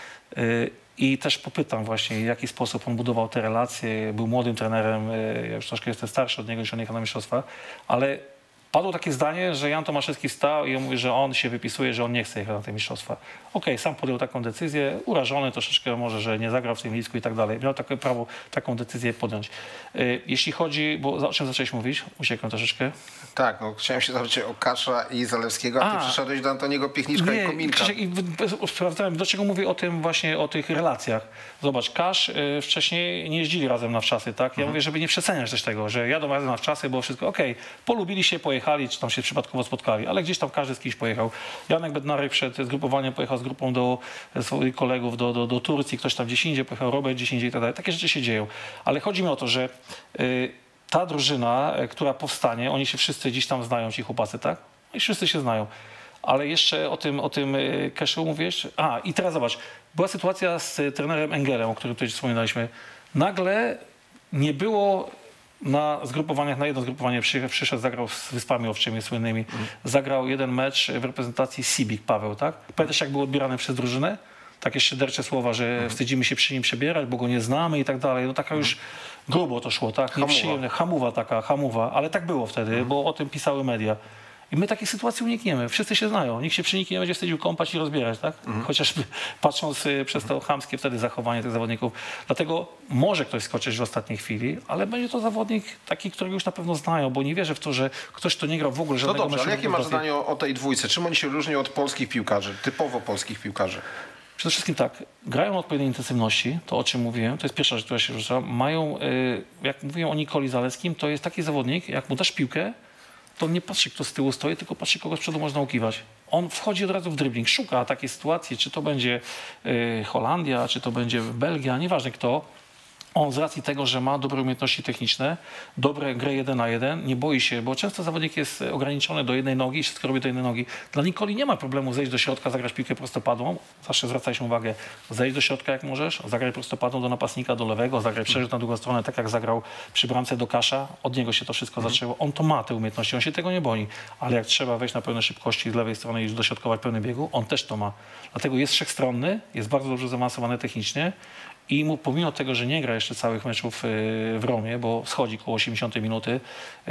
i też popytam właśnie, w jaki sposób on budował te relacje, był młodym trenerem, ja już troszkę jestem starszy od niego, już on jechał na mistrzostwa, ale padło takie zdanie, że Jan Tomaszewski wstał i on mówi, że on się wypisuje, że on nie chce jechać na te mistrzostwa. Okej, okay, sam podjął taką decyzję, urażony troszeczkę może, że nie zagrał w tym Lipsku i tak dalej. Miał takie prawo taką decyzję podjąć. Jeśli chodzi, bo o czym zacząłeś mówić? Uciekłem troszeczkę. Tak, no, chciałem się zapytać o Kasza i Zalewskiego, a ty a, przyszedłeś do Antoniego Piechniczka nie, i Kominka. Krzysiek, i sprawdzałem, do czego mówię o tym właśnie, o tych relacjach. Zobacz, Kasz y, wcześniej nie jeździli razem na wczasy, tak? Ja mhm. mówię, żeby nie przeceniać też tego, że jadą razem na wczasy, bo wszystko okej, okay, polubili się, pojechali, czy tam się przypadkowo spotkali, ale gdzieś tam każdy z kimś pojechał. Janek Bednarek przed zgrupowaniem pojechał z grupą do swoich kolegów do, do, do Turcji, ktoś tam gdzieś indziej pojechał, Robert gdzieś indziej i tak dalej. Takie rzeczy się dzieją. Ale chodzi mi o to, że y, ta drużyna, y, która powstanie, oni się wszyscy gdzieś tam znają, ci chłopacy, tak? I wszyscy się znają. Ale jeszcze o tym, o tym y, Keszu mówisz. A, i teraz zobacz, była sytuacja z trenerem Engelem, o którym tutaj wspominaliśmy. Nagle nie było na zgrupowaniach, na jedno zgrupowanie przyszedł, zagrał z Wyspami Owczymi słynnymi, mm. zagrał jeden mecz w reprezentacji Sibik, Paweł, tak? Pamiętasz, jak był odbierany przez drużynę? Takie szydercze słowa, że mm. wstydzimy się przy nim przebierać, bo go nie znamy i tak dalej. No taka mm. już grubo to szło, tak? Nieprzyjemne, hamuwa taka, hamuwa, ale tak było wtedy, mm. bo o tym pisały media. I my takich sytuacji unikniemy. Wszyscy się znają. Nikt się przy nikim nie będzie wstydził kąpać i rozbierać, tak? Mhm. Chociażby patrząc y, przez to chamskie wtedy zachowanie tych zawodników. Dlatego może ktoś skoczyć w ostatniej chwili, ale będzie to zawodnik taki, którego już na pewno znają, bo nie wierzę w to, że ktoś, kto nie grał w ogóle żadnego meczu. No dobrze, ale jakie masz tej... zdanie o, o tej dwójce? Czym oni się różnią od polskich piłkarzy, typowo polskich piłkarzy? Przede wszystkim tak, grają na odpowiedniej intensywności, to o czym mówiłem, to jest pierwsza rzecz, która się rzuca. Mają, y, jak mówiłem o Nikoli Zalewskim, to jest taki zawodnik, jak mu dasz piłkę, to on nie patrzy, kto z tyłu stoi, tylko patrzy, kogo z przodu można ukiwać. On wchodzi od razu w dribbling, szuka takiej sytuacji, czy to będzie y, Holandia, czy to będzie Belgia, nieważne kto. On z racji tego, że ma dobre umiejętności techniczne, dobre grę jeden na jeden, nie boi się, bo często zawodnik jest ograniczony do jednej nogi i wszystko robi do jednej nogi. Dla Nikoli nie ma problemu zejść do środka, zagrać piłkę prostopadłą. Zawsze zwracaliśmy uwagę, zejdź do środka jak możesz, zagraj prostopadłą do napastnika, do lewego, zagraj przerzut na drugą stronę, tak jak zagrał przy bramce do Kasza. Od niego się to wszystko mhm. zaczęło. On to ma te umiejętności, on się tego nie boi. Ale jak trzeba wejść na pełne szybkości z lewej strony i dośrodkować pełny biegu, on też to ma. Dlatego jest wszechstronny, jest bardzo dobrze zaawansowany technicznie. I mu, pomimo tego, że nie gra jeszcze całych meczów w Romie, bo schodzi koło osiemdziesiątej minuty,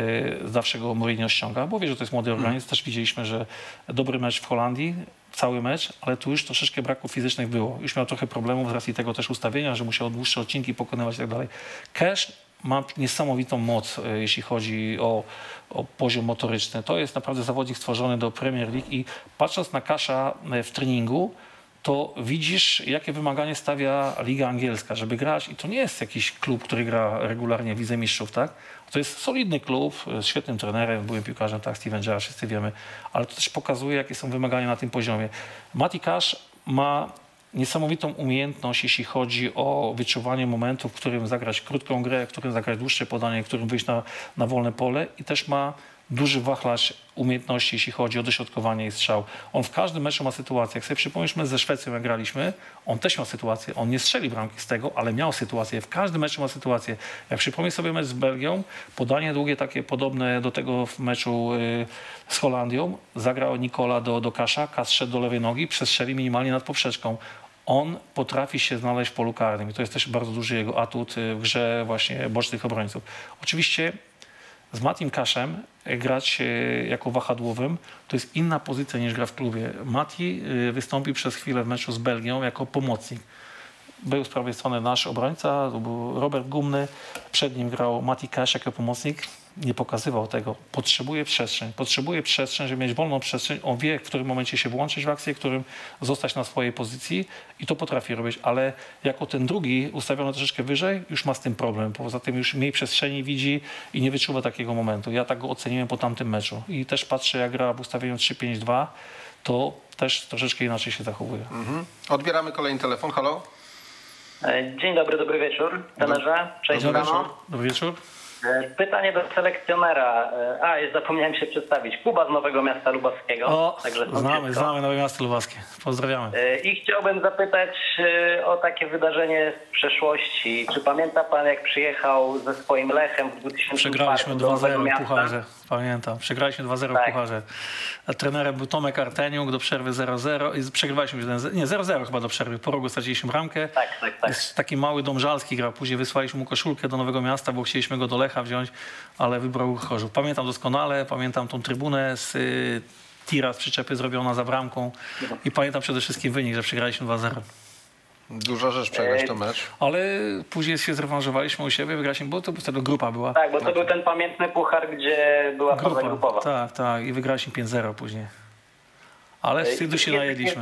zawsze go Mourinho ściąga, bo wie, że to jest młody organizm. Też widzieliśmy, że dobry mecz w Holandii, cały mecz, ale tu już troszeczkę braków fizycznych było. Już miał trochę problemów z racji tego też ustawienia, że musiał dłuższe odcinki pokonywać i tak dalej. Cash ma niesamowitą moc, jeśli chodzi o, o poziom motoryczny. To jest naprawdę zawodnik stworzony do Premier League i patrząc na Kasza w treningu, to widzisz, jakie wymaganie stawia Liga Angielska, żeby grać. I to nie jest jakiś klub, który gra regularnie w Lidze Mistrzów, tak? To jest solidny klub z świetnym trenerem, byłem piłkarzem, tak, Steven Gerrard, wszyscy wiemy, ale to też pokazuje, jakie są wymagania na tym poziomie. Mati Cash ma niesamowitą umiejętność, jeśli chodzi o wyczuwanie momentów, w którym zagrać krótką grę, w którym zagrać dłuższe podanie, w którym wyjść na, na wolne pole i też ma duży wachlarz umiejętności, jeśli chodzi o dośrodkowanie i strzał. On w każdym meczu ma sytuację. Jak sobie przypomnieliśmy ze Szwecją, jak graliśmy, on też miał sytuację. On nie strzeli bramki z tego, ale miał sytuację. W każdym meczu ma sytuację. Jak przypomnę sobie mecz z Belgią, podanie długie takie podobne do tego w meczu y, z Holandią, zagrał Nikola do, do Kasza, Kasz szedł do lewej nogi, przestrzeli minimalnie nad poprzeczką. On potrafi się znaleźć w polu karnym i to jest też bardzo duży jego atut w grze właśnie bocznych obrońców. Oczywiście z Matim Caszem grać jako wahadłowym to jest inna pozycja niż gra w klubie. Mati wystąpi przez chwilę w meczu z Belgią jako pomocnik. Był z prawej strony nasz obrońca, to był Robert Gumny, przed nim grał Mati Kaś jako pomocnik. Nie pokazywał tego. Potrzebuje przestrzeń. Potrzebuje przestrzeń, żeby mieć wolną przestrzeń. On wie, w którym momencie się włączyć w akcję, w którym zostać na swojej pozycji i to potrafi robić, ale jako ten drugi ustawiony troszeczkę wyżej, już ma z tym problem. Poza tym już mniej przestrzeni widzi i nie wyczuwa takiego momentu. Ja tak go oceniłem po tamtym meczu. I też patrzę, jak gra w ustawieniu trzy pięć dwa, to też troszeczkę inaczej się zachowuje. Mhm. Odbieramy kolejny telefon. Halo? Dzień dobry, dobry wieczór. Trenerze, cześć Dobry wieczór. rano. Dobry wieczór. Pytanie do selekcjonera. A, już zapomniałem się przedstawić. Kuba z Nowego Miasta Lubawskiego. O, Także znamy, znamy Nowe Miasto Lubawskie. Pozdrawiamy. I chciałbym zapytać o takie wydarzenie z przeszłości. Czy pamięta pan, jak przyjechał ze swoim Lechem w dwa tysiące czwartym Przegraliśmy do dwa Nowego zero w Miasta? Pucharze. Pamiętam. Przegraliśmy dwa zero Tak. w Pucharze. A trenerem był Tomek Arteniuk, do przerwy zero zero i przegrywaliśmy jeden zero. Nie, zero zero chyba do przerwy. Po rogu straciliśmy bramkę. Tak, tak, tak. Jest taki mały Domżalski grał. Później wysłaliśmy mu koszulkę do Nowego Miasta, bo chcieliśmy go do Lecha wziąć, ale wybrał Chorzów. Pamiętam doskonale, pamiętam tą trybunę z y, tira z przyczepy zrobiona za bramką i pamiętam przede wszystkim wynik, że przegraliśmy dwa zero. Duża rzecz przegrać ten mecz. Ale później się zrewanżowaliśmy u siebie, wygraliśmy, bo to wtedy grupa była. Tak, bo to był ten pamiętny puchar, gdzie była faza grupowa. Tak, tak. I wygraliśmy pięć zero później. Ale wstydu się najedliśmy.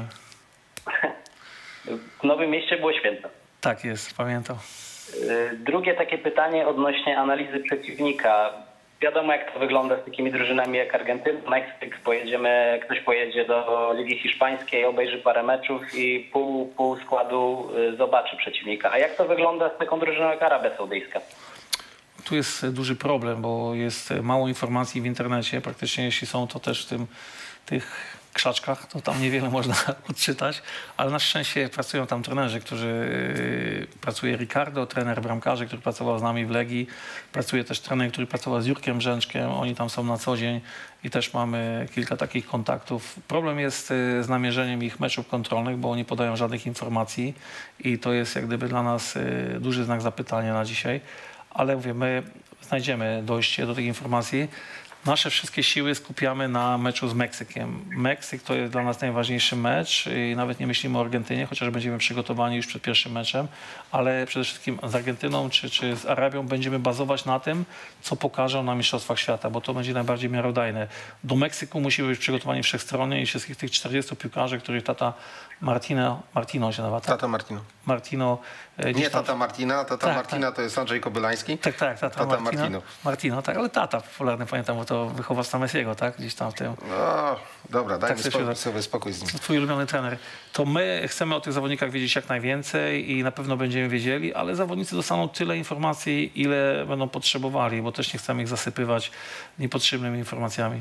W Nowym Mieście było święto. Tak jest, pamiętam. Drugie takie pytanie odnośnie analizy przeciwnika. Wiadomo, jak to wygląda z takimi drużynami jak Argentyna, Meksyk. Pojedziemy, ktoś pojedzie do Ligi Hiszpańskiej, obejrzy parę meczów i pół, pół składu zobaczy przeciwnika. A jak to wygląda z taką drużyną jak Arabia Saudyjska? Tu jest duży problem, bo jest mało informacji w internecie. Praktycznie jeśli są, to też w tym, tych krzaczkach, to tam niewiele można odczytać, ale na szczęście pracują tam trenerzy, którzy... Pracuje Ricardo, trener bramkarzy, który pracował z nami w Legii. Pracuje też trener, który pracował z Jurkiem Brzęczkiem. Oni tam są na co dzień i też mamy kilka takich kontaktów. Problem jest z namierzeniem ich meczów kontrolnych, bo oni podają żadnych informacji i to jest jak gdyby dla nas duży znak zapytania na dzisiaj. Ale mówię, my znajdziemy dojście do tych informacji. Nasze wszystkie siły skupiamy na meczu z Meksykiem. Meksyk to jest dla nas najważniejszy mecz i nawet nie myślimy o Argentynie, chociaż będziemy przygotowani już przed pierwszym meczem, ale przede wszystkim z Argentyną czy, czy z Arabią będziemy bazować na tym, co pokażą na Mistrzostwach Świata, bo to będzie najbardziej miarodajne. Do Meksyku musimy być przygotowani wszechstronnie i wszystkich tych czterdziestu piłkarzy, których tata Martino, Martino się nazywa. Tak? Tata Martino. Martino. Nie tam... tata Martina, tata tak, Martina tak. to jest Andrzej Kobylański. Tak, tak, tata, tata Martino. Martino. Martino, tak, ale tata popularny, pamiętam, bo to wychowawca Messiego, tak? Gdzieś tam w tym. No, dobra, dajmy tak spokój, sobie spokój z nim. Twój ulubiony trener. To my chcemy o tych zawodnikach wiedzieć jak najwięcej i na pewno będziemy wiedzieli, ale zawodnicy dostaną tyle informacji, ile będą potrzebowali, bo też nie chcemy ich zasypywać niepotrzebnymi informacjami.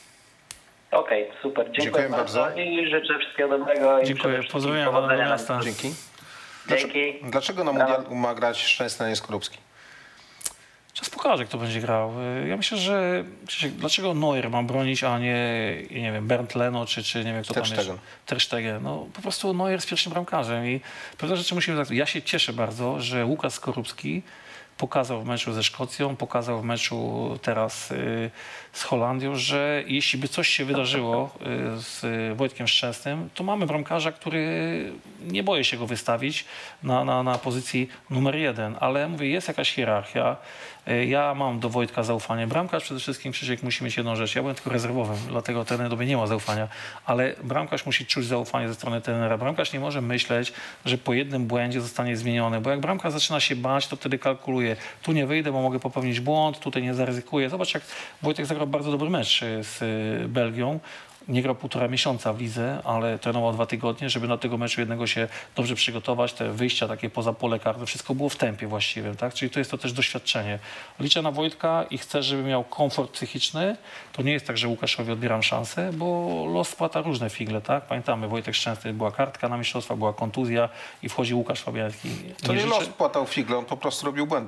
Okej, okay, super. Dziękuję, Dziękuję bardzo. bardzo i życzę wszystkiego dobrego. I dziękuję. Pozdrawiam do Nowego Miasta. Dzięki. Dzięki. Dlaczego na mundial ma grać Szczęsny, a nie Skorupski? Czas pokaże, kto będzie grał. Ja myślę, że dlaczego Neuer ma bronić, a nie, nie wiem, Bernd Leno, czy, czy nie wiem, kto tam jest. Ter Stegen. No po prostu Neuer jest pierwszym bramkarzem i pewne rzeczy musimy tak. Ja się cieszę bardzo, że Łukasz Skorupski pokazał w meczu ze Szkocją, pokazał w meczu teraz y, z Holandią, że jeśli by coś się wydarzyło y, z Wojtkiem Szczęsnym, to mamy bramkarza, który nie boję się go wystawić na, na, na pozycji numer jeden. Ale mówię, jest jakaś hierarchia. Y, ja mam do Wojtka zaufanie. Bramkarz przede wszystkim, Krzysiek, musi mieć jedną rzecz. Ja byłem tylko rezerwowym, dlatego trener do mnie nie ma zaufania. Ale bramkarz musi czuć zaufanie ze strony trenera. Bramkarz nie może myśleć, że po jednym błędzie zostanie zmieniony, bo jak bramkarz zaczyna się bać, to wtedy kalkuluje. Tu nie wyjdę, bo mogę popełnić błąd, tutaj nie zaryzykuję. Zobacz, jak Wojtek zagrał bardzo dobry mecz z Belgią. Nie grał półtora miesiąca w lidze, ale trenował dwa tygodnie, żeby na tego meczu jednego się dobrze przygotować. Te wyjścia takie poza pole karne, wszystko było w tempie właściwym, tak? Czyli to jest to też doświadczenie. Liczę na Wojtka i chcę, żeby miał komfort psychiczny. To nie jest tak, że Łukaszowi odbieram szansę, bo los spłata różne figle, tak? Pamiętamy, Wojtek Szczęsny, była kartka na mistrzostwa, była kontuzja i wchodzi Łukasz Fabiański. To nie, nie los płatał figle, on po prostu robił błędy.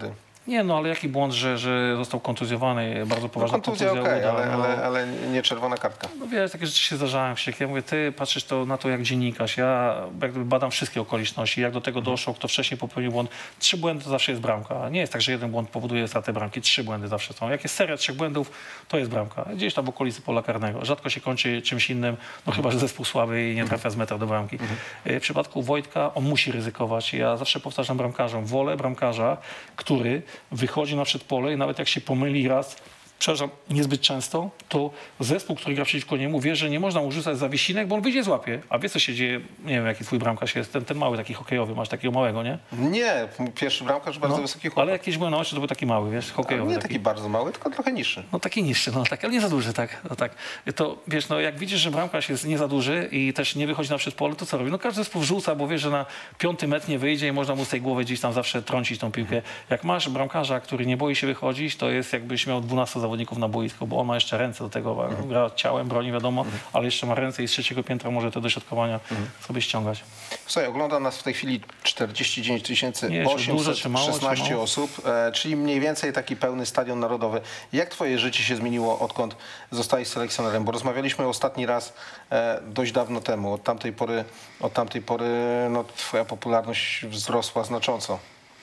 Nie, no ale jaki błąd, że, że został kontuzjowany, bardzo poważna no, kontuzja. kontuzja. Okej, okay, ale, no, ale, ale nie czerwona kartka. No wiesz, takie rzeczy się zdarzają. Ja mówię, ty patrzysz to, na to jak dziennikarz. Ja jakby badam wszystkie okoliczności. Jak do tego doszło, kto wcześniej popełnił błąd. Trzy błędy to zawsze jest bramka. Nie jest tak, że jeden błąd powoduje stratę bramki. Trzy błędy zawsze są. Jak jest seria trzech błędów, to jest bramka. Gdzieś tam w okolicy pola karnego. Rzadko się kończy czymś innym, no chyba, że zespół słaby i nie trafia z metra do bramki. W przypadku Wojtka on musi ryzykować. Ja zawsze powtarzam bramkarzom, wolę bramkarza, który wychodzi na przedpole i nawet jak się pomyli raz, przepraszam, niezbyt często, to zespół, który gra przeciwko niemu, wie, że nie można mu rzucać zawiesinek, bo on wyjdzie złapie. A wie, co się dzieje, nie wiem, jaki twój bramkarz jest, ten, ten mały, taki hokejowy, masz takiego małego, nie? Nie, pierwszy bramkarz bardzo no, wysoki chłopak. Ale jakieś były na oczy, to był taki mały, wiesz, hokejowy. Nie taki. taki bardzo mały, tylko trochę niższy. No taki niższy, no tak, ale nie za duży, tak. No, tak. To wiesz, no jak widzisz, że bramkarz jest nie za duży i też nie wychodzi na przedpole, to co robi? No każdy zespół wrzuca, bo wie, że na piąty metr nie wyjdzie i można mu z tej głowy gdzieś tam zawsze trącić tą piłkę. Jak masz bramkarza, który nie boi się wychodzić, to jest jakbyś miał dwunastu zawodników na boisku, bo on ma jeszcze ręce do tego, gra ciałem, broni wiadomo, ale jeszcze ma ręce i z trzeciego piętra może te dośrodkowania sobie ściągać. Słuchaj, ogląda nas w tej chwili czterdzieści dziewięć tysięcy osiemset szesnaście osób, e, czyli mniej więcej taki pełny stadion narodowy. Jak twoje życie się zmieniło, odkąd zostałeś selekcjonerem? Bo rozmawialiśmy ostatni raz e, dość dawno temu. Od tamtej pory, od tamtej pory no, twoja popularność wzrosła znacząco.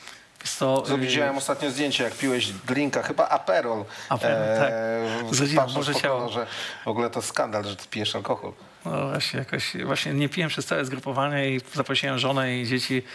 To, Widziałem ostatnio zdjęcie, jak piłeś drinka, chyba Aperol. Aperol, e, tak. Zgodziłem, może ciało. Że w ogóle to skandal, że ty pijesz alkohol. No właśnie, jakoś, właśnie nie piłem przez całe zgrupowanie i zaprosiłem żonę i dzieci yy,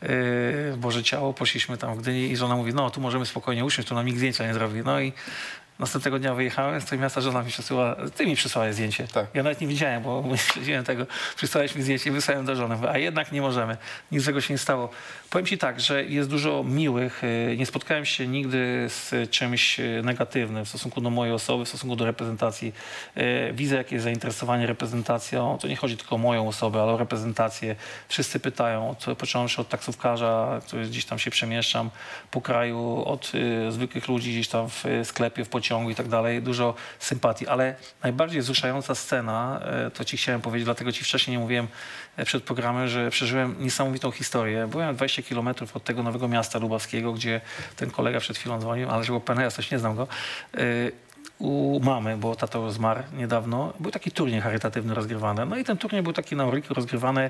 w Boże Ciało, poszliśmy tam w Gdyni i żona mówi, no tu możemy spokojnie usiąść, tu nam nikt zdjęcia nie zrobi. No i następnego dnia wyjechałem z tego miasta, żona mi przysłała, ty mi przysłałeś zdjęcie. Tak. Ja nawet nie widziałem, bo nie śledziłem tego. Przysłałeś mi zdjęcie i wysłałem do żony. A jednak nie możemy. Nic złego się nie stało. Powiem ci tak, że jest dużo miłych. Nie spotkałem się nigdy z czymś negatywnym w stosunku do mojej osoby, w stosunku do reprezentacji. Widzę, jakie jest zainteresowanie reprezentacją. To nie chodzi tylko o moją osobę, ale o reprezentację. Wszyscy pytają, począwszy od taksówkarza, który gdzieś tam się przemieszczam po kraju, od zwykłych ludzi gdzieś tam w sklepie, w pociągu i tak dalej. Dużo sympatii. Ale najbardziej wzruszająca scena, to ci chciałem powiedzieć, dlatego ci wcześniej nie mówiłem przed programem, że przeżyłem niesamowitą historię. Byłem dwadzieścia kilometrów od tego nowego miasta lubawskiego, gdzie ten kolega przed chwilą dzwonił, ale że był P N S, coś nie znam go, u mamy, bo tato zmarł niedawno. Był taki turniej charytatywny rozgrywany. No i ten turniej był taki na Oriku rozgrywany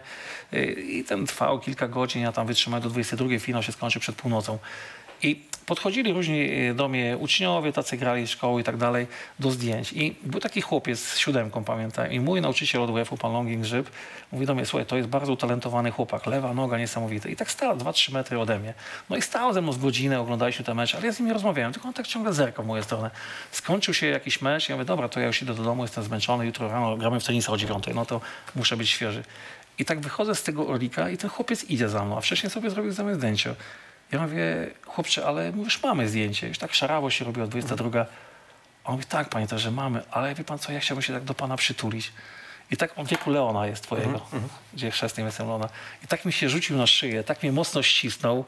i ten trwał kilka godzin. Ja tam wytrzymałem do dwudziestej drugiej, finał się skończył przed północą. I podchodzili różni do mnie uczniowie, tacy grali z szkoły i tak dalej, do zdjęć. I był taki chłopiec z siódemką, pamiętam. I mój nauczyciel od U F-u, pan Longin Grzyb, mówi do mnie, słuchaj, to jest bardzo utalentowany chłopak, lewa noga niesamowita. I tak stał dwa trzy metry ode mnie. No i stał ze mną z godzinę, oglądaliśmy te mecze, ale ja z nim nie rozmawiałem, tylko on tak ciągle zerkał w moją stronę. Skończył się jakiś mecz, ja mówię, dobra, to ja już idę do domu, jestem zmęczony, jutro rano gramy w tenisa o dziewiątej, no to muszę być świeży. I tak wychodzę z tego Orlika i ten chłopiec idzie za mną, a wcześniej sobie zrobił ze mną zdjęcie. Ja mówię, chłopcze, ale już mamy zdjęcie, już tak szarawo się robi od dwudziestej drugiej. A on mówi, tak, panie, też, że mamy, ale wie pan co, ja chciałbym się tak do pana przytulić. I tak on w wieku Leona jest twojego, mm-hmm. gdzie chrzestnym jestem Leona. I tak mi się rzucił na szyję, tak mnie mocno ścisnął.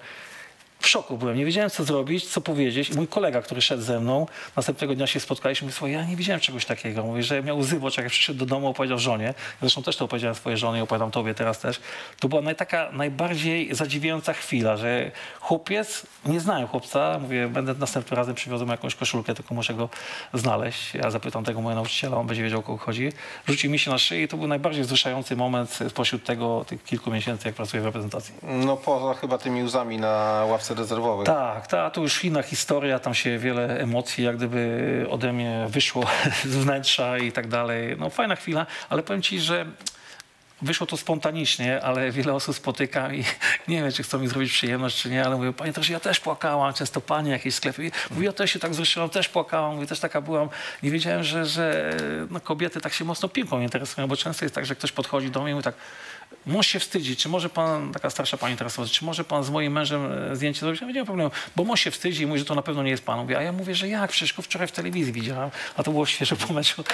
W szoku byłem, nie wiedziałem co zrobić, co powiedzieć. I mój kolega, który szedł ze mną, następnego dnia się spotkaliśmy, mówi, ja nie widziałem czegoś takiego. Mówi, że miał łzy w oczach, jak przyszedł do domu, opowiedział żonie. Zresztą też to opowiedziałem swojej żonie i opowiadam tobie teraz też. To była naj, taka najbardziej zadziwiająca chwila, że chłopiec, nie znałem chłopca, mówię, będę następnym razem przywiozł mu jakąś koszulkę, tylko muszę go znaleźć. Ja zapytam tego mojego nauczyciela, on będzie wiedział, o kogo chodzi. Rzucił mi się na szyję i to był najbardziej wzruszający moment spośród tego, tych kilku miesięcy, jak pracuję w reprezentacji. No poza chyba tymi łzami na ławce rezerwowej. Tak, ta, to już inna historia, tam się wiele emocji jak gdyby ode mnie wyszło z wnętrza i tak dalej. No fajna chwila, ale powiem ci, że wyszło to spontanicznie, ale wiele osób spotykam i nie wiem, czy chcą mi zrobić przyjemność, czy nie, ale mówię, panie też ja też płakałam, często panie jakieś sklepy. Mówię, ja też się tak wzruszyłam, też płakałam, mówię, też taka byłam. Nie wiedziałem, że, że no, kobiety tak się mocno piłką interesują, bo często jest tak, że ktoś podchodzi do mnie i mówi tak, mąż się wstydzi, czy może pan, taka starsza pani teraz, czy może pan z moim mężem zdjęcie zrobić? Ja nie mam problemu, bo mąż się wstydzi i mówi, że to na pewno nie jest pan. Mówię, a ja mówię, że jak, przecież go wczoraj w telewizji widziałam, a to było świeżo po meczu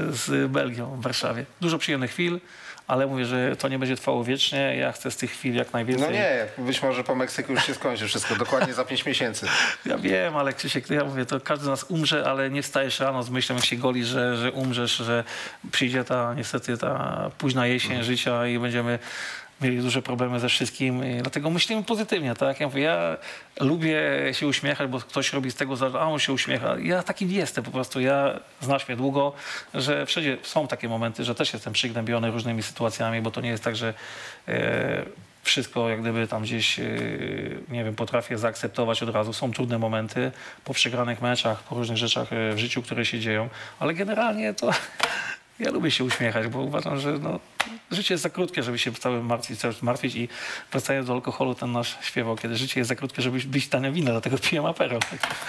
z Belgią w Warszawie. Dużo przyjemnych chwil, ale mówię, że to nie będzie trwało wiecznie. Ja chcę z tych chwil jak najwięcej. No nie, być może po Meksyku już się skończy wszystko, dokładnie za pięć miesięcy. Ja wiem, ale Krzysiek, ja mówię, to każdy z nas umrze, ale nie wstajesz rano z myślą, jak się goli, że, że umrzesz, że przyjdzie ta niestety ta późna jesień mhm. życia i będziemy mieli duże problemy ze wszystkim, i dlatego myślimy pozytywnie, tak? Ja mówię, ja lubię się uśmiechać, bo ktoś robi z tego, a on się uśmiecha. Ja taki nie jestem po prostu, ja znasz mnie długo, że wszędzie są takie momenty, że też jestem przygnębiony różnymi sytuacjami, bo to nie jest tak, że e, wszystko jak gdyby tam gdzieś, e, nie wiem, potrafię zaakceptować od razu. Są trudne momenty po przegranych meczach, po różnych rzeczach w życiu, które się dzieją, ale generalnie to ja lubię się uśmiechać, bo uważam, że no, życie jest za krótkie, żeby się cały martwić, cały martwić i wracając do alkoholu, ten nasz śpiewał, kiedy życie jest za krótkie, żeby być tania wina, dlatego piję aperol.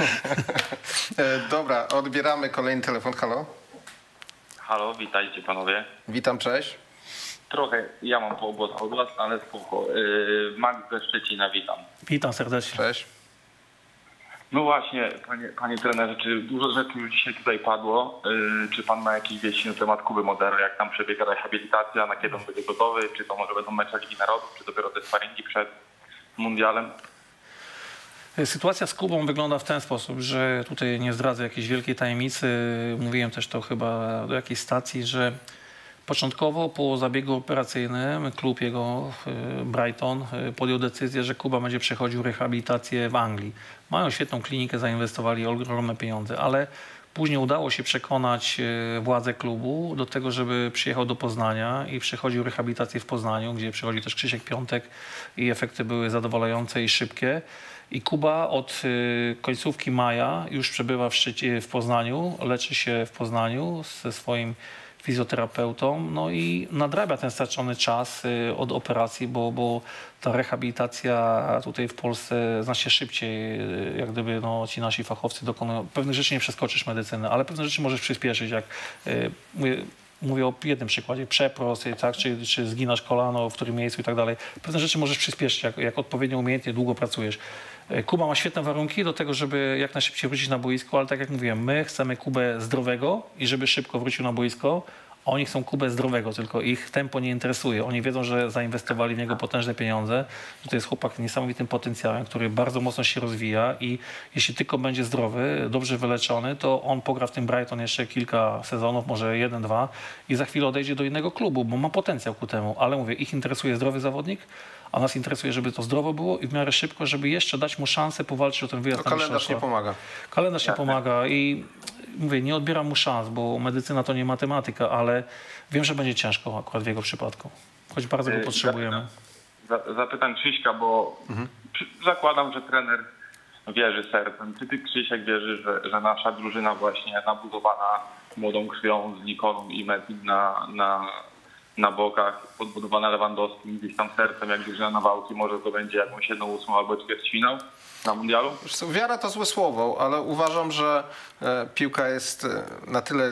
Dobra, odbieramy kolejny telefon. Halo? Halo, witajcie panowie. Witam, cześć. Trochę, ja mam poobłos od was, ale spoko. Yy, Max ze Szczecina, witam. Witam serdecznie. Cześć. No właśnie, panie, panie trenerze, czy dużo rzeczy już dzisiaj tutaj padło? Yy, czy pan ma jakieś wieści na temat Kuby Modera? Jak tam przebiega rehabilitacja, na kiedy on będzie gotowy? Czy to może będą mecze Ligi Narodów, czy dopiero te sparingi przed mundialem? Sytuacja z Kubą wygląda w ten sposób, że tutaj nie zdradzę jakiejś wielkiej tajemnicy. Mówiłem też to chyba do jakiejś stacji, że początkowo po zabiegu operacyjnym klub jego Brighton podjął decyzję, że Kuba będzie przechodził rehabilitację w Anglii. Mają świetną klinikę, zainwestowali ogromne pieniądze, ale później udało się przekonać władze klubu do tego, żeby przyjechał do Poznania i przechodził rehabilitację w Poznaniu, gdzie przychodzi też Krzysiek Piątek i efekty były zadowalające i szybkie. I Kuba od końcówki maja już przebywa w, Szczycie, w Poznaniu, leczy się w Poznaniu ze swoim fizjoterapeutą, no i nadrabia ten stracony czas od operacji, bo, bo ta rehabilitacja tutaj w Polsce znacznie szybciej, jak gdyby no, ci nasi fachowcy dokonują. Pewnych rzeczy nie przeskoczysz medycyny, ale pewne rzeczy możesz przyspieszyć, jak mówię, mówię o jednym przykładzie, przeprost, tak, czy, czy zginasz kolano, w którym miejscu i tak dalej. Pewne rzeczy możesz przyspieszyć, jak, jak odpowiednio umiejętnie długo pracujesz. Kuba ma świetne warunki do tego, żeby jak najszybciej wrócić na boisko, ale tak jak mówiłem, my chcemy Kubę zdrowego i żeby szybko wrócił na boisko. Oni chcą Kubę zdrowego, tylko ich tempo nie interesuje. Oni wiedzą, że zainwestowali w niego potężne pieniądze, że to jest chłopak z niesamowitym potencjałem, który bardzo mocno się rozwija i jeśli tylko będzie zdrowy, dobrze wyleczony, to on pogra w tym Brighton jeszcze kilka sezonów, może jeden, dwa i za chwilę odejdzie do innego klubu, bo ma potencjał ku temu. Ale mówię, ich interesuje zdrowy zawodnik, a nas interesuje, żeby to zdrowo było i w miarę szybko, żeby jeszcze dać mu szansę powalczyć o ten wyjazd No, na kalendarz mistrzostwa. nie pomaga. Kalendarz nie pomaga i mówię, nie odbieram mu szans, bo medycyna to nie matematyka, ale wiem, że będzie ciężko akurat w jego przypadku, choć bardzo go potrzebujemy. Zapytam Krzyśka, bo mhm. zakładam, że trener wierzy sercem. Czy ty, Krzysiek, wierzysz, że, że nasza drużyna właśnie nabudowana młodą krwią z Nikolą i Metin na, na, na bokach, podbudowana Lewandowskim, gdzieś tam sercem, jak drużyna Nawałki, może to będzie jakąś jedną ósmą albo ćwierćfinał na mundialu? Wiara to złe słowo, ale uważam, że piłka jest na tyle,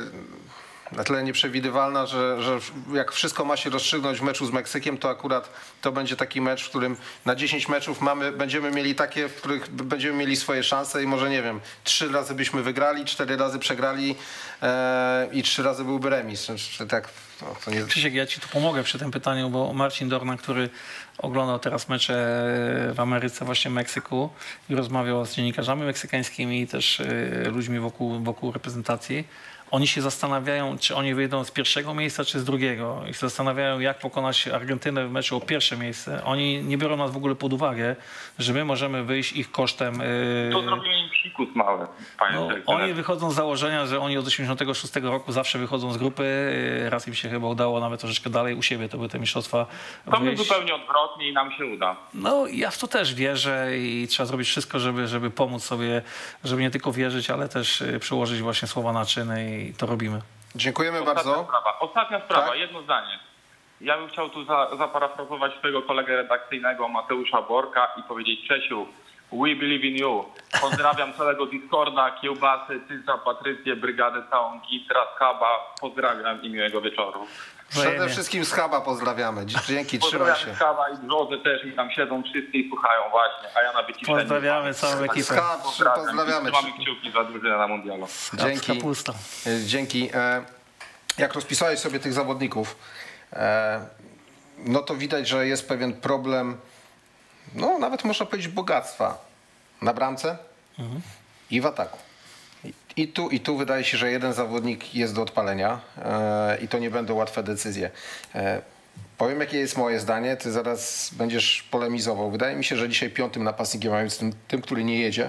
na tyle nieprzewidywalna, że, że jak wszystko ma się rozstrzygnąć w meczu z Meksykiem, to akurat to będzie taki mecz, w którym na dziesięć meczów mamy, będziemy mieli takie, w których będziemy mieli swoje szanse i może nie wiem, trzy razy byśmy wygrali, cztery razy przegrali e, i trzy razy byłby remis. Czy tak, no, to nie... Krzysiek, ja ci tu pomogę przy tym pytaniu, bo Marcin Dorna, który oglądał teraz mecze w Ameryce, właśnie Meksyku i rozmawiał z dziennikarzami meksykańskimi i też ludźmi wokół, wokół reprezentacji. Oni się zastanawiają, czy oni wyjdą z pierwszego miejsca, czy z drugiego. I się zastanawiają, jak pokonać Argentynę w meczu o pierwsze miejsce. Oni nie biorą nas w ogóle pod uwagę, że my możemy wyjść ich kosztem. To zrobimy im psikus mały. No, oni wychodzą z założenia, że oni od osiemdziesiątego szóstego roku zawsze wychodzą z grupy. Raz im się chyba udało nawet troszeczkę dalej u siebie. To były te mistrzostwa. To my zupełnie odwrotnie i nam się uda. No ja w to też wierzę i trzeba zrobić wszystko, żeby, żeby pomóc sobie, żeby nie tylko wierzyć, ale też przyłożyć właśnie słowa na czyny i to robimy. Dziękujemy Ostatnia bardzo. Sprawa. Ostatnia sprawa, tak? jedno zdanie. Ja bym chciał tu za, zaparafrazować swojego kolegę redakcyjnego Mateusza Borka i powiedzieć: Czesiu, we believe in you. Pozdrawiam całego Discorda, Kiełbasy, Cyca, Patrycję, Brygadę całą, Gitra, Schaba. Pozdrawiam i miłego wieczoru. Przede wszystkim z Chaba pozdrawiamy. Dzięki, trzymaj się. Schaba i Drodze też mi tam siedzą wszyscy i słuchają właśnie, a ja na wyciszeniu. Pozdrawiamy całą ekipę. Schab, pozdrawiamy. Trzymamy kciuki za drużynę na mundialu. Dzięki. Dzięki. Jak rozpisałeś sobie tych zawodników, no to widać, że jest pewien problem, no nawet można powiedzieć bogactwa na bramce mhm. i w ataku. I tu, I tu wydaje się, że jeden zawodnik jest do odpalenia e, i to nie będą łatwe decyzje. E, Powiem, jakie jest moje zdanie, ty zaraz będziesz polemizował. Wydaje mi się, że dzisiaj piątym napastnikiem, a więc tym, tym, który nie jedzie,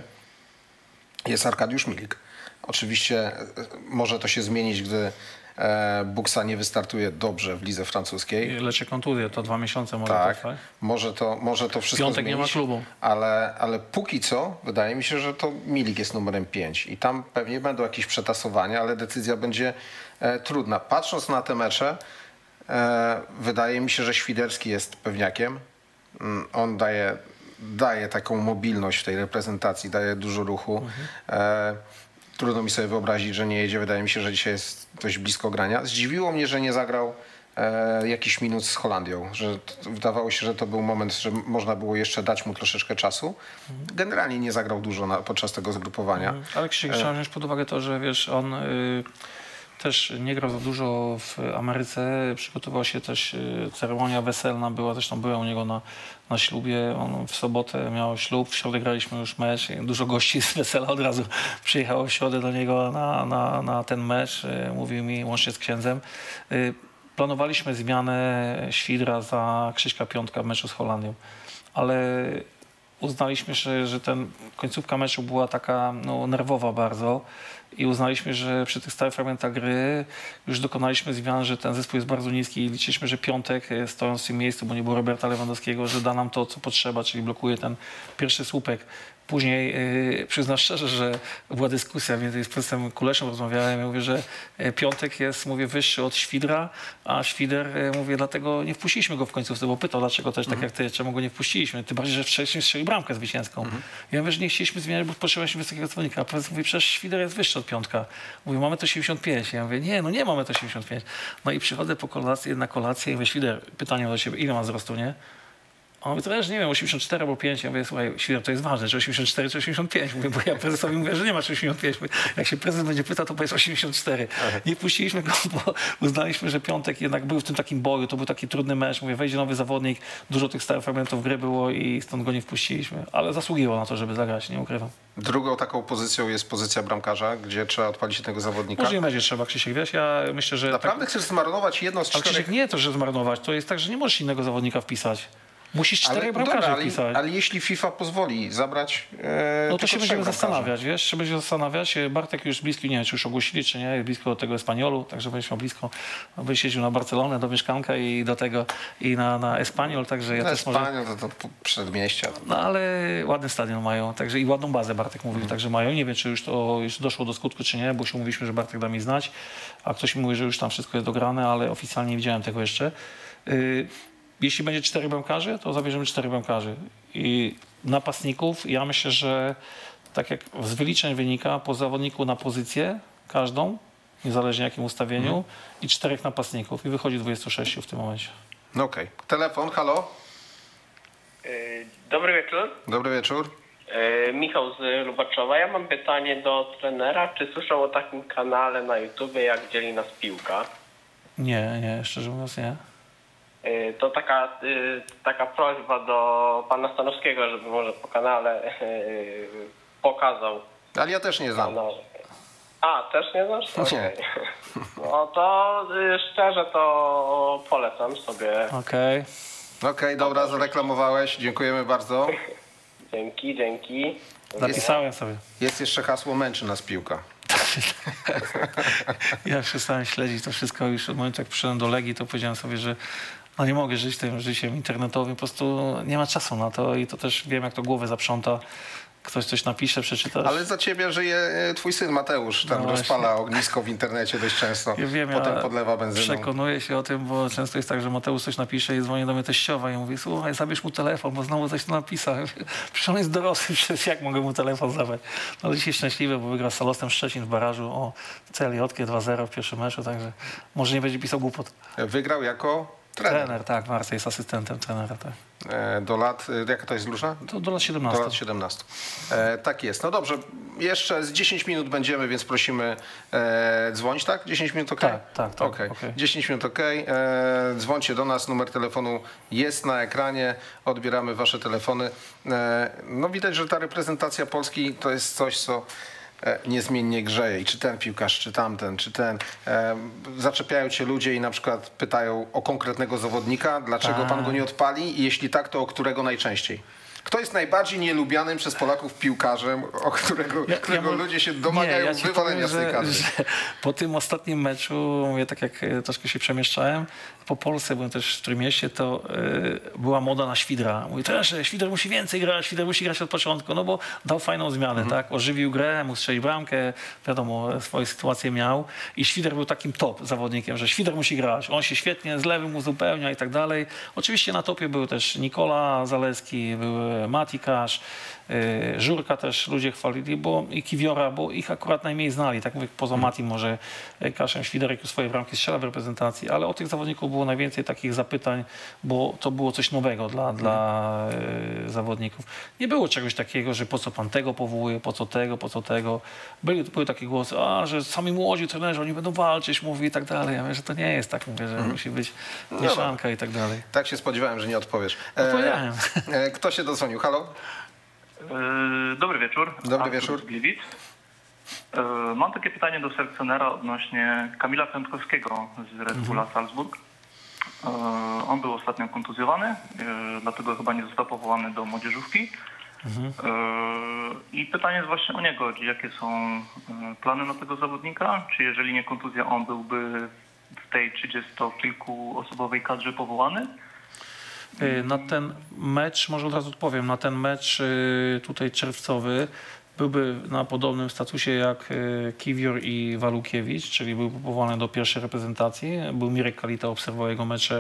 jest Arkadiusz Milik. Oczywiście może to się zmienić, gdy e, Buksa nie wystartuje dobrze w lidze francuskiej. Leczy kontuzję, to dwa miesiące może tak, trwać. Może to, może to wszystko Piątek zmienić. nie ma klubu. Ale, ale póki co wydaje mi się, że to Milik jest numerem pięć i tam pewnie będą jakieś przetasowania, ale decyzja będzie e, trudna. Patrząc na te mecze, e, wydaje mi się, że Świderski jest pewniakiem. Mm, on daje, daje taką mobilność w tej reprezentacji, daje dużo ruchu. Mhm. E, trudno mi sobie wyobrazić, że nie jedzie. Wydaje mi się, że dzisiaj jest dość blisko grania. Zdziwiło mnie, że nie zagrał e, jakiś minut z Holandią. Że t, wydawało się, że to był moment, że można było jeszcze dać mu troszeczkę czasu. Generalnie nie zagrał dużo na, podczas tego zgrupowania. Mhm. Ale Krzysiek, trzeba wziąć pod uwagę to, że wiesz, on y, też nie grał za dużo w Ameryce. Przygotował się też, y, ceremonia weselna była, zresztą byłem u niego na, na ślubie. On w sobotę miał ślub, w środę graliśmy już mecz. Dużo gości z wesela od razu przyjechało w środę do niego na, na, na ten mecz. Y, mówił mi łącznie z księdzem. Y, planowaliśmy zmianę Świdra za Krzyśka Piątka w meczu z Holandią, ale uznaliśmy, że, że ten końcówka meczu była taka no, nerwowa bardzo i uznaliśmy, że przy tych stałych fragmentach gry już dokonaliśmy zmian, że ten zespół jest bardzo niski i liczyliśmy, że Piątek, stojąc w tym miejscu, bo nie było Roberta Lewandowskiego, że da nam to, co potrzeba, czyli blokuje ten pierwszy słupek. Później yy, przyznam szczerze, że była dyskusja, między z prezesem Kuleszem rozmawiałem, ja mówię, że Piątek jest, mówię, wyższy od Świdra, a Świder, yy, mówię, dlatego nie wpuściliśmy go w końcówce, bo pytał, dlaczego też mhm. tak jak ty, czemu go nie wpuściliśmy, tym bardziej, że wcześniej strzelił bramkę zwycięską. Mhm. Ja mówię, że nie chcieliśmy zmieniać, bo potrzebowaliśmy wysokiego zawodnika, a prezes mówi, przecież Świder jest wyższy od Piątka. Mówi, mamy to osiemdziesiąt pięć. Ja mówię, nie, no nie mamy to osiemdziesiąt pięć. No i przychodzę po kolację, na kolację i mówię, Świder, pytanie do ciebie, ile ma wzrostu, nie? On mówi, to też nie wiem, osiemdziesiąt cztery albo pięć. Ja mówię, słuchaj, Świder, to jest ważne, czy osiemdziesiąt cztery, czy osiemdziesiąt pięć. Mówię, bo ja prezesowi mówię, że nie masz osiemdziesiąt pięć. Mówię, jak się prezes będzie pytał, to powiedz osiemdziesiąt cztery. Aha. Nie puściliśmy go, bo uznaliśmy, że Piątek jednak był w tym takim boju. To był taki trudny mecz. Mówię, wejdzie nowy zawodnik, dużo tych stałych fragmentów gry było i stąd go nie wpuściliśmy. Ale zasługiwał na to, żeby zagrać, nie ukrywam. Drugą taką pozycją jest pozycja bramkarza, gdzie trzeba odpalić jednego zawodnika. Może nie będzie trzeba, Krzysiek, wiesz, ja myślę, że... Naprawdę tak... chcesz zmarnować jedno z czterech... Ale Krzysiek, nie to, że zmarnować. To jest tak, że nie możesz innego zawodnika wpisać. Musisz czterech bramkarzy ale, wpisać. Ale jeśli FIFA pozwoli zabrać e, no to się będziemy bramkarzy. zastanawiać, wiesz, się będziemy zastanawiać. Bartek już bliski, nie wiem, czy już ogłosili, czy nie, jest blisko do tego Espaniolu, także będziesz miał blisko, byś jeździł na Barcelonę, do mieszkanka i do tego, i na, na Espaniol, także ja na też Espaniol może... to, to przedmieścia. No ale ładny stadion mają, także i ładną bazę Bartek mówił, hmm. także mają. Nie wiem, czy już to już doszło do skutku, czy nie, bo się mówiliśmy, że Bartek da mi znać, a ktoś mi mówi, że już tam wszystko jest dograne, ale oficjalnie nie widziałem tego jeszcze. Yy, Jeśli będzie cztery bramkarzy, to zabierzemy cztery bramkarzy. I napastników, ja myślę, że tak jak z wyliczeń wynika, po zawodniku na pozycję każdą, niezależnie jakim ustawieniu, mm. i czterech napastników. I wychodzi dwadzieścia sześć w tym momencie. No okej. Okay. Telefon, halo? Dobry wieczór. Dobry wieczór. Michał z Lubaczowa. Ja mam pytanie do trenera. Czy słyszał o takim kanale na YouTubie, jak Dzieli nas piłka? Nie, nie, szczerze mówiąc nie. To taka, taka prośba do pana Stanowskiego, żeby może po kanale pokazał. Ale ja też nie znam. Kanał. A, też nie znasz? Nie. Okay. No to szczerze to polecam sobie. Okej. Okay. Okej, okay, dobra, zareklamowałeś. Dziękujemy bardzo. Dzięki, dzięki. Napisałem sobie. Jest jeszcze hasło męczy nas piłka. Ja przestałem śledzić to wszystko już od momentu, jak przyszedłem do Legii, to powiedziałem sobie, że no nie mogę żyć tym życiem internetowym, po prostu nie ma czasu na to i to też wiem, jak to głowę zaprząta. Ktoś coś napisze, przeczytasz. Ale za ciebie żyje twój syn Mateusz, tam no rozpala ognisko w internecie dość często, ja wiem, potem ja podlewa benzyną. Przekonuję się o tym, bo często jest tak, że Mateusz coś napisze i dzwoni do mnie teściowa i mówi, słuchaj, zabierz mu telefon, bo znowu coś tu napisał. Przecież on jest dorosły, przecież jak mogę mu telefon zabrać? No dzisiaj szczęśliwy, bo wygrał z Salosem Szczecin w barażu o C L J dwa zero w pierwszym meczu, także może nie będzie pisał głupot. Wygrał jako trener. Trener, tak, Marcel jest asystentem trenera, tak. Do lat, jaka to jest drużyna? Do, do lat siedemnastu. Do lat siedemnastu. E, tak jest. No dobrze, jeszcze z dziesięć minut będziemy, więc prosimy e, dzwonić, tak? dziesięć minut ok? Tak, tak, tak. Okay. Okay. dziesięć minut ok. E, dzwońcie do nas, numer telefonu jest na ekranie, odbieramy wasze telefony. E, no widać, że ta reprezentacja Polski to jest coś, co niezmiennie grzeje i czy ten piłkarz, czy tamten, czy ten. E, zaczepiają cię ludzie i na przykład pytają o konkretnego zawodnika, dlaczego pan go nie odpali i jeśli tak, to o którego najczęściej? Kto jest najbardziej nielubianym przez Polaków piłkarzem, o którego, ja, którego ja ludzie się domagają nie, ja wywalenia z tej kadry? Po tym ostatnim meczu, mówię, tak jak troszkę się przemieszczałem, po Polsce, byłem też w Trójmieście, to y, była moda na Świdra. Mówi, też Świder musi więcej grać, Świder musi grać od początku, no bo dał fajną zmianę, mhm. tak? Ożywił grę, mógł strzelić bramkę, wiadomo, swoje sytuacje miał i Świder był takim top zawodnikiem, że Świder musi grać, on się świetnie z lewym uzupełnia i tak dalej. Oczywiście na topie był też Nikola Zaleski, był Mati Kasz, y, Żurka też ludzie chwalili, bo i Kiwiora, bo ich akurat najmniej znali, tak mówię, poza Matim może Kaszem, Świderek już swoje bramki strzela w reprezentacji, ale o tych zawodników było najwięcej takich zapytań, bo to było coś nowego dla, dla y, zawodników. Nie było czegoś takiego, że po co pan tego powołuje, po co tego, po co tego. Były, były takie głosy, a że sami młodzi trenerzy, oni będą walczyć, mówi i tak dalej. Ja mówię, że to nie jest tak, mówię, że hmm. musi być mieszanka no, i tak dalej. Tak się spodziewałem, że nie odpowiesz. Odpowiedziałem. E, kto się dozwonił? Halo? Dobry wieczór. Dobry Artur wieczór. z Gliwic. Mam takie pytanie do selekcjonera odnośnie Kamila Piątkowskiego z Red Bulla mhm. Salzburg. On był ostatnio kontuzjowany, dlatego chyba nie został powołany do młodzieżówki. Mhm. I pytanie jest właśnie o niego. Jakie są plany na tego zawodnika? Czy jeżeli nie kontuzja, on byłby w tej trzydziestokilkuosobowej kadrze powołany? Na ten mecz, może od razu odpowiem, na ten mecz tutaj czerwcowy byłby na podobnym statusie jak Kiwior i Walukiewicz, czyli był powołany do pierwszej reprezentacji. Był Mirek Kalita, obserwował jego mecze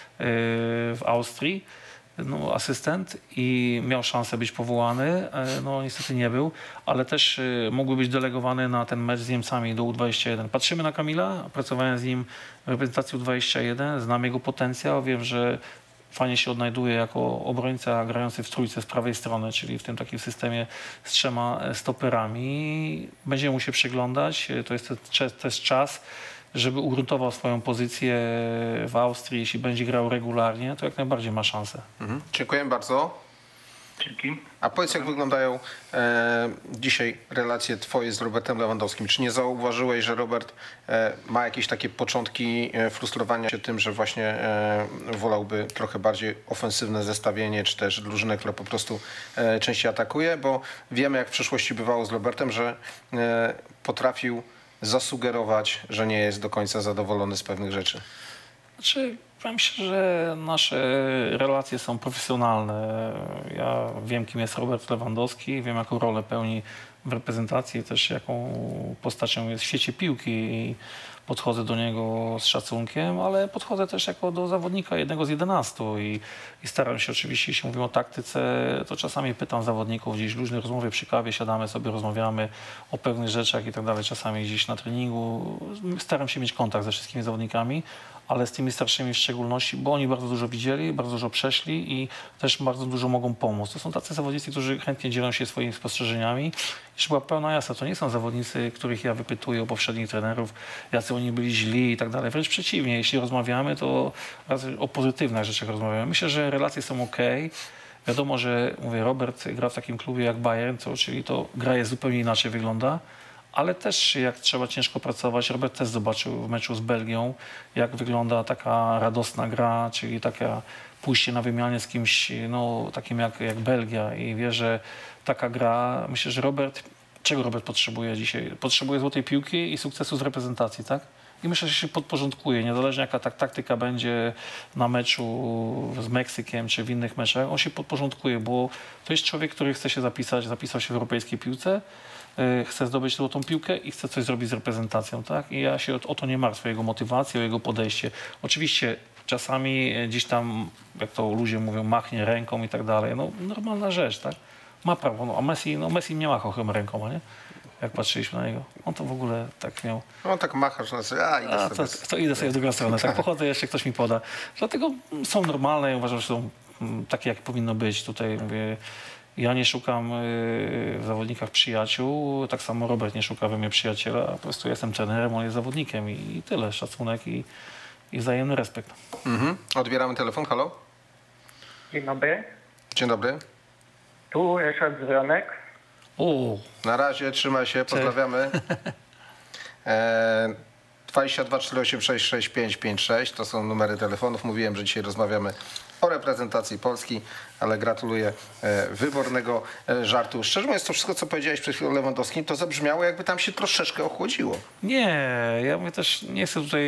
w Austrii, no, asystent i miał szansę być powołany. No niestety nie był, ale też mógłby być delegowany na ten mecz z Niemcami do U dwadzieścia jeden. Patrzymy na Kamila, pracowałem z nim w reprezentacji U dwadzieścia jeden, znam jego potencjał, wiem, że fajnie się odnajduje jako obrońca grający w trójce z prawej strony, czyli w tym takim systemie z trzema stoperami. Będziemy mu się przyglądać. To jest też czas, żeby ugruntował swoją pozycję w Austrii. Jeśli będzie grał regularnie, to jak najbardziej ma szansę. Mhm. Dziękuję bardzo. Dzięki. A powiedz, jak wyglądają e, dzisiaj relacje twoje z Robertem Lewandowskim? Czy nie zauważyłeś, że Robert e, ma jakieś takie początki e, frustrowania się tym, że właśnie e, wolałby trochę bardziej ofensywne zestawienie, czy też drużynę, która po prostu e, częściej atakuje? Bo wiemy, jak w przeszłości bywało z Robertem, że e, potrafił zasugerować, że nie jest do końca zadowolony z pewnych rzeczy. Znaczy, powiem się, że nasze relacje są profesjonalne. Ja wiem, kim jest Robert Lewandowski, wiem, jaką rolę pełni w reprezentacji, też jaką postacią jest w świecie piłki i podchodzę do niego z szacunkiem, ale podchodzę też jako do zawodnika jednego z jedenastu i, i staram się oczywiście, jeśli mówimy o taktyce, to czasami pytam zawodników gdzieś w luźnej rozmowie przy kawie, siadamy sobie, rozmawiamy o pewnych rzeczach i tak dalej, czasami gdzieś na treningu. Staram się mieć kontakt ze wszystkimi zawodnikami, ale z tymi starszymi w szczególności, bo oni bardzo dużo widzieli, bardzo dużo przeszli i też bardzo dużo mogą pomóc. To są tacy zawodnicy, którzy chętnie dzielą się swoimi spostrzeżeniami. Jeszcze była pełna jasna, to nie są zawodnicy, których ja wypytuję o poprzednich trenerów, jacy oni byli źli i tak dalej. Wręcz przeciwnie, jeśli rozmawiamy, to o pozytywnych rzeczach rozmawiamy. Myślę, że relacje są ok. Wiadomo, że mówię, Robert gra w takim klubie jak Bayern, to, czyli to gra jest zupełnie inaczej wygląda. Ale też jak trzeba ciężko pracować, Robert też zobaczył w meczu z Belgią, jak wygląda taka radosna gra, czyli takie pójście na wymianę z kimś no, takim jak, jak Belgia i wie, że taka gra, myślę, że Robert, czego Robert potrzebuje dzisiaj? Potrzebuje złotej piłki i sukcesu z reprezentacji, tak? I myślę, że się podporządkuje, niezależnie jaka ta taktyka będzie na meczu z Meksykiem czy w innych meczach, on się podporządkuje, bo to jest człowiek, który chce się zapisać, zapisał się w europejskiej piłce, chce zdobyć złotą piłkę i chce coś zrobić z reprezentacją, tak? I ja się o, o to nie martwię, o jego motywację, o jego podejście. Oczywiście czasami gdzieś tam, jak to ludzie mówią, machnie ręką i tak dalej. No normalna rzecz, tak? Ma prawo, no, a Messi, no Messi nie machał chyba ręką, nie? Jak patrzyliśmy na niego. On to w ogóle tak miał. On tak macha, że sobie, a idę a, sobie. To, to idę sobie w drugą stronę, tak pochodzę, jeszcze ktoś mi poda. Dlatego są normalne, ja uważam, że są takie, jak powinno być. Tutaj mówię, ja nie szukam w zawodnikach przyjaciół, tak samo Robert nie szuka we mnie przyjaciela, po prostu jestem trenerem, on jest zawodnikiem i tyle, szacunek i, i wzajemny respekt. Mhm. Odbieramy telefon, halo? Dzień dobry. Dzień dobry. Tu Ryszard Zgronek. O. Na razie, trzymaj się, pozdrawiamy. E, dwadzieścia dwa cztery osiem sześć sześć pięć pięć sześć to są numery telefonów. Mówiłem, że dzisiaj rozmawiamy o reprezentacji Polski, ale gratuluję e, wybornego e, żartu. Szczerze mówiąc, to wszystko, co powiedziałeś przed chwilą Lewandowskim, to zabrzmiało, jakby tam się troszeczkę ochłodziło. Nie, ja mówię też, nie chcę tutaj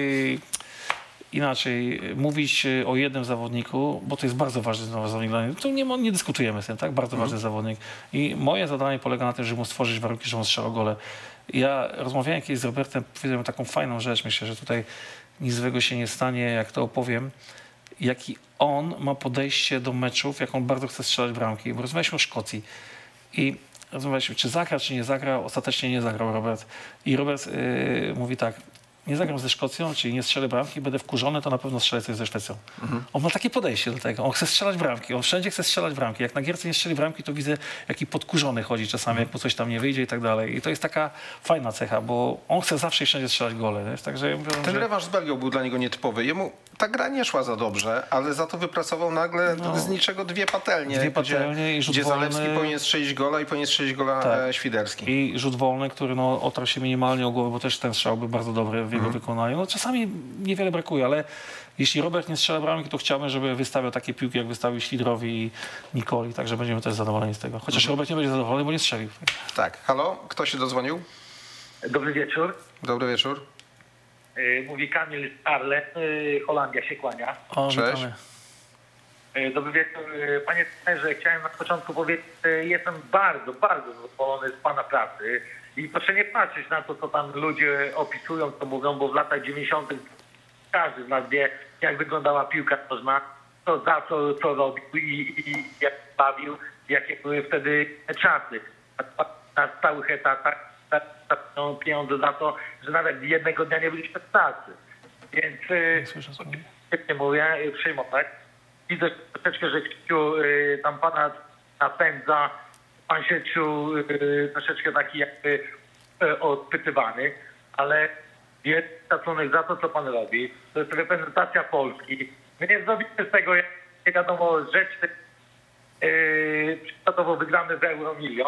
inaczej mówić o jednym zawodniku, bo to jest bardzo ważny zawodnik dla mnie. Tu nie, nie dyskutujemy z tym, tak? Bardzo ważny zawodnik. I moje zadanie polega na tym, żeby mu stworzyć warunki, żeby on strzelał gole. Ja rozmawiałem kiedyś z Robertem, powiedziałem taką fajną rzecz, myślę, że tutaj nic złego się nie stanie, jak to opowiem, jaki on ma podejście do meczów, jak on bardzo chce strzelać bramki. Bo rozmawialiśmy o Szkocji i rozmawialiśmy, czy zagra, czy nie zagrał. Ostatecznie nie zagrał Robert. I Robert yy, mówi tak, nie zagram ze Szkocją, czyli nie strzelę bramki, będę wkurzony, to na pewno strzelę coś ze Szwecją. Mhm. On ma takie podejście do tego. On chce strzelać bramki. On wszędzie chce strzelać bramki. Jak na gierce nie strzeli bramki, to widzę, jaki podkurzony chodzi czasami, mhm. jak mu coś tam nie wyjdzie i tak dalej. I to jest taka fajna cecha, bo on chce zawsze i wszędzie strzelać gole. Wiesz? Także ja mówię, Ten że... rewanż z Belgią był dla niego nietypowy. Jemu ta gra nie szła za dobrze, ale za to wypracował nagle no, z niczego dwie patelnie. Dwie patelnie gdzie, i rzut gdzie wolny. Zalewski powinien strzelić gola i powinien strzelić gola tak. Świderski. I rzut wolny, który no, otarł się minimalnie o głowę, bo też ten strzał był bardzo dobry w jego mhm. wykonaniu. No, czasami niewiele brakuje, ale jeśli Robert nie strzela bramki, to chciałbym, żeby wystawiał takie piłki, jak wystawił Świdrowi i Nikoli, także będziemy też zadowoleni z tego. Chociaż mhm. Robert nie będzie zadowolony, bo nie strzelił. Tak. Halo? Kto się dozwonił? Dobry wieczór. Dobry wieczór. Mówi Kamil Arle, Holandia się kłania. O, cześć. Dobry wieczór. Panie trenerze, chciałem na początku powiedzieć, że jestem bardzo, bardzo zadowolony z pana pracy i proszę nie patrzeć na to, co tam ludzie opisują, co mówią, bo w latach dziewięćdziesiątych każdy z nas wie, jak wyglądała piłka nożna, co za co, co robił i, i jak bawił, jakie były wtedy czasy. Na stałych etatach pieniądze za to, że nawet jednego dnia nie byliśmy w pracy. Więc nie mówię, przyjmować. Widzę troszeczkę, że Krzysiu tam pana napędza, pan się czuł troszeczkę taki jakby odpytywany, ale jest szacunek za to, co pan robi. To jest reprezentacja Polski. My nie zrobimy z tego, jak nie wiadomo, rzeczy. Przykładowo wygramy z Euro milion,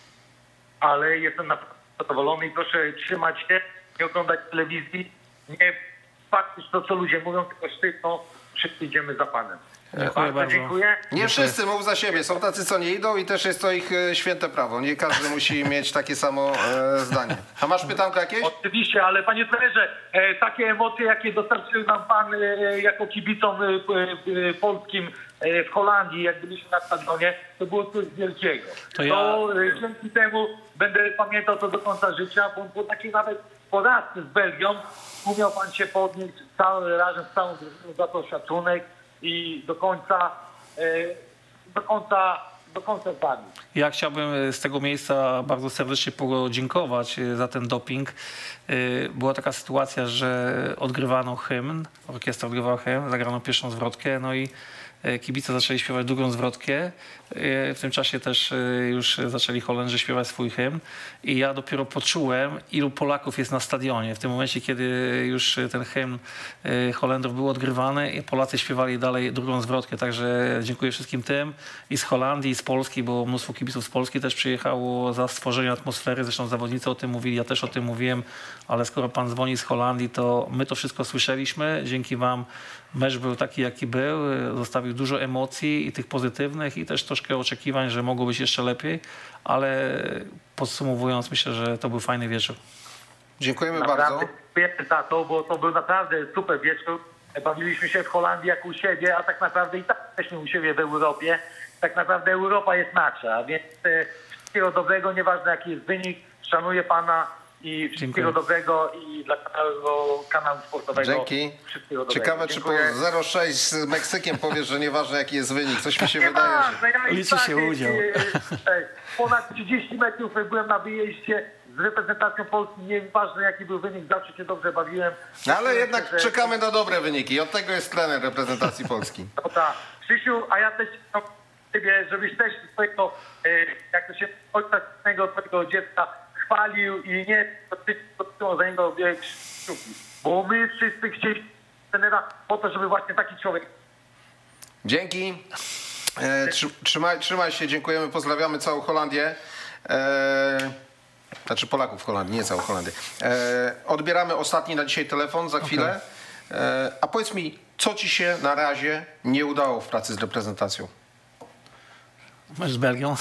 ale jestem naprawdę zadowolony i proszę trzymać się, nie oglądać telewizji, nie patrzeć to, co ludzie mówią, tylko sztywno wszyscy idziemy za panem. Dziękuję bardzo, bardzo. dziękuję. Nie wszyscy, mów za siebie. Są tacy, co nie idą i też jest to ich święte prawo. Nie każdy musi mieć takie samo e, zdanie. A masz pytanko jakieś? Oczywiście, ale panie trenerze, e, takie emocje, jakie dostarczył nam pan e, jako kibicom e, e, polskim e, w Holandii, jak byliśmy na stadionie, to było coś wielkiego. To ja... To e, dzięki temu będę pamiętał to do końca życia, bo po takiej nawet porażce z Belgią umiał pan się podnieść cały, razem z całą drużyną, za to szacunek i do końca, do końca, do końca z wami. Ja chciałbym z tego miejsca bardzo serdecznie podziękować za ten doping. Była taka sytuacja, że odgrywano hymn, orkiestra odgrywała hymn, zagrano pierwszą zwrotkę, no i kibice zaczęli śpiewać drugą zwrotkę. W tym czasie też już zaczęli Holendrzy śpiewać swój hymn i ja dopiero poczułem, ilu Polaków jest na stadionie. W tym momencie, kiedy już ten hymn Holendrów był odgrywany i Polacy śpiewali dalej drugą zwrotkę. Także dziękuję wszystkim tym i z Holandii, i z Polski, bo mnóstwo kibiców z Polski też przyjechało za stworzenie atmosfery. Zresztą zawodnicy o tym mówili, ja też o tym mówiłem, ale skoro pan dzwoni z Holandii, to my to wszystko słyszeliśmy. Dzięki wam mecz był taki, jaki był. Zostawił dużo emocji i tych pozytywnych i też troszkę oczekiwań, że mogło być jeszcze lepiej, ale podsumowując, myślę, że to był fajny wieczór. Dziękujemy naprawdę bardzo. Dziękuję za to, bo to był naprawdę super wieczór. Bawiliśmy się w Holandii jak u siebie, a tak naprawdę i tak jesteśmy u siebie w Europie. Tak naprawdę Europa jest nasza, więc wszystkiego dobrego, nieważne jaki jest wynik. Szanuję pana i wszystkiego Dziękuję. dobrego i dla kanału, kanału sportowego. Dzięki. Wszystkiego dobrego. Ciekawe, Dziękuję. czy po zero sześć z Meksykiem powiesz, że nieważne jaki jest wynik. Coś mi się Nie wydaje, ma, że... ja Liczy się udział. Ponad trzydzieści metrów byłem na wyjeździe z reprezentacją Polski. Nieważne jaki był wynik, zawsze się dobrze bawiłem. No, ale jednak że... czekamy na dobre wyniki. Od tego jest trener reprezentacji Polski. No tak. Krzysiu, a ja też no, ciebie, żebyś też swojego, jak to się ojca twojego dziecka chwalił i nie to za niego kciuki. Bo my wszyscy chcieliśmy trenera po to, żeby właśnie taki człowiek. Dzięki. E, trzymaj, trzymaj się, dziękujemy, pozdrawiamy całą Holandię. E, znaczy Polaków w Holandii, nie całą Holandię. E, odbieramy ostatni na dzisiaj telefon za chwilę. Okay. E, a powiedz mi, co ci się na razie nie udało w pracy z reprezentacją? Mecz z Belgią.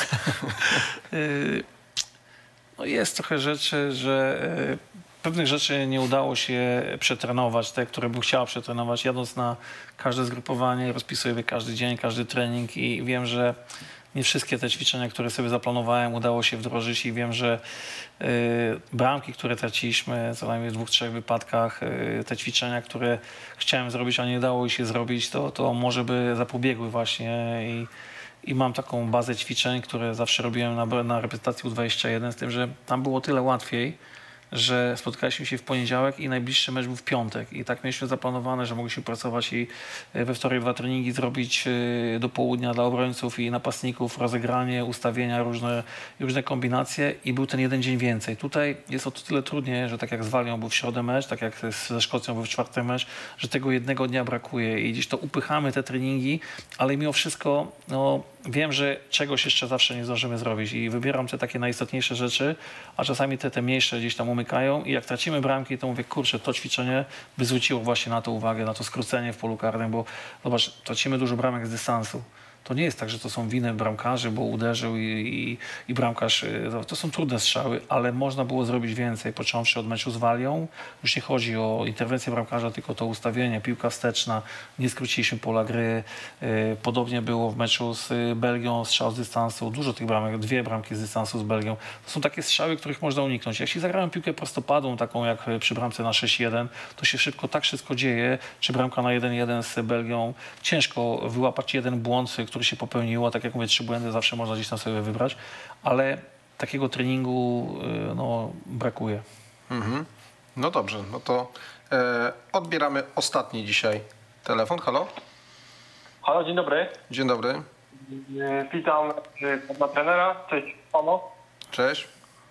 No jest trochę rzeczy, że pewnych rzeczy nie udało się przetrenować, te, które bym chciała przetrenować. Jadąc na każde zgrupowanie, rozpisuję każdy dzień, każdy trening i wiem, że nie wszystkie te ćwiczenia, które sobie zaplanowałem, udało się wdrożyć i wiem, że y, bramki, które traciliśmy co najmniej w dwóch, trzech wypadkach, y, te ćwiczenia, które chciałem zrobić, a nie dało się zrobić, to, to może by zapobiegły właśnie i, i mam taką bazę ćwiczeń, które zawsze robiłem na, na reprezentacji U dwadzieścia jeden, z tym, że tam było tyle łatwiej, że spotkaliśmy się w poniedziałek i najbliższy mecz był w piątek. I tak mieliśmy zaplanowane, że mogliśmy pracować i we wtorek dwa treningi zrobić do południa dla obrońców i napastników, rozegranie, ustawienia, różne, różne kombinacje i był ten jeden dzień więcej. Tutaj jest o tyle trudniej, że tak jak z Walią był w środę mecz, tak jak ze Szkocją był w czwartek mecz, że tego jednego dnia brakuje i gdzieś to upychamy te treningi, ale mimo wszystko no, wiem, że czegoś jeszcze zawsze nie zdążymy zrobić i wybieram te takie najistotniejsze rzeczy, a czasami te, te mniejsze gdzieś tam umykają i jak tracimy bramki, to mówię, kurczę, to ćwiczenie by zwróciło właśnie na to uwagę, na to skrócenie w polu karnym, bo zobacz, tracimy dużo bramek z dystansu. To nie jest tak, że to są winy bramkarzy, bo uderzył i, i, i bramkarz, to są trudne strzały, ale można było zrobić więcej, począwszy od meczu z Walią. Już nie chodzi o interwencję bramkarza, tylko to ustawienie, piłka wsteczna, nie skróciliśmy pola gry. Podobnie było w meczu z Belgią, strzał z dystansu, dużo tych bramek, dwie bramki z dystansu z Belgią. To są takie strzały, których można uniknąć. Jeśli zagrałem piłkę prostopadłą, taką jak przy bramce na sześć jeden, to się szybko, tak wszystko dzieje, czy bramka na jeden jeden z Belgią, ciężko wyłapać jeden błąd, który się popełniło, tak jak mówię, trzy błędy zawsze można gdzieś tam sobie wybrać, ale takiego treningu no, brakuje. Mhm. No dobrze, no to e, odbieramy ostatni dzisiaj telefon. Halo? Halo, dzień dobry. Dzień dobry. E, witam e, pana trenera. Cześć panu. Cześć.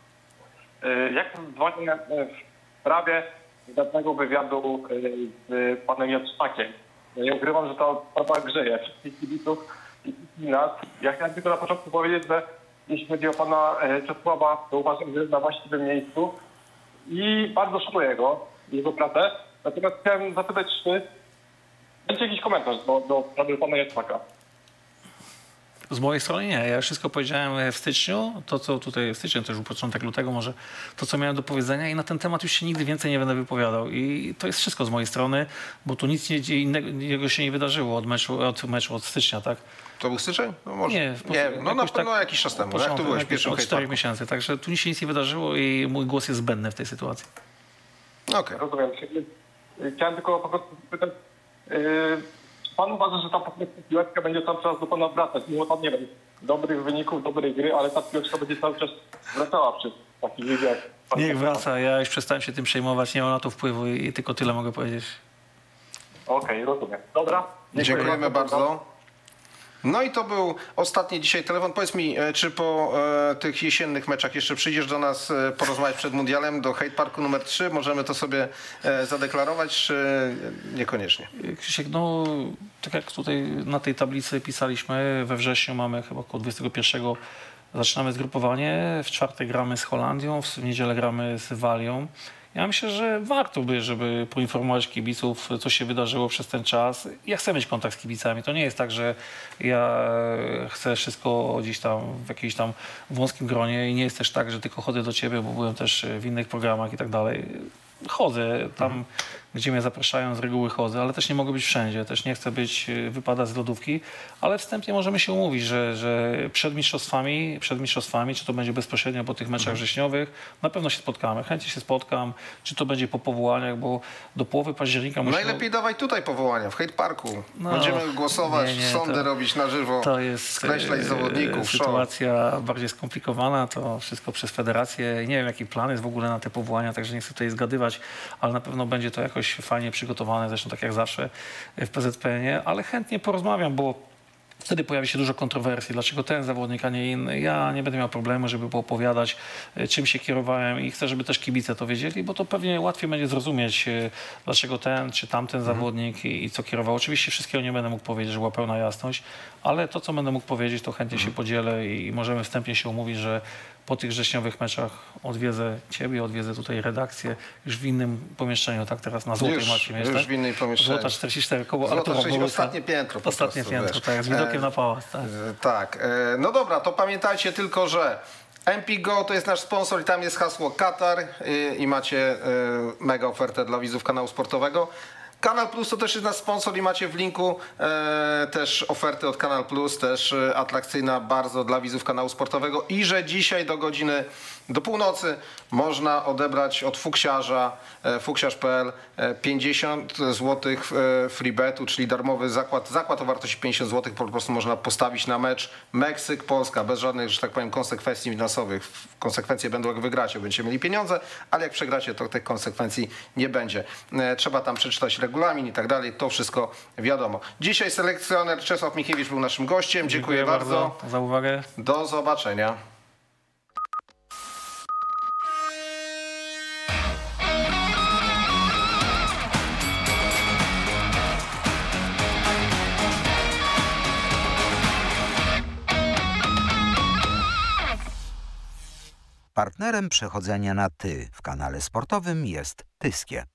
E, jak dzwonię w sprawie dawnego wywiadu e, z panem Jacpakiem. Ja ukrywam, że to sprawa grzeje wszystkich kibiców i nas. Ja chciałem tylko na początku powiedzieć, że jeśli chodzi o pana Czesława, to uważam, że jest na właściwym miejscu i bardzo szanuję go, jego pracę. Natomiast chciałem zapytać, czy będzie jakiś komentarz do, do sprawy pana Jacpaka? Z mojej strony nie. Ja wszystko powiedziałem w styczniu, to co tutaj w styczniu, to już był początek lutego może, to co miałem do powiedzenia i na ten temat już się nigdy więcej nie będę wypowiadał. I to jest wszystko z mojej strony, bo tu nic nie, innego się nie wydarzyło od meczu, od meczu od stycznia, tak? To był styczeń? No może. Nie, nie no na pewno tak, jakiś czas temu. Jak tu byłeś pierwszym od czterech miesięcy, także tu nic się nic nie wydarzyło i mój głos jest zbędny w tej sytuacji. Okej. Okay. Rozumiem. Chciałem tylko po prostu pytać, yy, pan uważa, że ta piłeczka będzie cały czas do pana wracać, mimo tam, nie wiem, dobrych wyników, dobrej gry, ale ta piłeczka będzie cały czas wracała przy takich wywiadach. Niech wraca, ja już przestałem się tym przejmować, nie ma na to wpływu i tylko tyle mogę powiedzieć. Okej, okay, rozumiem. Dobra. Dziękujemy bardzo. No i to był ostatni dzisiaj telefon. Powiedz mi, czy po e, tych jesiennych meczach jeszcze przyjdziesz do nas e, porozmawiać przed mundialem do Hate Parku numer trzy? Możemy to sobie e, zadeklarować, czy niekoniecznie? Krzysiek, no tak jak tutaj na tej tablicy pisaliśmy, we wrześniu mamy chyba około dwudziestego pierwszego zaczynamy zgrupowanie, w czwartek gramy z Holandią, w niedzielę gramy z Walią. Ja myślę, że warto by, żeby poinformować kibiców, co się wydarzyło przez ten czas. Ja chcę mieć kontakt z kibicami. To nie jest tak, że ja chcę wszystko gdzieś tam w jakimś tam wąskim gronie i nie jest też tak, że tylko chodzę do ciebie, bo byłem też w innych programach i tak dalej. Chodzę tam, mhm. gdzie mnie zapraszają, z reguły chodzę, ale też nie mogę być wszędzie. Też nie chcę być, wypadać z lodówki, ale wstępnie możemy się umówić, że, że przed mistrzostwami, przed mistrzostwami, czy to będzie bezpośrednio po tych meczach mhm. wrześniowych, na pewno się spotkamy. Chętnie się spotkam, czy to będzie po powołaniach, bo do połowy października musimy... Najlepiej dawaj tutaj powołania, w Hate Parku. No, będziemy głosować, nie, nie, sądy to, robić na żywo, to jest skreślać zawodników. Sytuacja show. bardziej skomplikowana, to wszystko przez federację. Nie wiem, jaki plan jest w ogóle na te powołania, także nie chcę tutaj zgadywać, ale na pewno będzie to jakoś fajnie przygotowane, zresztą tak jak zawsze w P Z P N-ie, ale chętnie porozmawiam, bo wtedy pojawi się dużo kontrowersji. Dlaczego ten zawodnik, a nie inny? Ja nie będę miał problemu, żeby poopowiadać, czym się kierowałem i chcę, żeby też kibice to wiedzieli, bo to pewnie łatwiej będzie zrozumieć, dlaczego ten czy tamten mhm. zawodnik i, i co kierował. Oczywiście wszystkiego nie będę mógł powiedzieć, że była pełna jasność, ale to, co będę mógł powiedzieć, to chętnie mhm. się podzielę i, i możemy wstępnie się umówić, że po tych wrześniowych meczach odwiedzę ciebie, odwiedzę tutaj redakcję już w innym pomieszczeniu, tak teraz na Złotej Już, macie mieć, już tak? w innym pomieszczeniu. Złota czterdzieści cztery koło Złota Artura czterdzieści, Borusa. ostatnie piętro po Ostatnie prostu, piętro, wiesz. tak, z widokiem E, na pałac, tak. E, tak. E, no dobra, to pamiętajcie tylko, że M P Go to jest nasz sponsor i tam jest hasło Katar y, i macie y, mega ofertę dla widzów kanału sportowego. Kanal Plus to też jest nasz sponsor i macie w linku e, też oferty od Kanal Plus, też e, atrakcyjna bardzo dla widzów kanału sportowego i że dzisiaj do godziny, do północy można odebrać od fuksiarza, e, fuksiarz kropka p l e, pięćdziesiąt złotych e, freebetu, czyli darmowy zakład, zakład o wartości pięćdziesiąt złotych po prostu można postawić na mecz Meksyk-Polska bez żadnych, że tak powiem, konsekwencji finansowych. Konsekwencje będą jak wygracie, będziecie mieli pieniądze, ale jak przegracie, to tych konsekwencji nie będzie. E, trzeba tam przeczytać regulamin i tak dalej, to wszystko wiadomo. Dzisiaj selekcjoner Czesław Michiewicz był naszym gościem. Dziękuję, Dziękuję bardzo. bardzo za uwagę. Do zobaczenia. Partnerem przechodzenia na ty w kanale sportowym jest Tyskie.